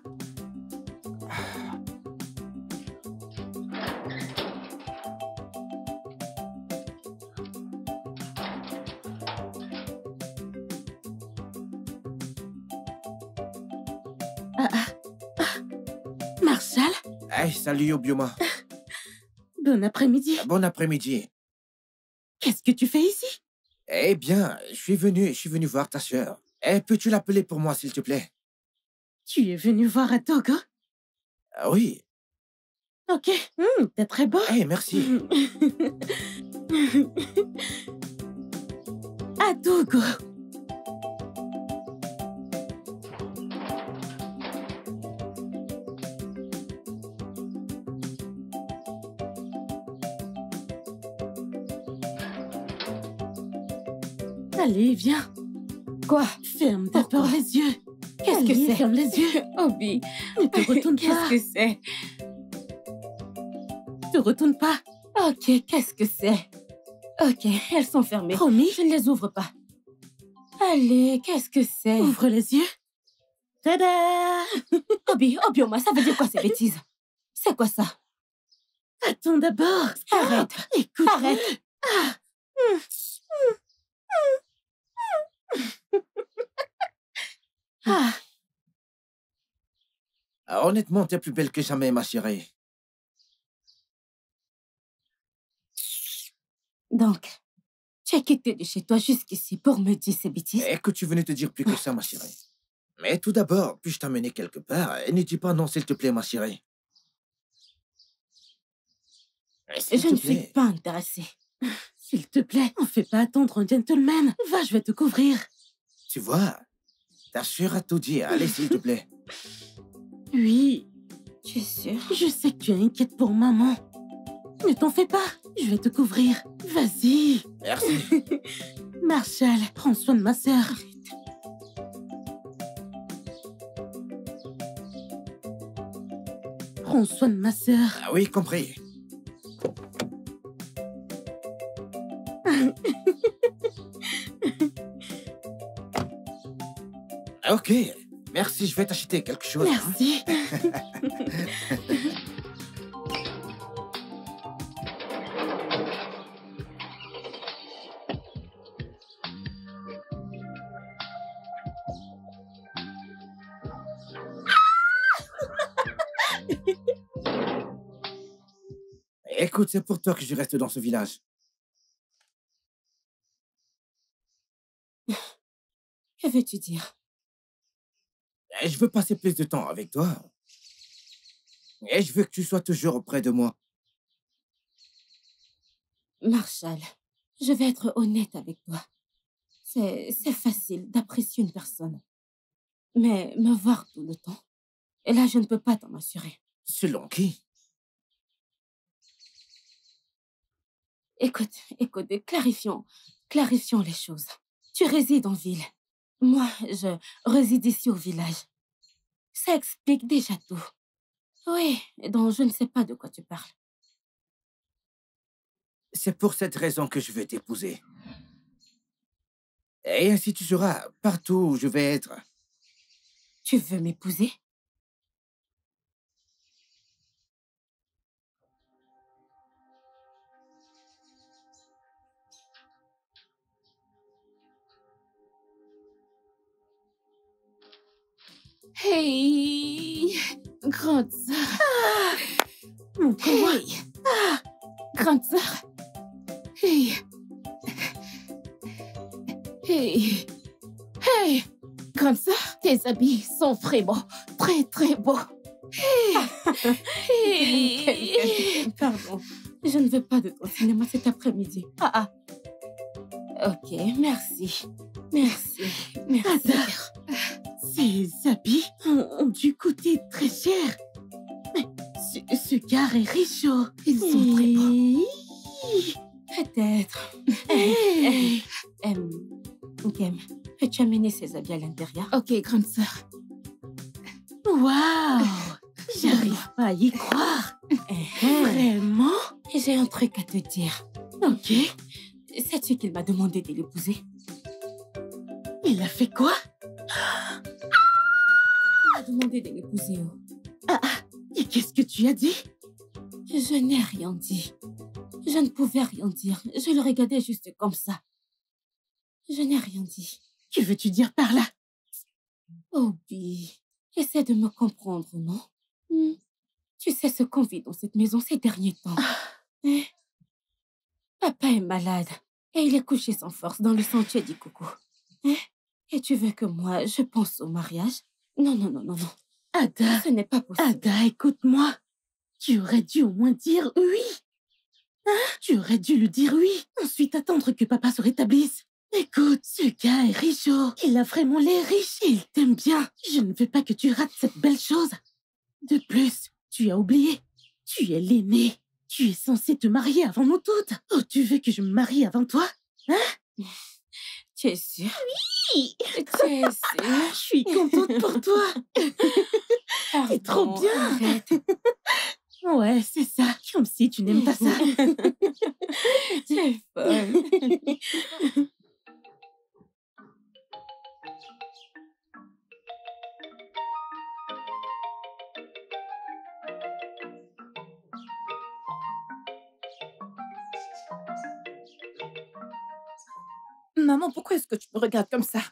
Ah, ah, ah. Marshall, Hey, salut Obioma. bon après-midi. Bon après-midi. Qu'est-ce que tu fais ici? Eh bien, je suis venu, je suis venu voir ta sœur. Eh, peux-tu l'appeler pour moi, s'il te plaît? Tu es venu voir à Togo? Ah oui. Ok, hmm, t'es très beau. Eh, merci. À Togo. Allez, viens. Quoi? Ferme d'abord les yeux. Qu'est-ce que Allez, c'est? ferme les yeux. Obi. Ne te retourne Qu'est-ce pas. que c'est? Te retourne pas. Ok, qu'est-ce que c'est? Ok, elles sont fermées. Promis? Je ne les ouvre pas. Allez, qu'est-ce que c'est? Ouvre les yeux. Tada! Obi, Obioma, ça veut dire quoi ces bêtises? C'est quoi ça? Attends d'abord. Arrête. Écoute. Arrête. Ah. Ah. Ah, honnêtement, t'es plus belle que jamais, ma chérie. Donc, tu as quitté de chez toi jusqu'ici pour me dire ces bêtises? Eh, que tu venais te dire plus que ça, ma chérie. Mais tout d'abord, puis-je t'amener quelque part? Et ne dis pas non, s'il te plaît, ma chérie. Eh, s'il Je te ne suis plaît. pas intéressée. S'il te plaît, on fait pas attendre un gentleman. Va, je vais te couvrir. Tu vois, ta sœur a tout dit. Allez, s'il te plaît. Oui, Tu es sûre? je sais que tu es inquiète pour maman. Ne t'en fais pas. Je vais te couvrir. Vas-y. Merci. Marshall, prends soin de ma sœur. Prends soin de ma sœur. Ah oui, compris. Ok, merci, je vais t'acheter quelque chose. hein. Merci. Écoute, c'est pour toi que je reste dans ce village. Que veux-tu dire? Et je veux passer plus de temps avec toi. Et je veux que tu sois toujours auprès de moi. Marshall, je vais être honnête avec toi. C'est c'est facile d'apprécier une personne. Mais me voir tout le temps, et là, je ne peux pas t'en assurer. Selon qui? Écoute, écoute, clarifions, clarifions les choses. Tu résides en ville. Moi, je réside ici au village. Ça explique déjà tout. Oui, donc je ne sais pas de quoi tu parles. C'est pour cette raison que je veux t'épouser. Et ainsi tu seras partout où je vais être. Tu veux m'épouser? Hey, grande sœur. Ah, mon convoi. Hey, ah, grande sœur. Hey. Hey. Hey, grande sœur, tes habits sont vraiment très très beaux. Hey. Hey. Pardon. Je ne veux pas de ton cinéma cet après-midi. Ah ah. Ok, merci. Merci. Merci. Ada, ces habits ont, ont dû coûter très cher. Mais ce, ce gars est riche, oh. Ils sont très beaux. Peut-être. Hey. Euh, Nkem, peux-tu amener ces habits à l'intérieur? Ok, grande sœur. Waouh! J'arrive pas à y croire. Vraiment? J'ai un truc à te dire. Ok. Sais-tu qu'il m'a demandé de l'épouser? Il a fait quoi? Il m'a demandé de l'épouser. Oh. Ah, et qu'est-ce que tu as dit? Je n'ai rien dit. Je ne pouvais rien dire. Je le regardais juste comme ça. Je n'ai rien dit. Que veux-tu dire par là? Obi, essaie de me comprendre, non? Hmm. Tu sais ce qu'on vit dans cette maison ces derniers temps. Hein? Papa est malade et il est couché sans force dans le sentier du coucou. Hein? Et tu veux que moi, je pense au mariage? Non, non, non, non, non. Ada, ce n'est pas possible. Ada, écoute-moi. Tu aurais dû au moins dire oui. Hein? Tu aurais dû lui dire oui, ensuite attendre que papa se rétablisse. Écoute, ce gars est riche, oh. Il a vraiment l'air riche et il t'aime bien. Je ne veux pas que tu rates cette belle chose. De plus, tu as oublié. Tu es l'aîné. Tu es censé te marier avant nous toutes. Oh, tu veux que je me marie avant toi? Hein? Tu es sûre? Oui! Tu es sûre? Je suis contente pour toi. C'est trop bien. Arrête. Ouais, c'est ça. Comme si tu n'aimes pas ça. Tu es folle. Maman, pourquoi est-ce que tu me regardes comme ça?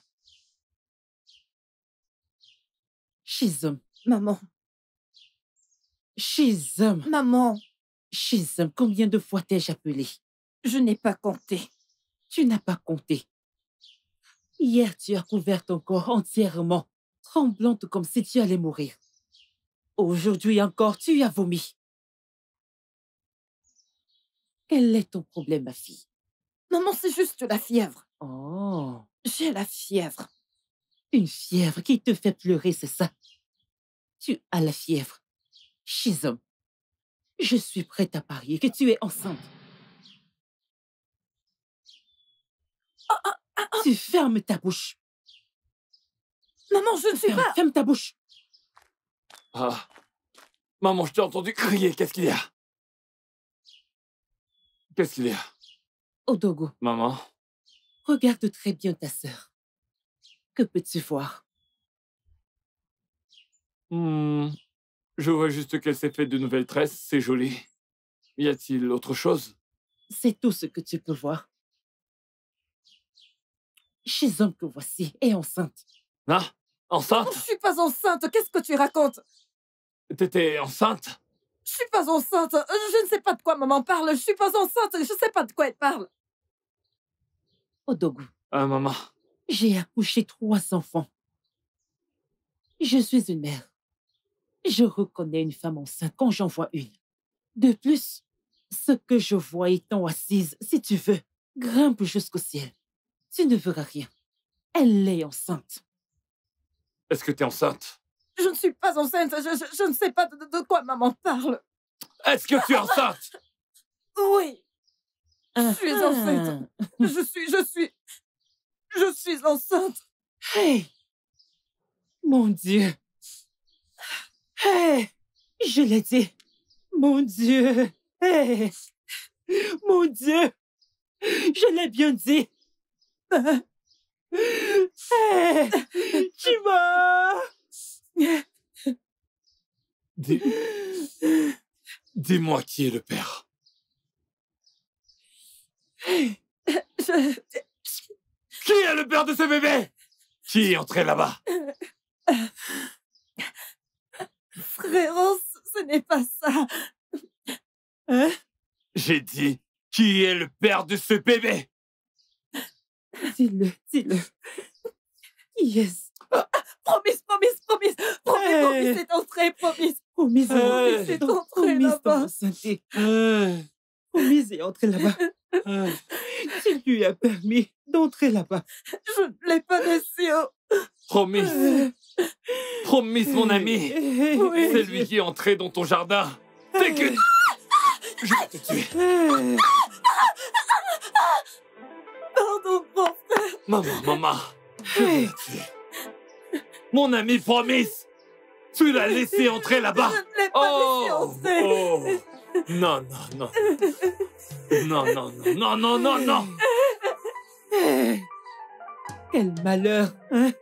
Shizum. Maman. Shizum. Maman. Shizum, combien de fois t'ai-je appelé? Je n'ai pas compté. Tu n'as pas compté. Hier, tu as couvert ton corps entièrement, tremblante comme si tu allais mourir. Aujourd'hui encore, tu as vomi. Quel est ton problème, ma fille? Maman, c'est juste la fièvre. Oh. J'ai la fièvre. Une fièvre qui te fait pleurer, c'est ça? Tu as la fièvre. Shizum, je suis prête à parier que tu es enceinte. Oh, oh, oh, oh. Tu fermes ta bouche. Maman, je ne suis ferme, pas... Ferme ta bouche. Ah. Maman, je t'ai entendu crier. Qu'est-ce qu'il y a? Qu'est-ce qu'il y a? Odogo. Maman. Regarde très bien ta sœur. Que peux-tu voir? Hmm. Je vois juste qu'elle s'est fait de nouvelles tresses. C'est joli. Y a-t-il autre chose? C'est tout ce que tu peux voir. Shizum que voici est enceinte. Ah, enceinte? Je suis pas enceinte. Qu'est-ce que tu racontes? T'étais enceinte? Je suis pas enceinte. Je ne sais pas de quoi maman parle. Je suis pas enceinte. Je sais pas de quoi elle parle. Odogu. Ah, maman. J'ai accouché trois enfants. Je suis une mère. Je reconnais une femme enceinte quand j'en vois une. De plus, ce que je vois étant assise, si tu veux, grimpe jusqu'au ciel. Tu ne verras rien. Elle est enceinte. Est-ce que t'es enceinte? Je ne suis pas enceinte. Je, je, je ne sais pas de, de quoi maman parle. Est-ce que tu es enceinte? Oui. Je suis enceinte. Je suis, je suis, je suis enceinte. Hey! Mon Dieu! Hey! Je l'ai dit. Mon Dieu! Hey! Mon Dieu! Je l'ai bien dit. Hey! Tu m'as... Dis... Dis-moi qui est le père. Je... Qui est le père de ce bébé? Qui est entré là-bas? Frérot, ce n'est pas ça. Hein? J'ai dit, qui est le père de ce bébé? Dis-le, dis-le. Yes. Ah, promise, promise, promise. Promise, hey. promise, c'est entré, promise. Promise, promise, c'est entré là-bas. Promise, Promise et entrer là-bas. Ah, tu lui as permis d'entrer là-bas. Je ne l'ai pas laissé. Promise. Promise, mon ami. Oui. C'est lui qui est entré dans ton jardin. T'es que... Je vais te tuer. Pardon, mon frère. Maman, maman. Je vais te tuer. Mon ami, Promise. Tu l'as laissé entrer là-bas. Je ne l'ai pas Oh, laissé entrer. oh. Non, non, non. Non, non, non, non, non, non, non. Quel malheur, hein?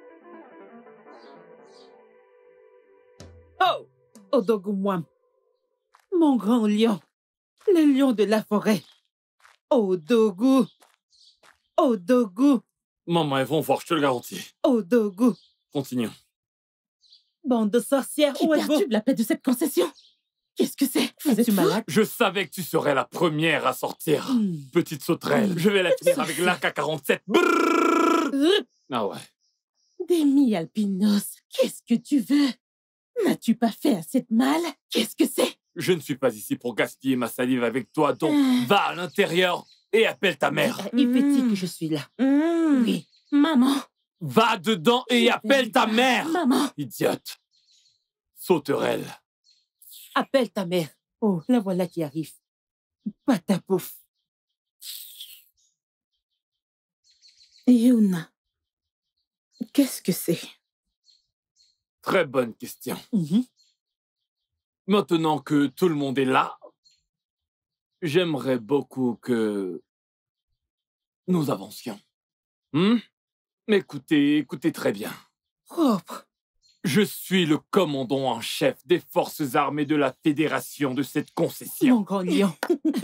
Oh, Odogumwam, mon grand lion, le lion de la forêt. Odogu, Odogu, Maman, elles vont voir, je te le garantis. Odogu. Continuons. Bande de sorcières, Qui où êtes-vous? perturbe la paix de cette concession? Qu'est-ce que c'est? Vous êtes Es-tu fou? malade? Je savais que tu serais la première à sortir. Hmm. Petite sauterelle. Je vais la finir avec l'A K quarante-sept. Ah ouais. Demi Alpinos, qu'est-ce que tu veux? N'as-tu pas fait assez de mal? Qu'est-ce que c'est? Je ne suis pas ici pour gaspiller ma salive avec toi, donc va à l'intérieur et appelle ta mère. Il fait que je suis là. Mmh. Oui, maman. Va dedans et appelle ta mère. Maman. Idiote. Sauterelle. Appelle ta mère. Oh, la voilà qui arrive. Patapouf. Yuna, qu'est-ce que c'est? Très bonne question. Mm-hmm. Maintenant que tout le monde est là, j'aimerais beaucoup que nous avancions. Hmm? Écoutez, écoutez très bien. Propre. Je suis le commandant en chef des forces armées de la Fédération de cette concession. Mon grand lion.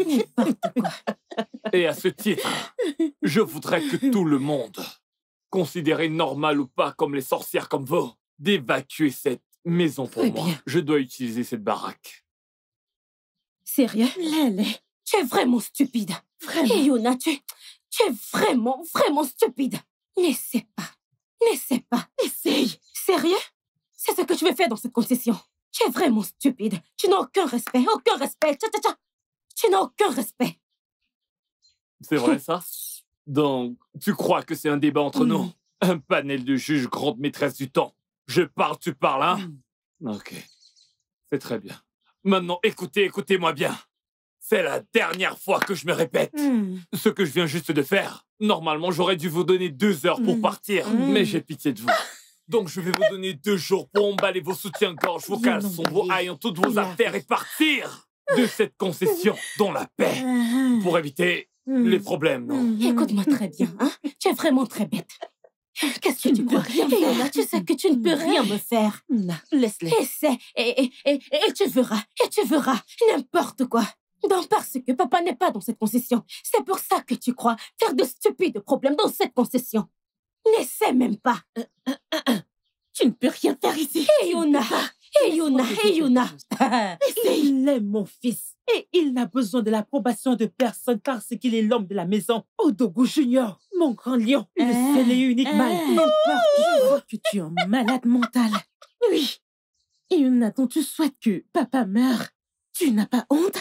Et à ce titre, je voudrais que tout le monde, considéré normal ou pas comme les sorcières comme vous, d'évacuer cette maison pour Très moi. bien. Je dois utiliser cette baraque. Sérieux? Lélé, tu es vraiment stupide. Vraiment? Et Yuna, tu, tu es vraiment, vraiment stupide. N'essaie pas. N'essaie pas. Essaye. Sérieux? C'est ce que tu veux faire dans cette concession. Tu es vraiment stupide. Tu n'as aucun respect, aucun respect. Tcha, tcha, tcha. Tu n'as aucun respect. C'est vrai ça? Donc, tu crois que c'est un débat entre Mm. nous? Un panel de juges grande maîtresse du temps. Je parle, tu parles, hein? Ok. C'est très bien. Maintenant, écoutez, écoutez-moi bien. C'est la dernière fois que je me répète. Mm. Ce que je viens juste de faire. Normalement, j'aurais dû vous donner deux heures pour Mm. partir, Mm. mais j'ai pitié de vous. Donc, je vais vous donner deux jours pour emballer vos soutiens-gorge, vos Bien caleçons, oublié. vos haillons, toutes vos Il a affaires et partir de cette concession dans la paix Mm. pour éviter Mm. les problèmes, non? Mm. Écoute-moi très bien, hein? Tu es vraiment très bête. Qu'est-ce que Tu tu ne crois? peux rien Et faire. Yuna, tu sais que tu ne peux rien me faire. Non, laisse-les. Essaie et, et, et, et tu verras, et tu verras, n'importe quoi. Non, parce que papa n'est pas dans cette concession. C'est pour ça que tu crois faire de stupides problèmes dans cette concession. N'essaie même pas. Tu ne peux rien faire ici. Et Yuna, et Yuna, et Yuna. Il est mon fils. Et il n'a besoin de l'approbation de personne parce qu'il est l'homme de la maison. Odogu Junior, mon grand lion, le Ah, seul et unique ah. mâle. N'importe, je vois que tu es un malade mental. Oui. Yuna, dont tu souhaites que papa meure. Tu n'as pas honte?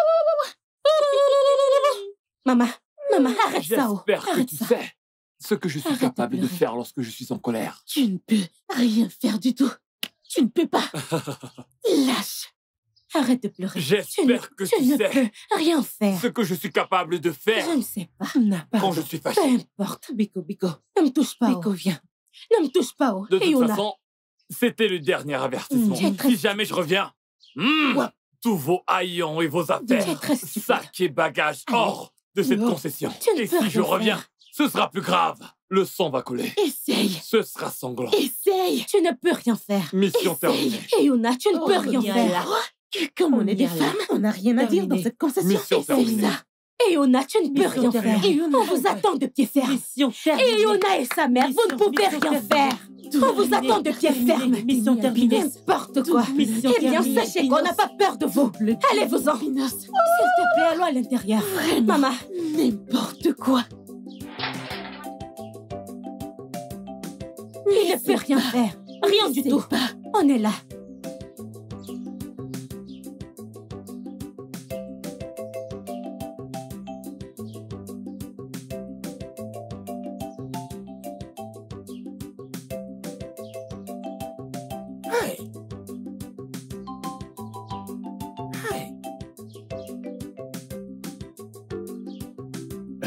Maman, maman, arrête ça. oh. J'espère que Arrête tu ça. sais ce que je suis Arrête de capable de pleurer. faire lorsque je suis en colère. Tu ne peux rien faire du tout. Tu ne peux pas. Lâche. Arrête de pleurer. J'espère que tu tu ne sais peux rien faire. ce que je suis capable de faire Je ne sais pas. N'a pas. quand je suis Peu fâché. importe. Biko, Biko. Ne me touche pas. Biko, oh. viens. Ne me touche pas. oh. De Et toute Yuna. façon, c'était le dernier avertissement. Tu es très Si jamais je reviens, hmm, Ouais. tous vos haillons et vos Tu es affaires, très stupide. sacs et bagages Allez. hors de cette Oh. concession. Tu ne Et peux si je rien reviens, faire. ce sera plus grave. Le sang va couler. Essaye. Ce sera sanglant. Essaye. Tu ne peux rien faire. Mission terminée. Et Yuna, tu ne Oh, peux rien Yuna. faire. Que Comme on, On est y des est là. femmes, on n'a rien à dire Terminé. dans cette concession. Mission Essaye terminée. ça. Et Yuna, tu ne peux Mission rien terminée. faire. Et Yuna, On vous attend de pied ferme. Mission Et terminée. Yuna et sa mère, vous ne Mission- pouvez mission rien terminée. faire. On vous attend de pied ferme. Mission terminée. N'importe quoi. Mission Eh bien, terminée. sachez qu'on n'a pas peur de vous. Allez-vous-en. S'il Pinos, te plaît, allons à l'intérieur. vraiment, Maman, n'importe quoi. il ne peut rien faire. Rien du Essaye tout. pas. On est là.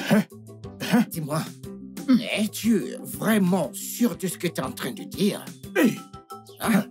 Dis-moi, es-tu vraiment sûr de ce que tu es en train de dire? Hey. Hein?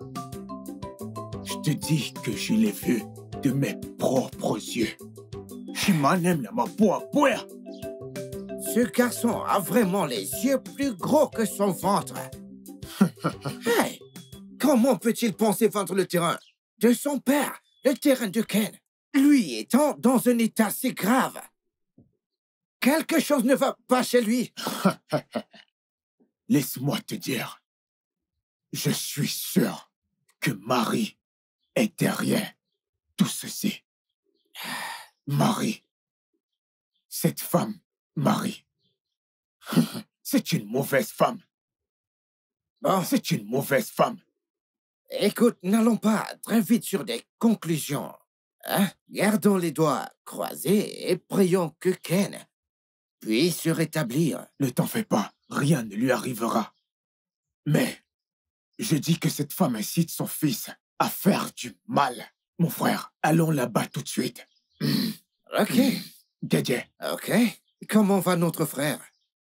Je te dis que je l'ai vu de mes propres yeux. Je m'en aime la ma poire, poire. Ce garçon a vraiment les yeux plus gros que son ventre. Hey, comment peut-il penser vendre le terrain de son père, le terrain de Ken, lui étant dans un état si grave? Quelque chose ne va pas chez lui. Laisse-moi te dire, je suis sûr que Marie est derrière tout ceci. Marie, cette femme, Marie, c'est une mauvaise femme. Bon, c'est une mauvaise femme. Écoute, n'allons pas très vite sur des conclusions. Hein? Gardons les doigts croisés et prions que Ken puisse se rétablir. Ne t'en fais pas, rien ne lui arrivera. Mais je dis que cette femme incite son fils à faire du mal. Mon frère, allons là-bas tout de suite. Ok. Dédé. Ok. Comment va notre frère?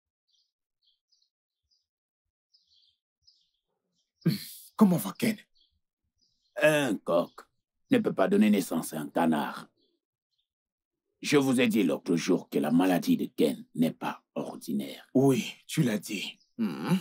Comment va Ken? Un coq ne peut pas donner naissance à un canard. Je vous ai dit l'autre jour que la maladie de Ken n'est pas ordinaire. Oui, tu l'as dit. Mm-hmm.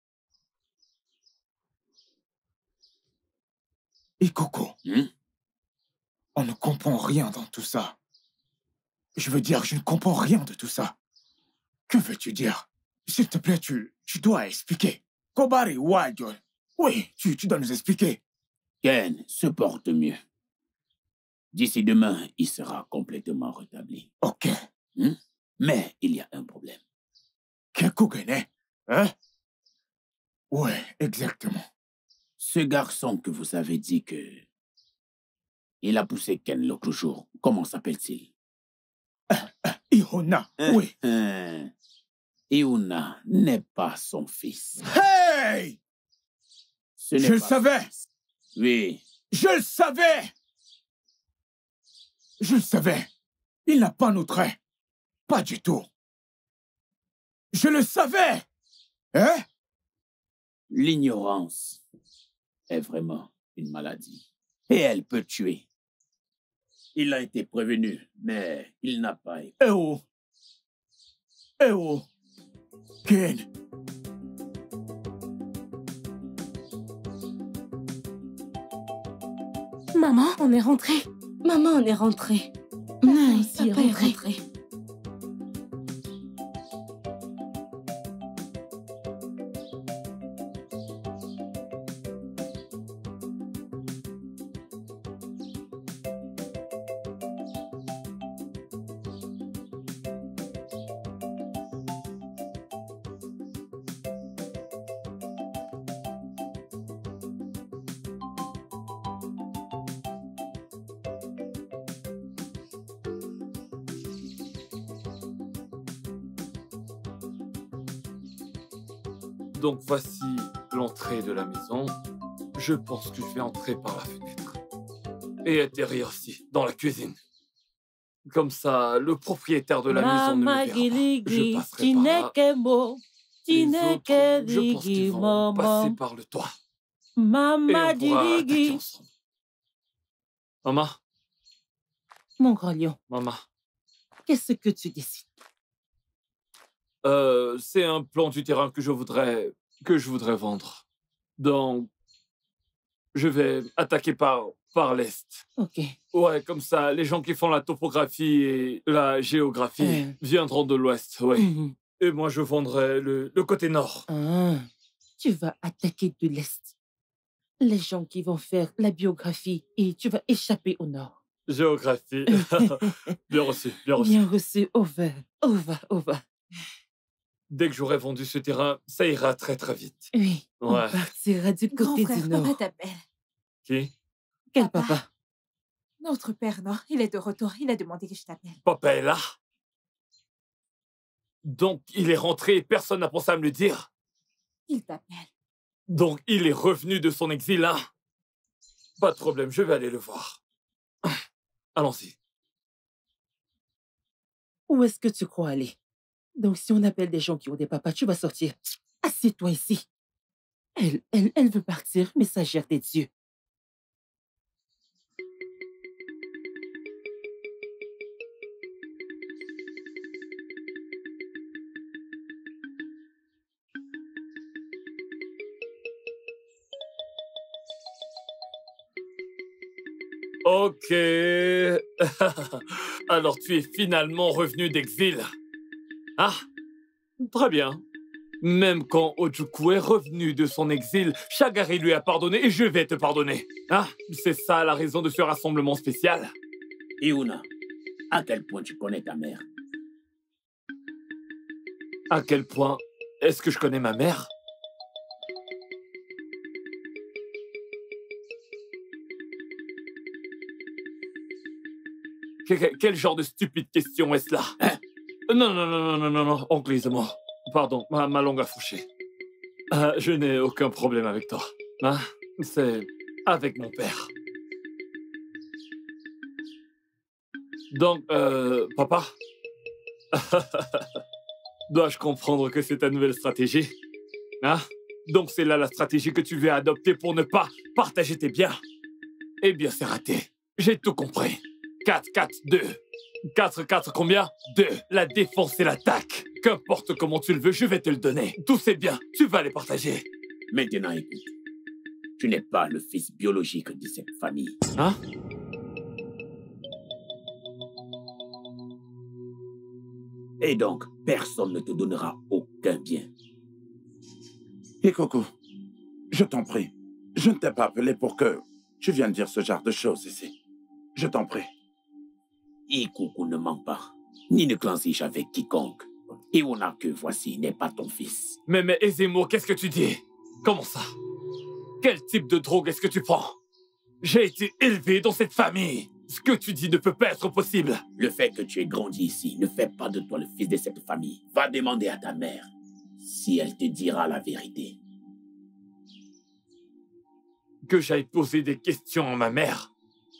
Et Coco, hmm? On ne comprend rien dans tout ça. Je veux dire, je ne comprends rien de tout ça. Que veux-tu dire? S'il te plaît, tu, tu dois expliquer. Kobari Wadjon. Oui, tu, tu dois nous expliquer. Ken se porte mieux. D'ici demain, il sera complètement rétabli. Ok. Hmm? Mais il y a un problème. Kekugene, hein? Ouais, exactement. Ce garçon que vous avez dit que... il a poussé Ken l'autre jour, comment s'appelle-t-il? Ihona, oui. Euh, Ihona n'est pas son fils. Hey! Ce Je le savais. Oui. Je le savais. Je le savais. Il n'a pas nos traits. Pas du tout. Je le savais. Hein? L'ignorance est vraiment une maladie. Et elle peut tuer. Il a été prévenu, mais il n'a pas été. Eh oh! Eh oh! Ken! Maman, on est rentré. Maman, on est rentré. Nice, Papa est rentré. Donc voici l'entrée de la maison. Je pense que je vais entrer par la fenêtre. Et atterrir aussi, dans la cuisine. Comme ça, le propriétaire de la maison ne me verra pas. Je passerai par là. Les autres, je pense qu'ils vont passer par le toit. Maman Et on pourra attaquer ensemble. Maman. Mon grand lion. Maman. Qu'est-ce que tu décides? Euh, c'est un plan du terrain que je voudrais que je voudrais vendre. Donc, je vais attaquer par par l'est. Ok. Ouais, comme ça, les gens qui font la topographie et la géographie Euh. viendront de l'ouest. Ouais. Mhm. Et moi, je vendrai le, le côté nord. Ah, tu vas attaquer de l'est. Les gens qui vont faire la biographie et tu vas échapper au nord. Géographie. Bien reçu, bien reçu. Bien reçu, over, over, over. Dès que j'aurai vendu ce terrain, ça ira très très vite. Oui, on Ouais. partira du Grand côté frère, du papa nord. t'appelle. Qui? Quel papa? Notre père, non, il est de retour. Il a demandé que je t'appelle. Papa est là. Donc, il est rentré et personne n'a pensé à me le dire. Il t'appelle. Donc, il est revenu de son exil, hein? Pas de problème, je vais aller le voir. Allons-y. Où est-ce que tu crois aller? Donc, si on appelle des gens qui ont des papas, tu vas sortir. Assieds-toi ici. Elle, elle, elle veut partir, messagère des dieux. Ok. Alors tu es finalement revenu d'exil. Ah, très bien. Même quand Ojukwu est revenu de son exil, Shagari lui a pardonné et je vais te pardonner. Ah, c'est ça la raison de ce rassemblement spécial. Iuna, à quel point tu connais ta mère? À quel point est-ce que je connais ma mère? Quel genre de stupide question est-ce là? Hein? Non, non, non, non, non, non, non, oncle Izumo. Pardon, ma, ma langue a fourché. Euh, je n'ai aucun problème avec toi. Hein? C'est avec mon père. Donc, euh, papa? Dois-je comprendre que c'est ta nouvelle stratégie? Hein? Donc c'est là la stratégie que tu veux adopter pour ne pas partager tes biens? Eh bien, c'est raté. J'ai tout compris. quatre, quatre, deux. quatre, quatre, combien? deux. La défense et l'attaque. Qu'importe comment tu le veux, je vais te le donner. Tous ces biens, tu vas les partager. Maintenant, écoute. Tu n'es pas le fils biologique de cette famille. Hein? Et donc, personne ne te donnera aucun bien. Et Coco, je t'en prie, je ne t'ai pas appelé pour que tu viennes dire ce genre de choses ici. Je t'en prie. Ikuku ne ment pas, ni ne transige avec quiconque. Iuna que voici n'est pas ton fils. Mais, mais, Ezemo, qu'est-ce que tu dis? Comment ça? Quel type de drogue est-ce que tu prends? J'ai été élevé dans cette famille. Ce que tu dis ne peut pas être possible. Le fait que tu aies grandi ici ne fait pas de toi le fils de cette famille. Va demander à ta mère si elle te dira la vérité. Que j'aille poser des questions à ma mère?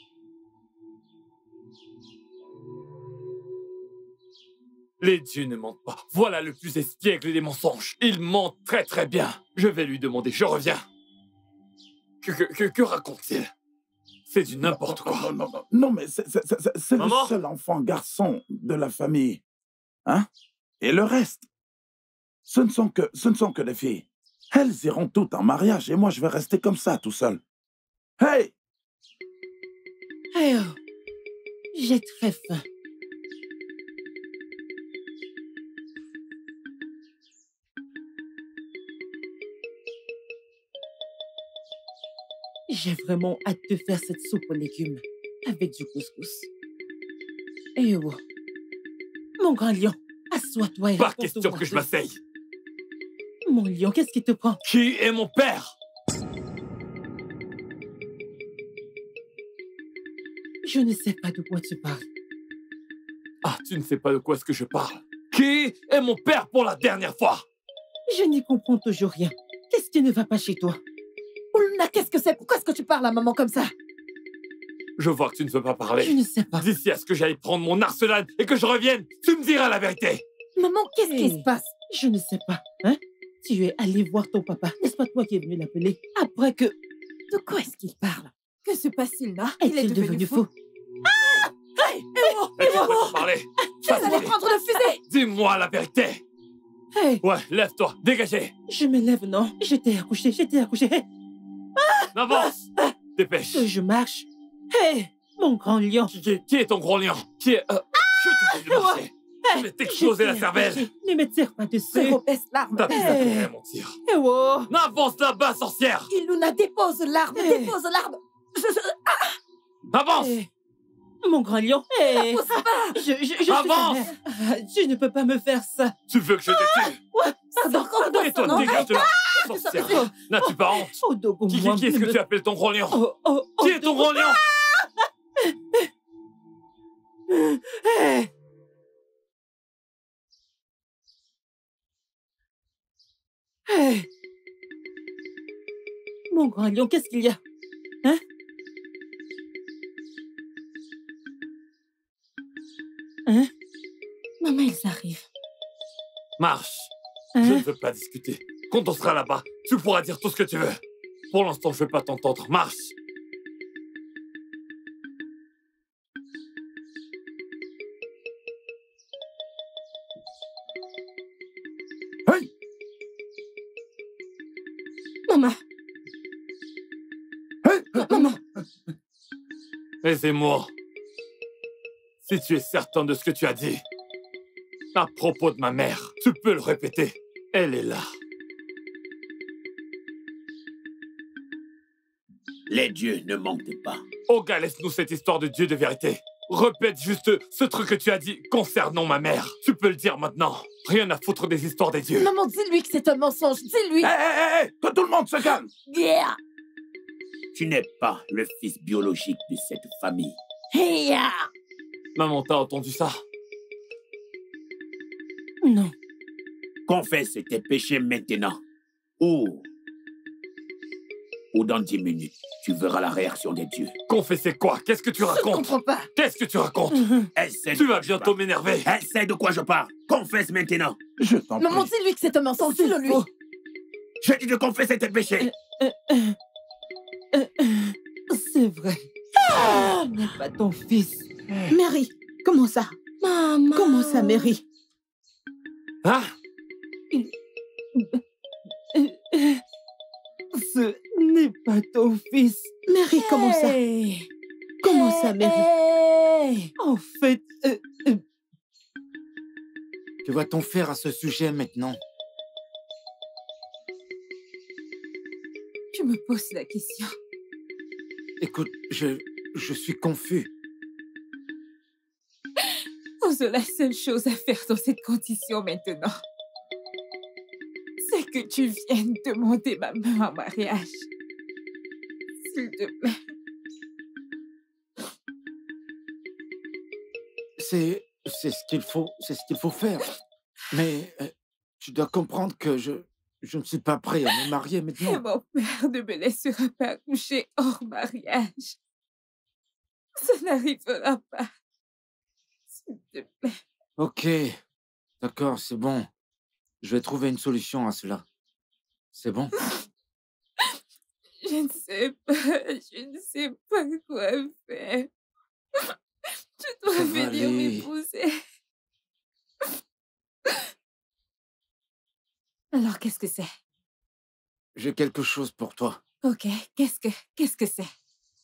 Les dieux ne mentent pas. Voilà le plus espiègle des mensonges. Il ment très très bien. Je vais lui demander, je reviens. Que, que, que, que raconte-t-il? C'est du n'importe quoi. Non, non, non, non, mais c'est le seul enfant garçon de la famille. Hein? Et le reste, ce ne sont que, ce ne sont que des filles. Elles iront toutes en mariage et moi, je vais rester comme ça, tout seul. Hey! Hey oh, j'ai très faim. J'ai vraiment hâte de faire cette soupe aux légumes avec du couscous. Eh oh, mon grand lion, assois-toi et pas question que je m'asseye. Mon lion, qu'est-ce qui te prend? Qui est mon père? Je ne sais pas de quoi tu parles. Ah, tu ne sais pas de quoi est-ce que je parle? Qui est mon père pour la dernière fois? Je n'y comprends toujours rien. Qu'est-ce qui ne va pas chez toi? Oulna, qu'est-ce que c'est? Pourquoi est-ce que tu parles à maman comme ça? Je vois que tu ne veux pas parler. Je ne sais pas. D'ici à ce que j'aille prendre mon arsenal et que je revienne, tu me diras la vérité. Maman, qu'est-ce hey, qui se passe? Je ne sais pas, hein? Tu es allé voir ton papa. N'est-ce pas toi qui es venu l'appeler? Après que... De quoi est-ce qu'il parle? Que se passe-t-il là? Il est devenu, devenu fou. Ah! Hey, Ewo, Ewo, parler. Tu allais prendre le fusil. Dis-moi la vérité. Hey. Ouais, lève-toi, dégagez. Je me lève, non? J'étais accouché, j'étais accouché. Hey. Ah! Avance. Ah! Dépêche. Que je marche. Hé, hey, mon grand lion. Qui, qui, qui est ton gros lion? Qui est... Euh, ah! Je te dis de marcher. Hey. Je vais t'exploser la cervelle. Accouché. Ne me tire pas dessus. Zéro baisse l'arme. T'as plus intérêt à mentir. Eh oh. Avance là-bas, sorcière. Iluna, dépose l'arme, hey. Dépose l'arme. Je... je... Ah! Avance. Hey. Mon grand lion. Hey. La pousse pas. Je, je, je Avance. Tu ne peux pas me faire ça. Tu veux que je te tue? Ouais. Pardon, pardon. Et toi, dégage de là. Sorcière. N'as-tu pas honte? Oh, Dogo, qui, qui, qui est-ce que me... tu appelles ton grand lion? Oh, oh, oh, qui est ton grand lion? Hey. Hey. Mon grand lion, qu'est-ce qu'il y a? Hein? Hein? Maman, ils arrivent. Marche. Hein? Je ne veux pas discuter. Quand on sera là-bas, tu pourras dire tout ce que tu veux. Pour l'instant, je ne vais pas t'entendre. Marche. Hey! Maman. Hey! Maman. Et c'est moi. Si tu es certain de ce que tu as dit, à propos de ma mère, tu peux le répéter. Elle est là. Les dieux ne mentent pas. Olga, laisse-nous cette histoire de Dieu de vérité. Répète juste ce truc que tu as dit concernant ma mère. Tu peux le dire maintenant. Rien à foutre des histoires des dieux. Maman, dis-lui que c'est un mensonge. Dis-lui. Hé, hé, hé! Que tout le monde se calme! Yeah. Tu n'es pas le fils biologique de cette famille. Yeah. Maman, t'as entendu ça? Non. Confesse tes péchés maintenant. Ou... Ou dans dix minutes, tu verras la réaction des dieux. Confesser quoi? Qu'est-ce que tu racontes? Je comprends pas. Qu'est-ce que tu racontes? Elle sait Tu de vas quoi je bientôt parle. m'énerver. Elle sait de quoi je parle. Confesse maintenant. Je t'en prie. Maman, dis-lui que c'est un mensonge. Dis-le lui. Je dis de confesser tes péchés. Euh, euh, euh, euh, C'est vrai. Ah! Ce n'est pas ton fils. Mary, comment ça? Maman. Comment ça, Mary? Hein? Euh, euh, Ce n'est pas ton fils. Mary, comment ça? Hey. Comment ça, Mary? Hey. En fait, euh, euh, Que va-t-on faire à ce sujet maintenant? Tu me poses la question. Écoute, je, je suis confus. Ozo, la seule chose à faire dans cette condition maintenant, c'est que tu viennes demander ma main en mariage. S'il te plaît. C'est, c'est ce qu'il faut, c'est ce qu'il faut faire. Mais euh, tu dois comprendre que je, je ne suis pas prêt à me marier Et maintenant. mon père ne me laissera pas accoucher hors mariage. Ça n'arrivera pas. S'il te plaît. Ok, d'accord, c'est bon. Je vais trouver une solution à cela. C'est bon? Je ne sais pas, je ne sais pas quoi faire. Tu dois Ça va venir aller. m'épouser. Alors, qu'est-ce que c'est? J'ai quelque chose pour toi. Ok, qu'est-ce que, qu'est-ce que c'est?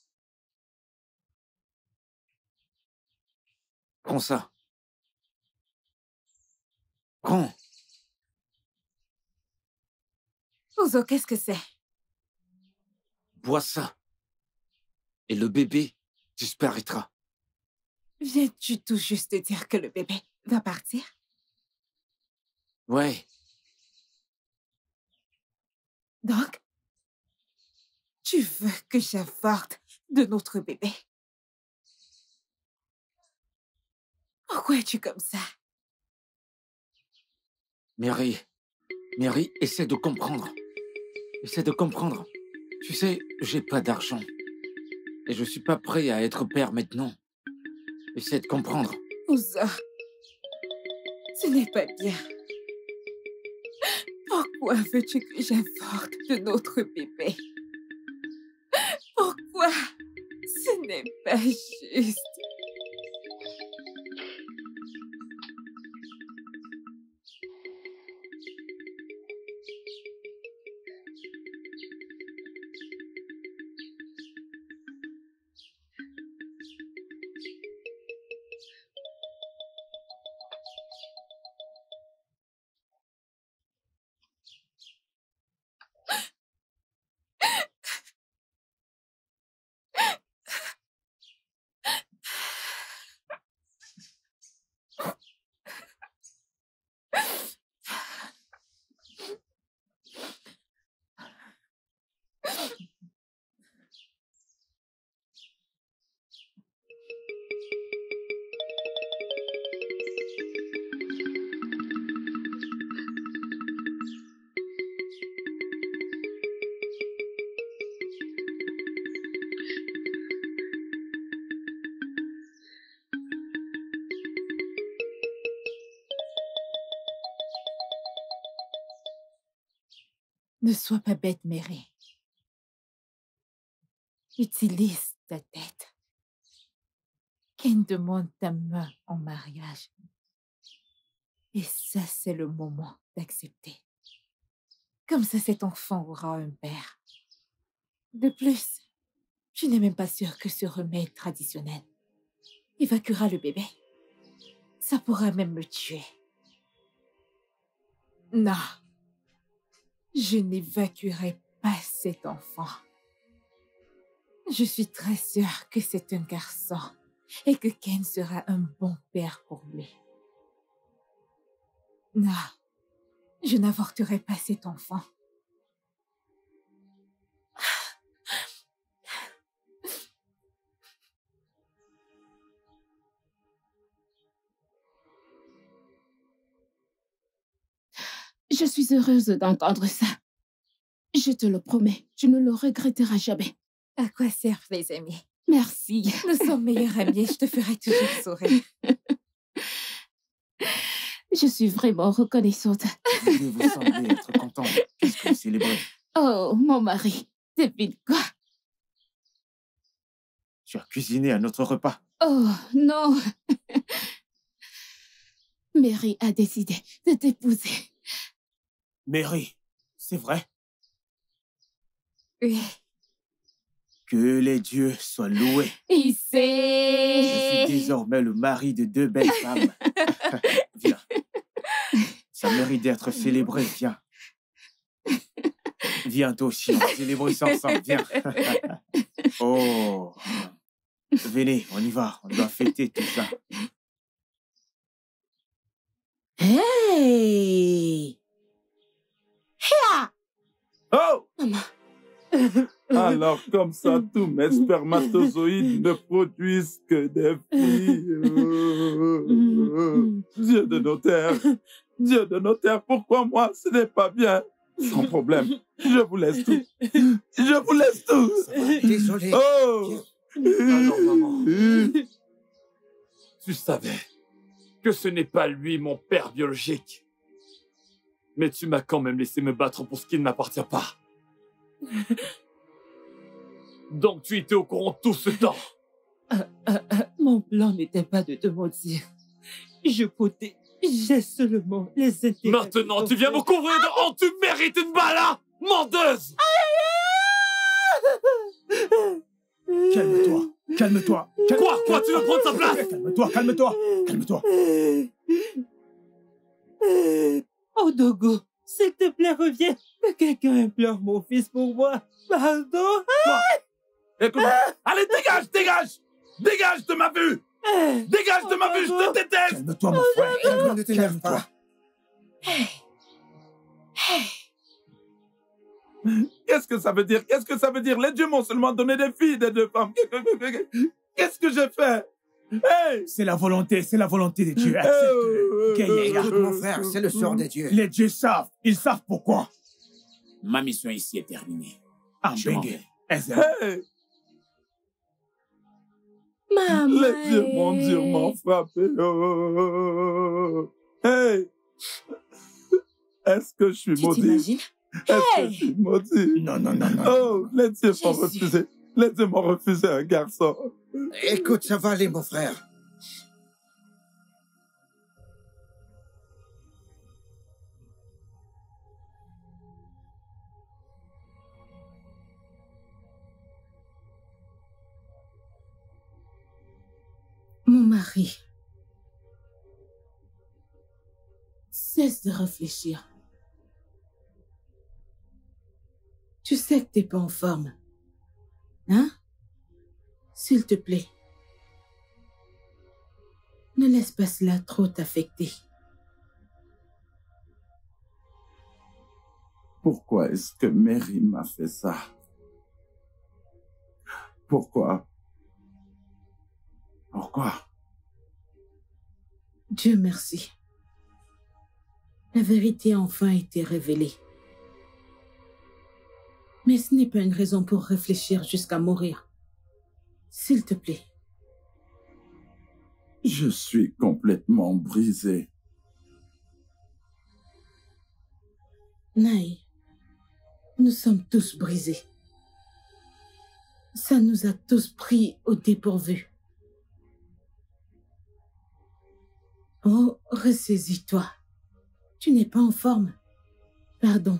Prends ça. Prends. Ozo, qu'est-ce que c'est? Bois ça. Et le bébé disparaîtra. Viens-tu tout juste de dire que le bébé va partir? Ouais, Donc, tu veux que j'avorte de notre bébé? Pourquoi es-tu comme ça? Mary. Mary, essaie de comprendre. Essaie de comprendre. Tu sais, j'ai pas d'argent. Et je suis pas prêt à être père maintenant. Essaie de comprendre. Ozo, ce n'est pas bien. Pourquoi veux-tu que j'avorte de notre bébé? Pourquoi? Ce n'est pas juste. Ne sois pas bête, Mary. Utilise ta tête. Ken demande ta main en mariage. Et ça, c'est le moment d'accepter. Comme ça, cet enfant aura un père. De plus, je n'ai même pas sûr que ce remède traditionnel évacuera le bébé. Ça pourra même me tuer. Non, je n'évacuerai pas cet enfant. Je suis très sûre que c'est un garçon et que Ken sera un bon père pour lui. Non, je n'avorterai pas cet enfant. Je suis heureuse d'entendre ça. Je te le promets, je ne le regretterai jamais. À quoi servent les amis? Merci. Nous sommes meilleurs amis, je te ferai toujours sourire. Je suis vraiment reconnaissante. Vous, vous semblez être content. Qu'est-ce que vous célébrez? Oh, mon mari, devine quoi? Tu as cuisiné un autre repas. Oh, non. Mary a décidé de t'épouser. Mary, c'est vrai? Oui. Que les dieux soient loués. Il sait. Je suis désormais le mari de deux belles femmes. Viens. Ça mérite d'être célébré, viens. Viens toi aussi, on va célébrer ça ensemble, viens. Oh. Venez, on y va, on doit fêter tout ça. Hey! Hia! Oh! Maman. Alors, comme ça, tous mes spermatozoïdes ne produisent que des filles. Dieu de nos terres, Dieu de nos terres, pourquoi moi, ce n'est pas bien? Sans problème, je vous laisse tout. Je vous laisse tout. Désolé. Oh! Alors, maman, tu savais que ce n'est pas lui mon père biologique. Mais tu m'as quand même laissé me battre pour ce qui ne m'appartient pas. Donc tu étais au courant tout ce temps. Euh, euh, euh, mon plan n'était pas de te mentir. Je protégeais seulement les intérêts. Maintenant, tu viens me couvrir de honte, tu mérites une balle, hein, menteuse! Calme-toi, calme-toi. Calme quoi, quoi, tu veux prendre sa place? Calme-toi, calme-toi, calme-toi. Oh, Dogo, s'il te plaît, reviens. Que quelqu'un implore mon fils pour moi. Pardon. Toi, écoute, allez, dégage, dégage! Dégage de ma vue! Dégage de ma vue, je te déteste! Calme-toi, mon frère. Calme, ne t'énerve pas. Qu'est-ce que ça veut dire? Qu'est-ce que ça veut dire? Les dieux m'ont seulement donné des filles, des deux femmes. Qu'est-ce que j'ai fait? Hey! C'est la volonté, c'est la volonté des dieux. Accepte-le. Gaïa. Écoute, mon frère, c'est le sort des dieux. Les dieux savent, ils savent pourquoi. Ma mission ici est terminée. Ah, Je m'en Bengue. vais. Hey! Maman. Les dieux m'ont durement frappé. Oh. Hey! Est-ce que je suis Tu maudit? t'imagines? Est-ce que Hey! je suis maudit? Non, non, non, non. Oh, les dieux m'ont Jésus. refusé. Les dieux m'ont refusé un garçon. Écoute, ça va aller, mon frère. Mon mari, cesse de réfléchir. Tu sais que t'es pas en forme. Hein? S'il te plaît, ne laisse pas cela trop t'affecter. Pourquoi est-ce que Mary m'a fait ça? Pourquoi? Pourquoi? Dieu merci. La vérité a enfin été révélée. Mais ce n'est pas une raison pour réfléchir jusqu'à mourir. S'il te plaît. Je suis complètement brisé. Naï, nous sommes tous brisés. Ça nous a tous pris au dépourvu. Oh, ressaisis-toi. Tu n'es pas en forme. Pardon.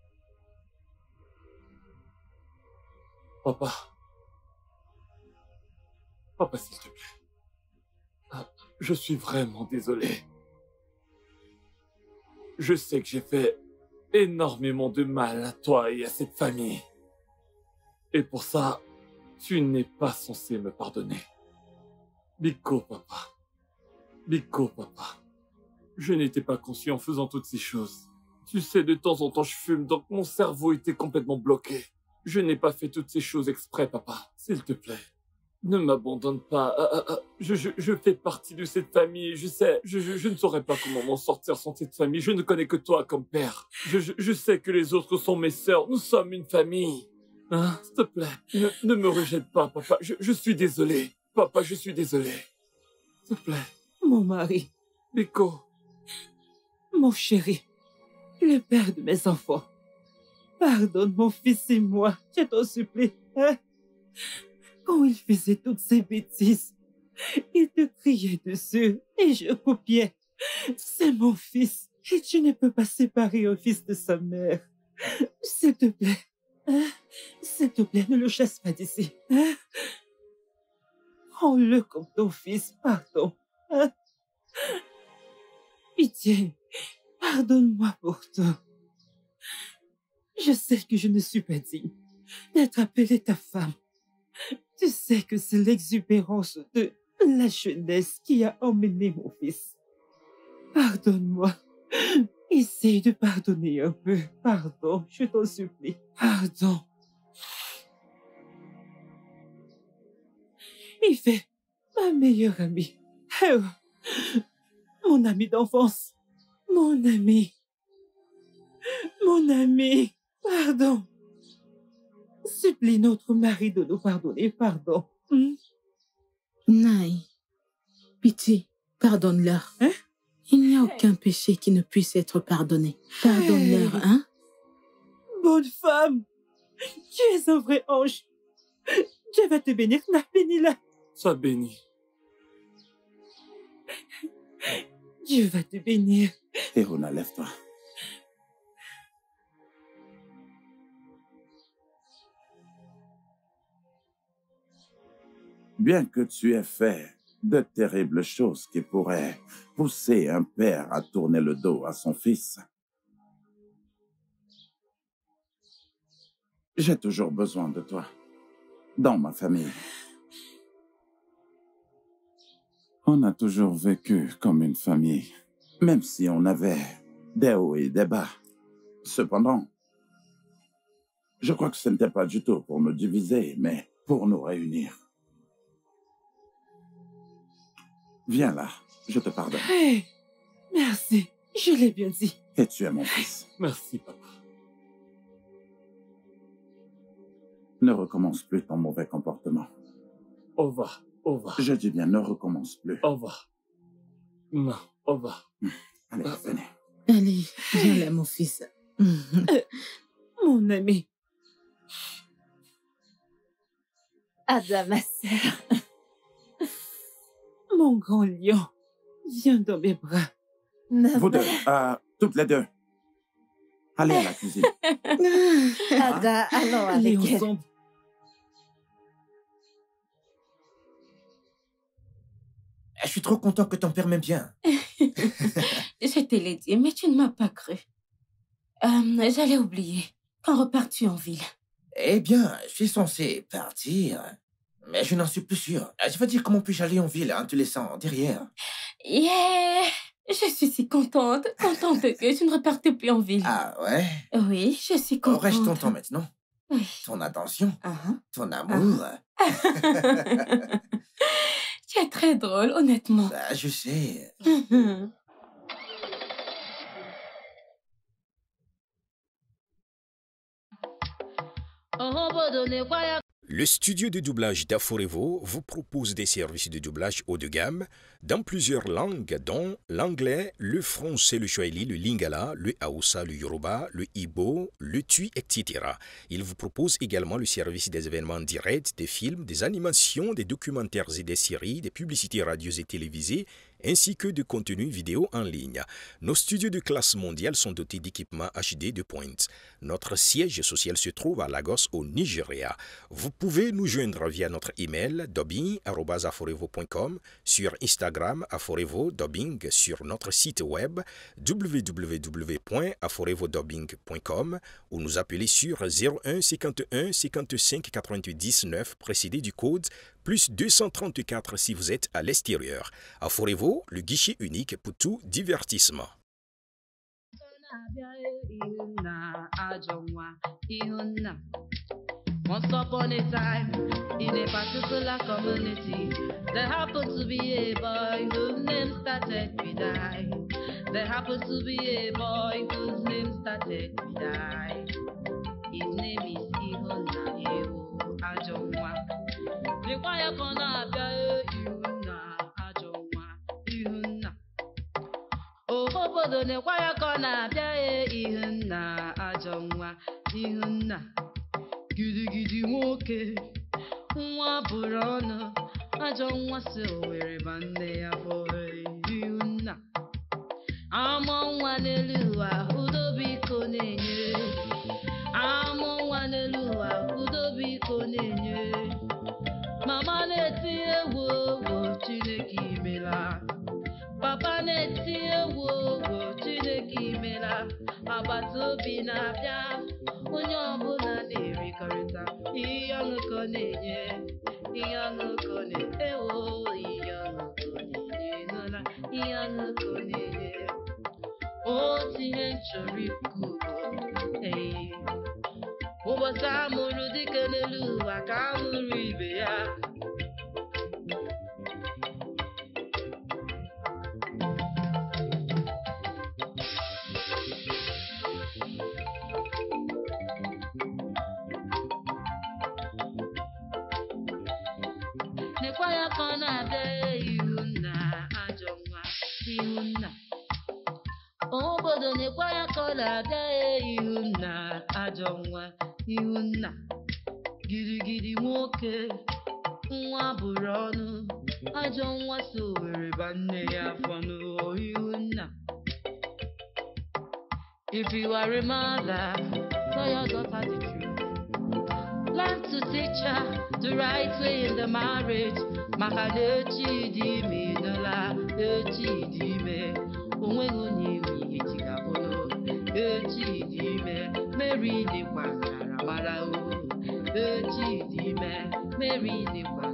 Papa. Papa, s'il te plaît. Ah, je suis vraiment désolé. Je sais que j'ai fait énormément de mal à toi et à cette famille. Et pour ça, tu n'es pas censé me pardonner. Biko, papa. Biko, papa. Je n'étais pas conscient en faisant toutes ces choses. Tu sais, de temps en temps, je fume, donc mon cerveau était complètement bloqué. Je n'ai pas fait toutes ces choses exprès, papa. S'il te plaît, ne m'abandonne pas. Ah, ah, ah. Je, je, je fais partie de cette famille, je sais. Je, je, je ne saurais pas comment m'en sortir sans cette famille. Je ne connais que toi comme père. Je, je, je sais que les autres sont mes sœurs. Nous sommes une famille. Hein, s'il te plaît, ne, ne me rejette pas, papa. Je, je suis désolé. Papa, je suis désolé. S'il te plaît. Mon mari. Biko. Mon chéri. Le père de mes enfants. Pardonne mon fils et moi, je t'en supplie. Hein? Quand il faisait toutes ces bêtises, il te criait dessus et je copiais. C'est mon fils et tu ne peux pas séparer un fils de sa mère. S'il te plaît, hein? S'il te plaît, ne le chasse pas d'ici. Hein? Prends-le comme ton fils, pardon. Hein? Pitié, pardonne-moi pour tout. Je sais que je ne suis pas digne d'être appelée ta femme. Tu sais que c'est l'exubérance de la jeunesse qui a emmené mon fils. Pardonne-moi. Essaye de pardonner un peu. Pardon, je t'en supplie. Pardon. Il fait ma meilleure amie. Oh, mon ami d'enfance. Mon ami. Mon ami. Pardon. Supplie notre mari de nous pardonner, pardon. Hmm? Naï, pitié, pardonne-leur. Hein? Il n'y a aucun péché qui ne puisse être pardonné. Pardonne-leur, hein? Bonne femme, tu es un vrai ange. Dieu va te bénir, na bénis-la. Sois béni. Dieu va te bénir. Eruna, lève-toi. Bien que tu aies fait de terribles choses qui pourraient pousser un père à tourner le dos à son fils, j'ai toujours besoin de toi, dans ma famille. On a toujours vécu comme une famille, même si on avait des hauts et des bas. Cependant, je crois que ce n'était pas du tout pour nous diviser, mais pour nous réunir. Viens là, je te pardonne. Hey, merci, je l'ai bien dit. Et tu es mon fils. Merci, papa. Ne recommence plus ton mauvais comportement. Au revoir, au revoir. Je dis bien, ne recommence plus. Au revoir. Non, au revoir. Allez, venez. Allez, viens là, mon fils. Euh, mon ami. Ada, ma sœur. Mon grand lion, viens dans mes bras. Vous deux, euh, toutes les deux. Allez à la cuisine. Ada, allons avec Allez elle. ensemble. Je suis trop content que ton père m'aime bien. Je te l'ai dit, mais tu ne m'as pas cru. Euh, J'allais oublier. Quand repars-tu en ville? Eh bien, je suis censé partir, mais je n'en suis plus sûr. Je veux dire, comment puis-je aller en ville en te laissant derrière? Yeah! Je suis si contente, contente que tu ne repartes plus en ville. Ah ouais? Oui, je suis contente. Aurais-je ton temps maintenant? Oui. Ton attention? Uh-huh. Ton amour? Tu es très drôle, honnêtement. Bah, je sais. Mhm. obodo na-ekwe ya Le studio de doublage d'Aforevo vous propose des services de doublage haut de gamme dans plusieurs langues, dont l'anglais, le français, le swahili, le lingala, le haoussa, le yoruba, le igbo, le tui, et cetera. Il vous propose également le service des événements directs, des films, des animations, des documentaires et des séries, des publicités radios et télévisées, ainsi que de contenus vidéo en ligne. Nos studios de classe mondiale sont dotés d'équipements H D de pointe. Notre siège social se trouve à Lagos, au Nigeria. Vous pouvez nous joindre via notre email dubbing arobase aforevo point com, sur Instagram aforevo dubbing, sur notre site web w w w point aforevo dubbing point com ou nous appeler sur zéro un cinquante et un cinquante-cinq quatre-vingt-dix-neuf précédé du code plus deux cent trente-quatre si vous êtes à l'extérieur. Aforevo, le guichet unique pour tout divertissement. Once upon a time, in a particular community, there happened to be a boy whose name started with I. There happened to be a boy whose name started with I. His name is Ihona Ewo Ajonwa. Require kona bia Ihona Ajonwa Ihona. Oh, obodo require kona bia Ihona Ajonwa Ihona. Gidi gidi nwoke nwa bụrụ ọnụ ajọ nwa si Owerri ma nne ya bụ ihu nna amụ nwa n'elu ụwa udo biko na-enye amụ nwa n'elu ụwa udo biko na-enye mama na-eti egwu ogwo Chineke imela papa na-eti egwu ogwo Chineke imela agbata obi na-abịa onye ọbụla na-erikọrịta ihe ọṅụkọ na-enye ihe ọṅụkọ na-ewo ihe ọṅụkọ na-enye nụla ihe ọṅụkọ na-enye otu ihe nchọrọ ikwu ee ụbọchị amụrụ dike n'elu ụwa ka amụrụ ibe ya Nekwaya kona bia Ihona Ajonwa Ihona. Obodo nekwaya kona bia Ihona Ajonwa Ihona. Gidi gidi nwoke nwa bụrụ ọnụ ajọ nwa si Owerri ba nne ya afọ n'o Ihona. If you are a mother, tell your daughter the truth. Learn to teach her the right way in the marriage. Maka n'echi di ime n'ala, echi di ime. Onweghị onye nwe ihe ji ga-abụrụ. Echi di ime, Mary dịkwa ngara mara o. Echi di ime, Mary dịkwa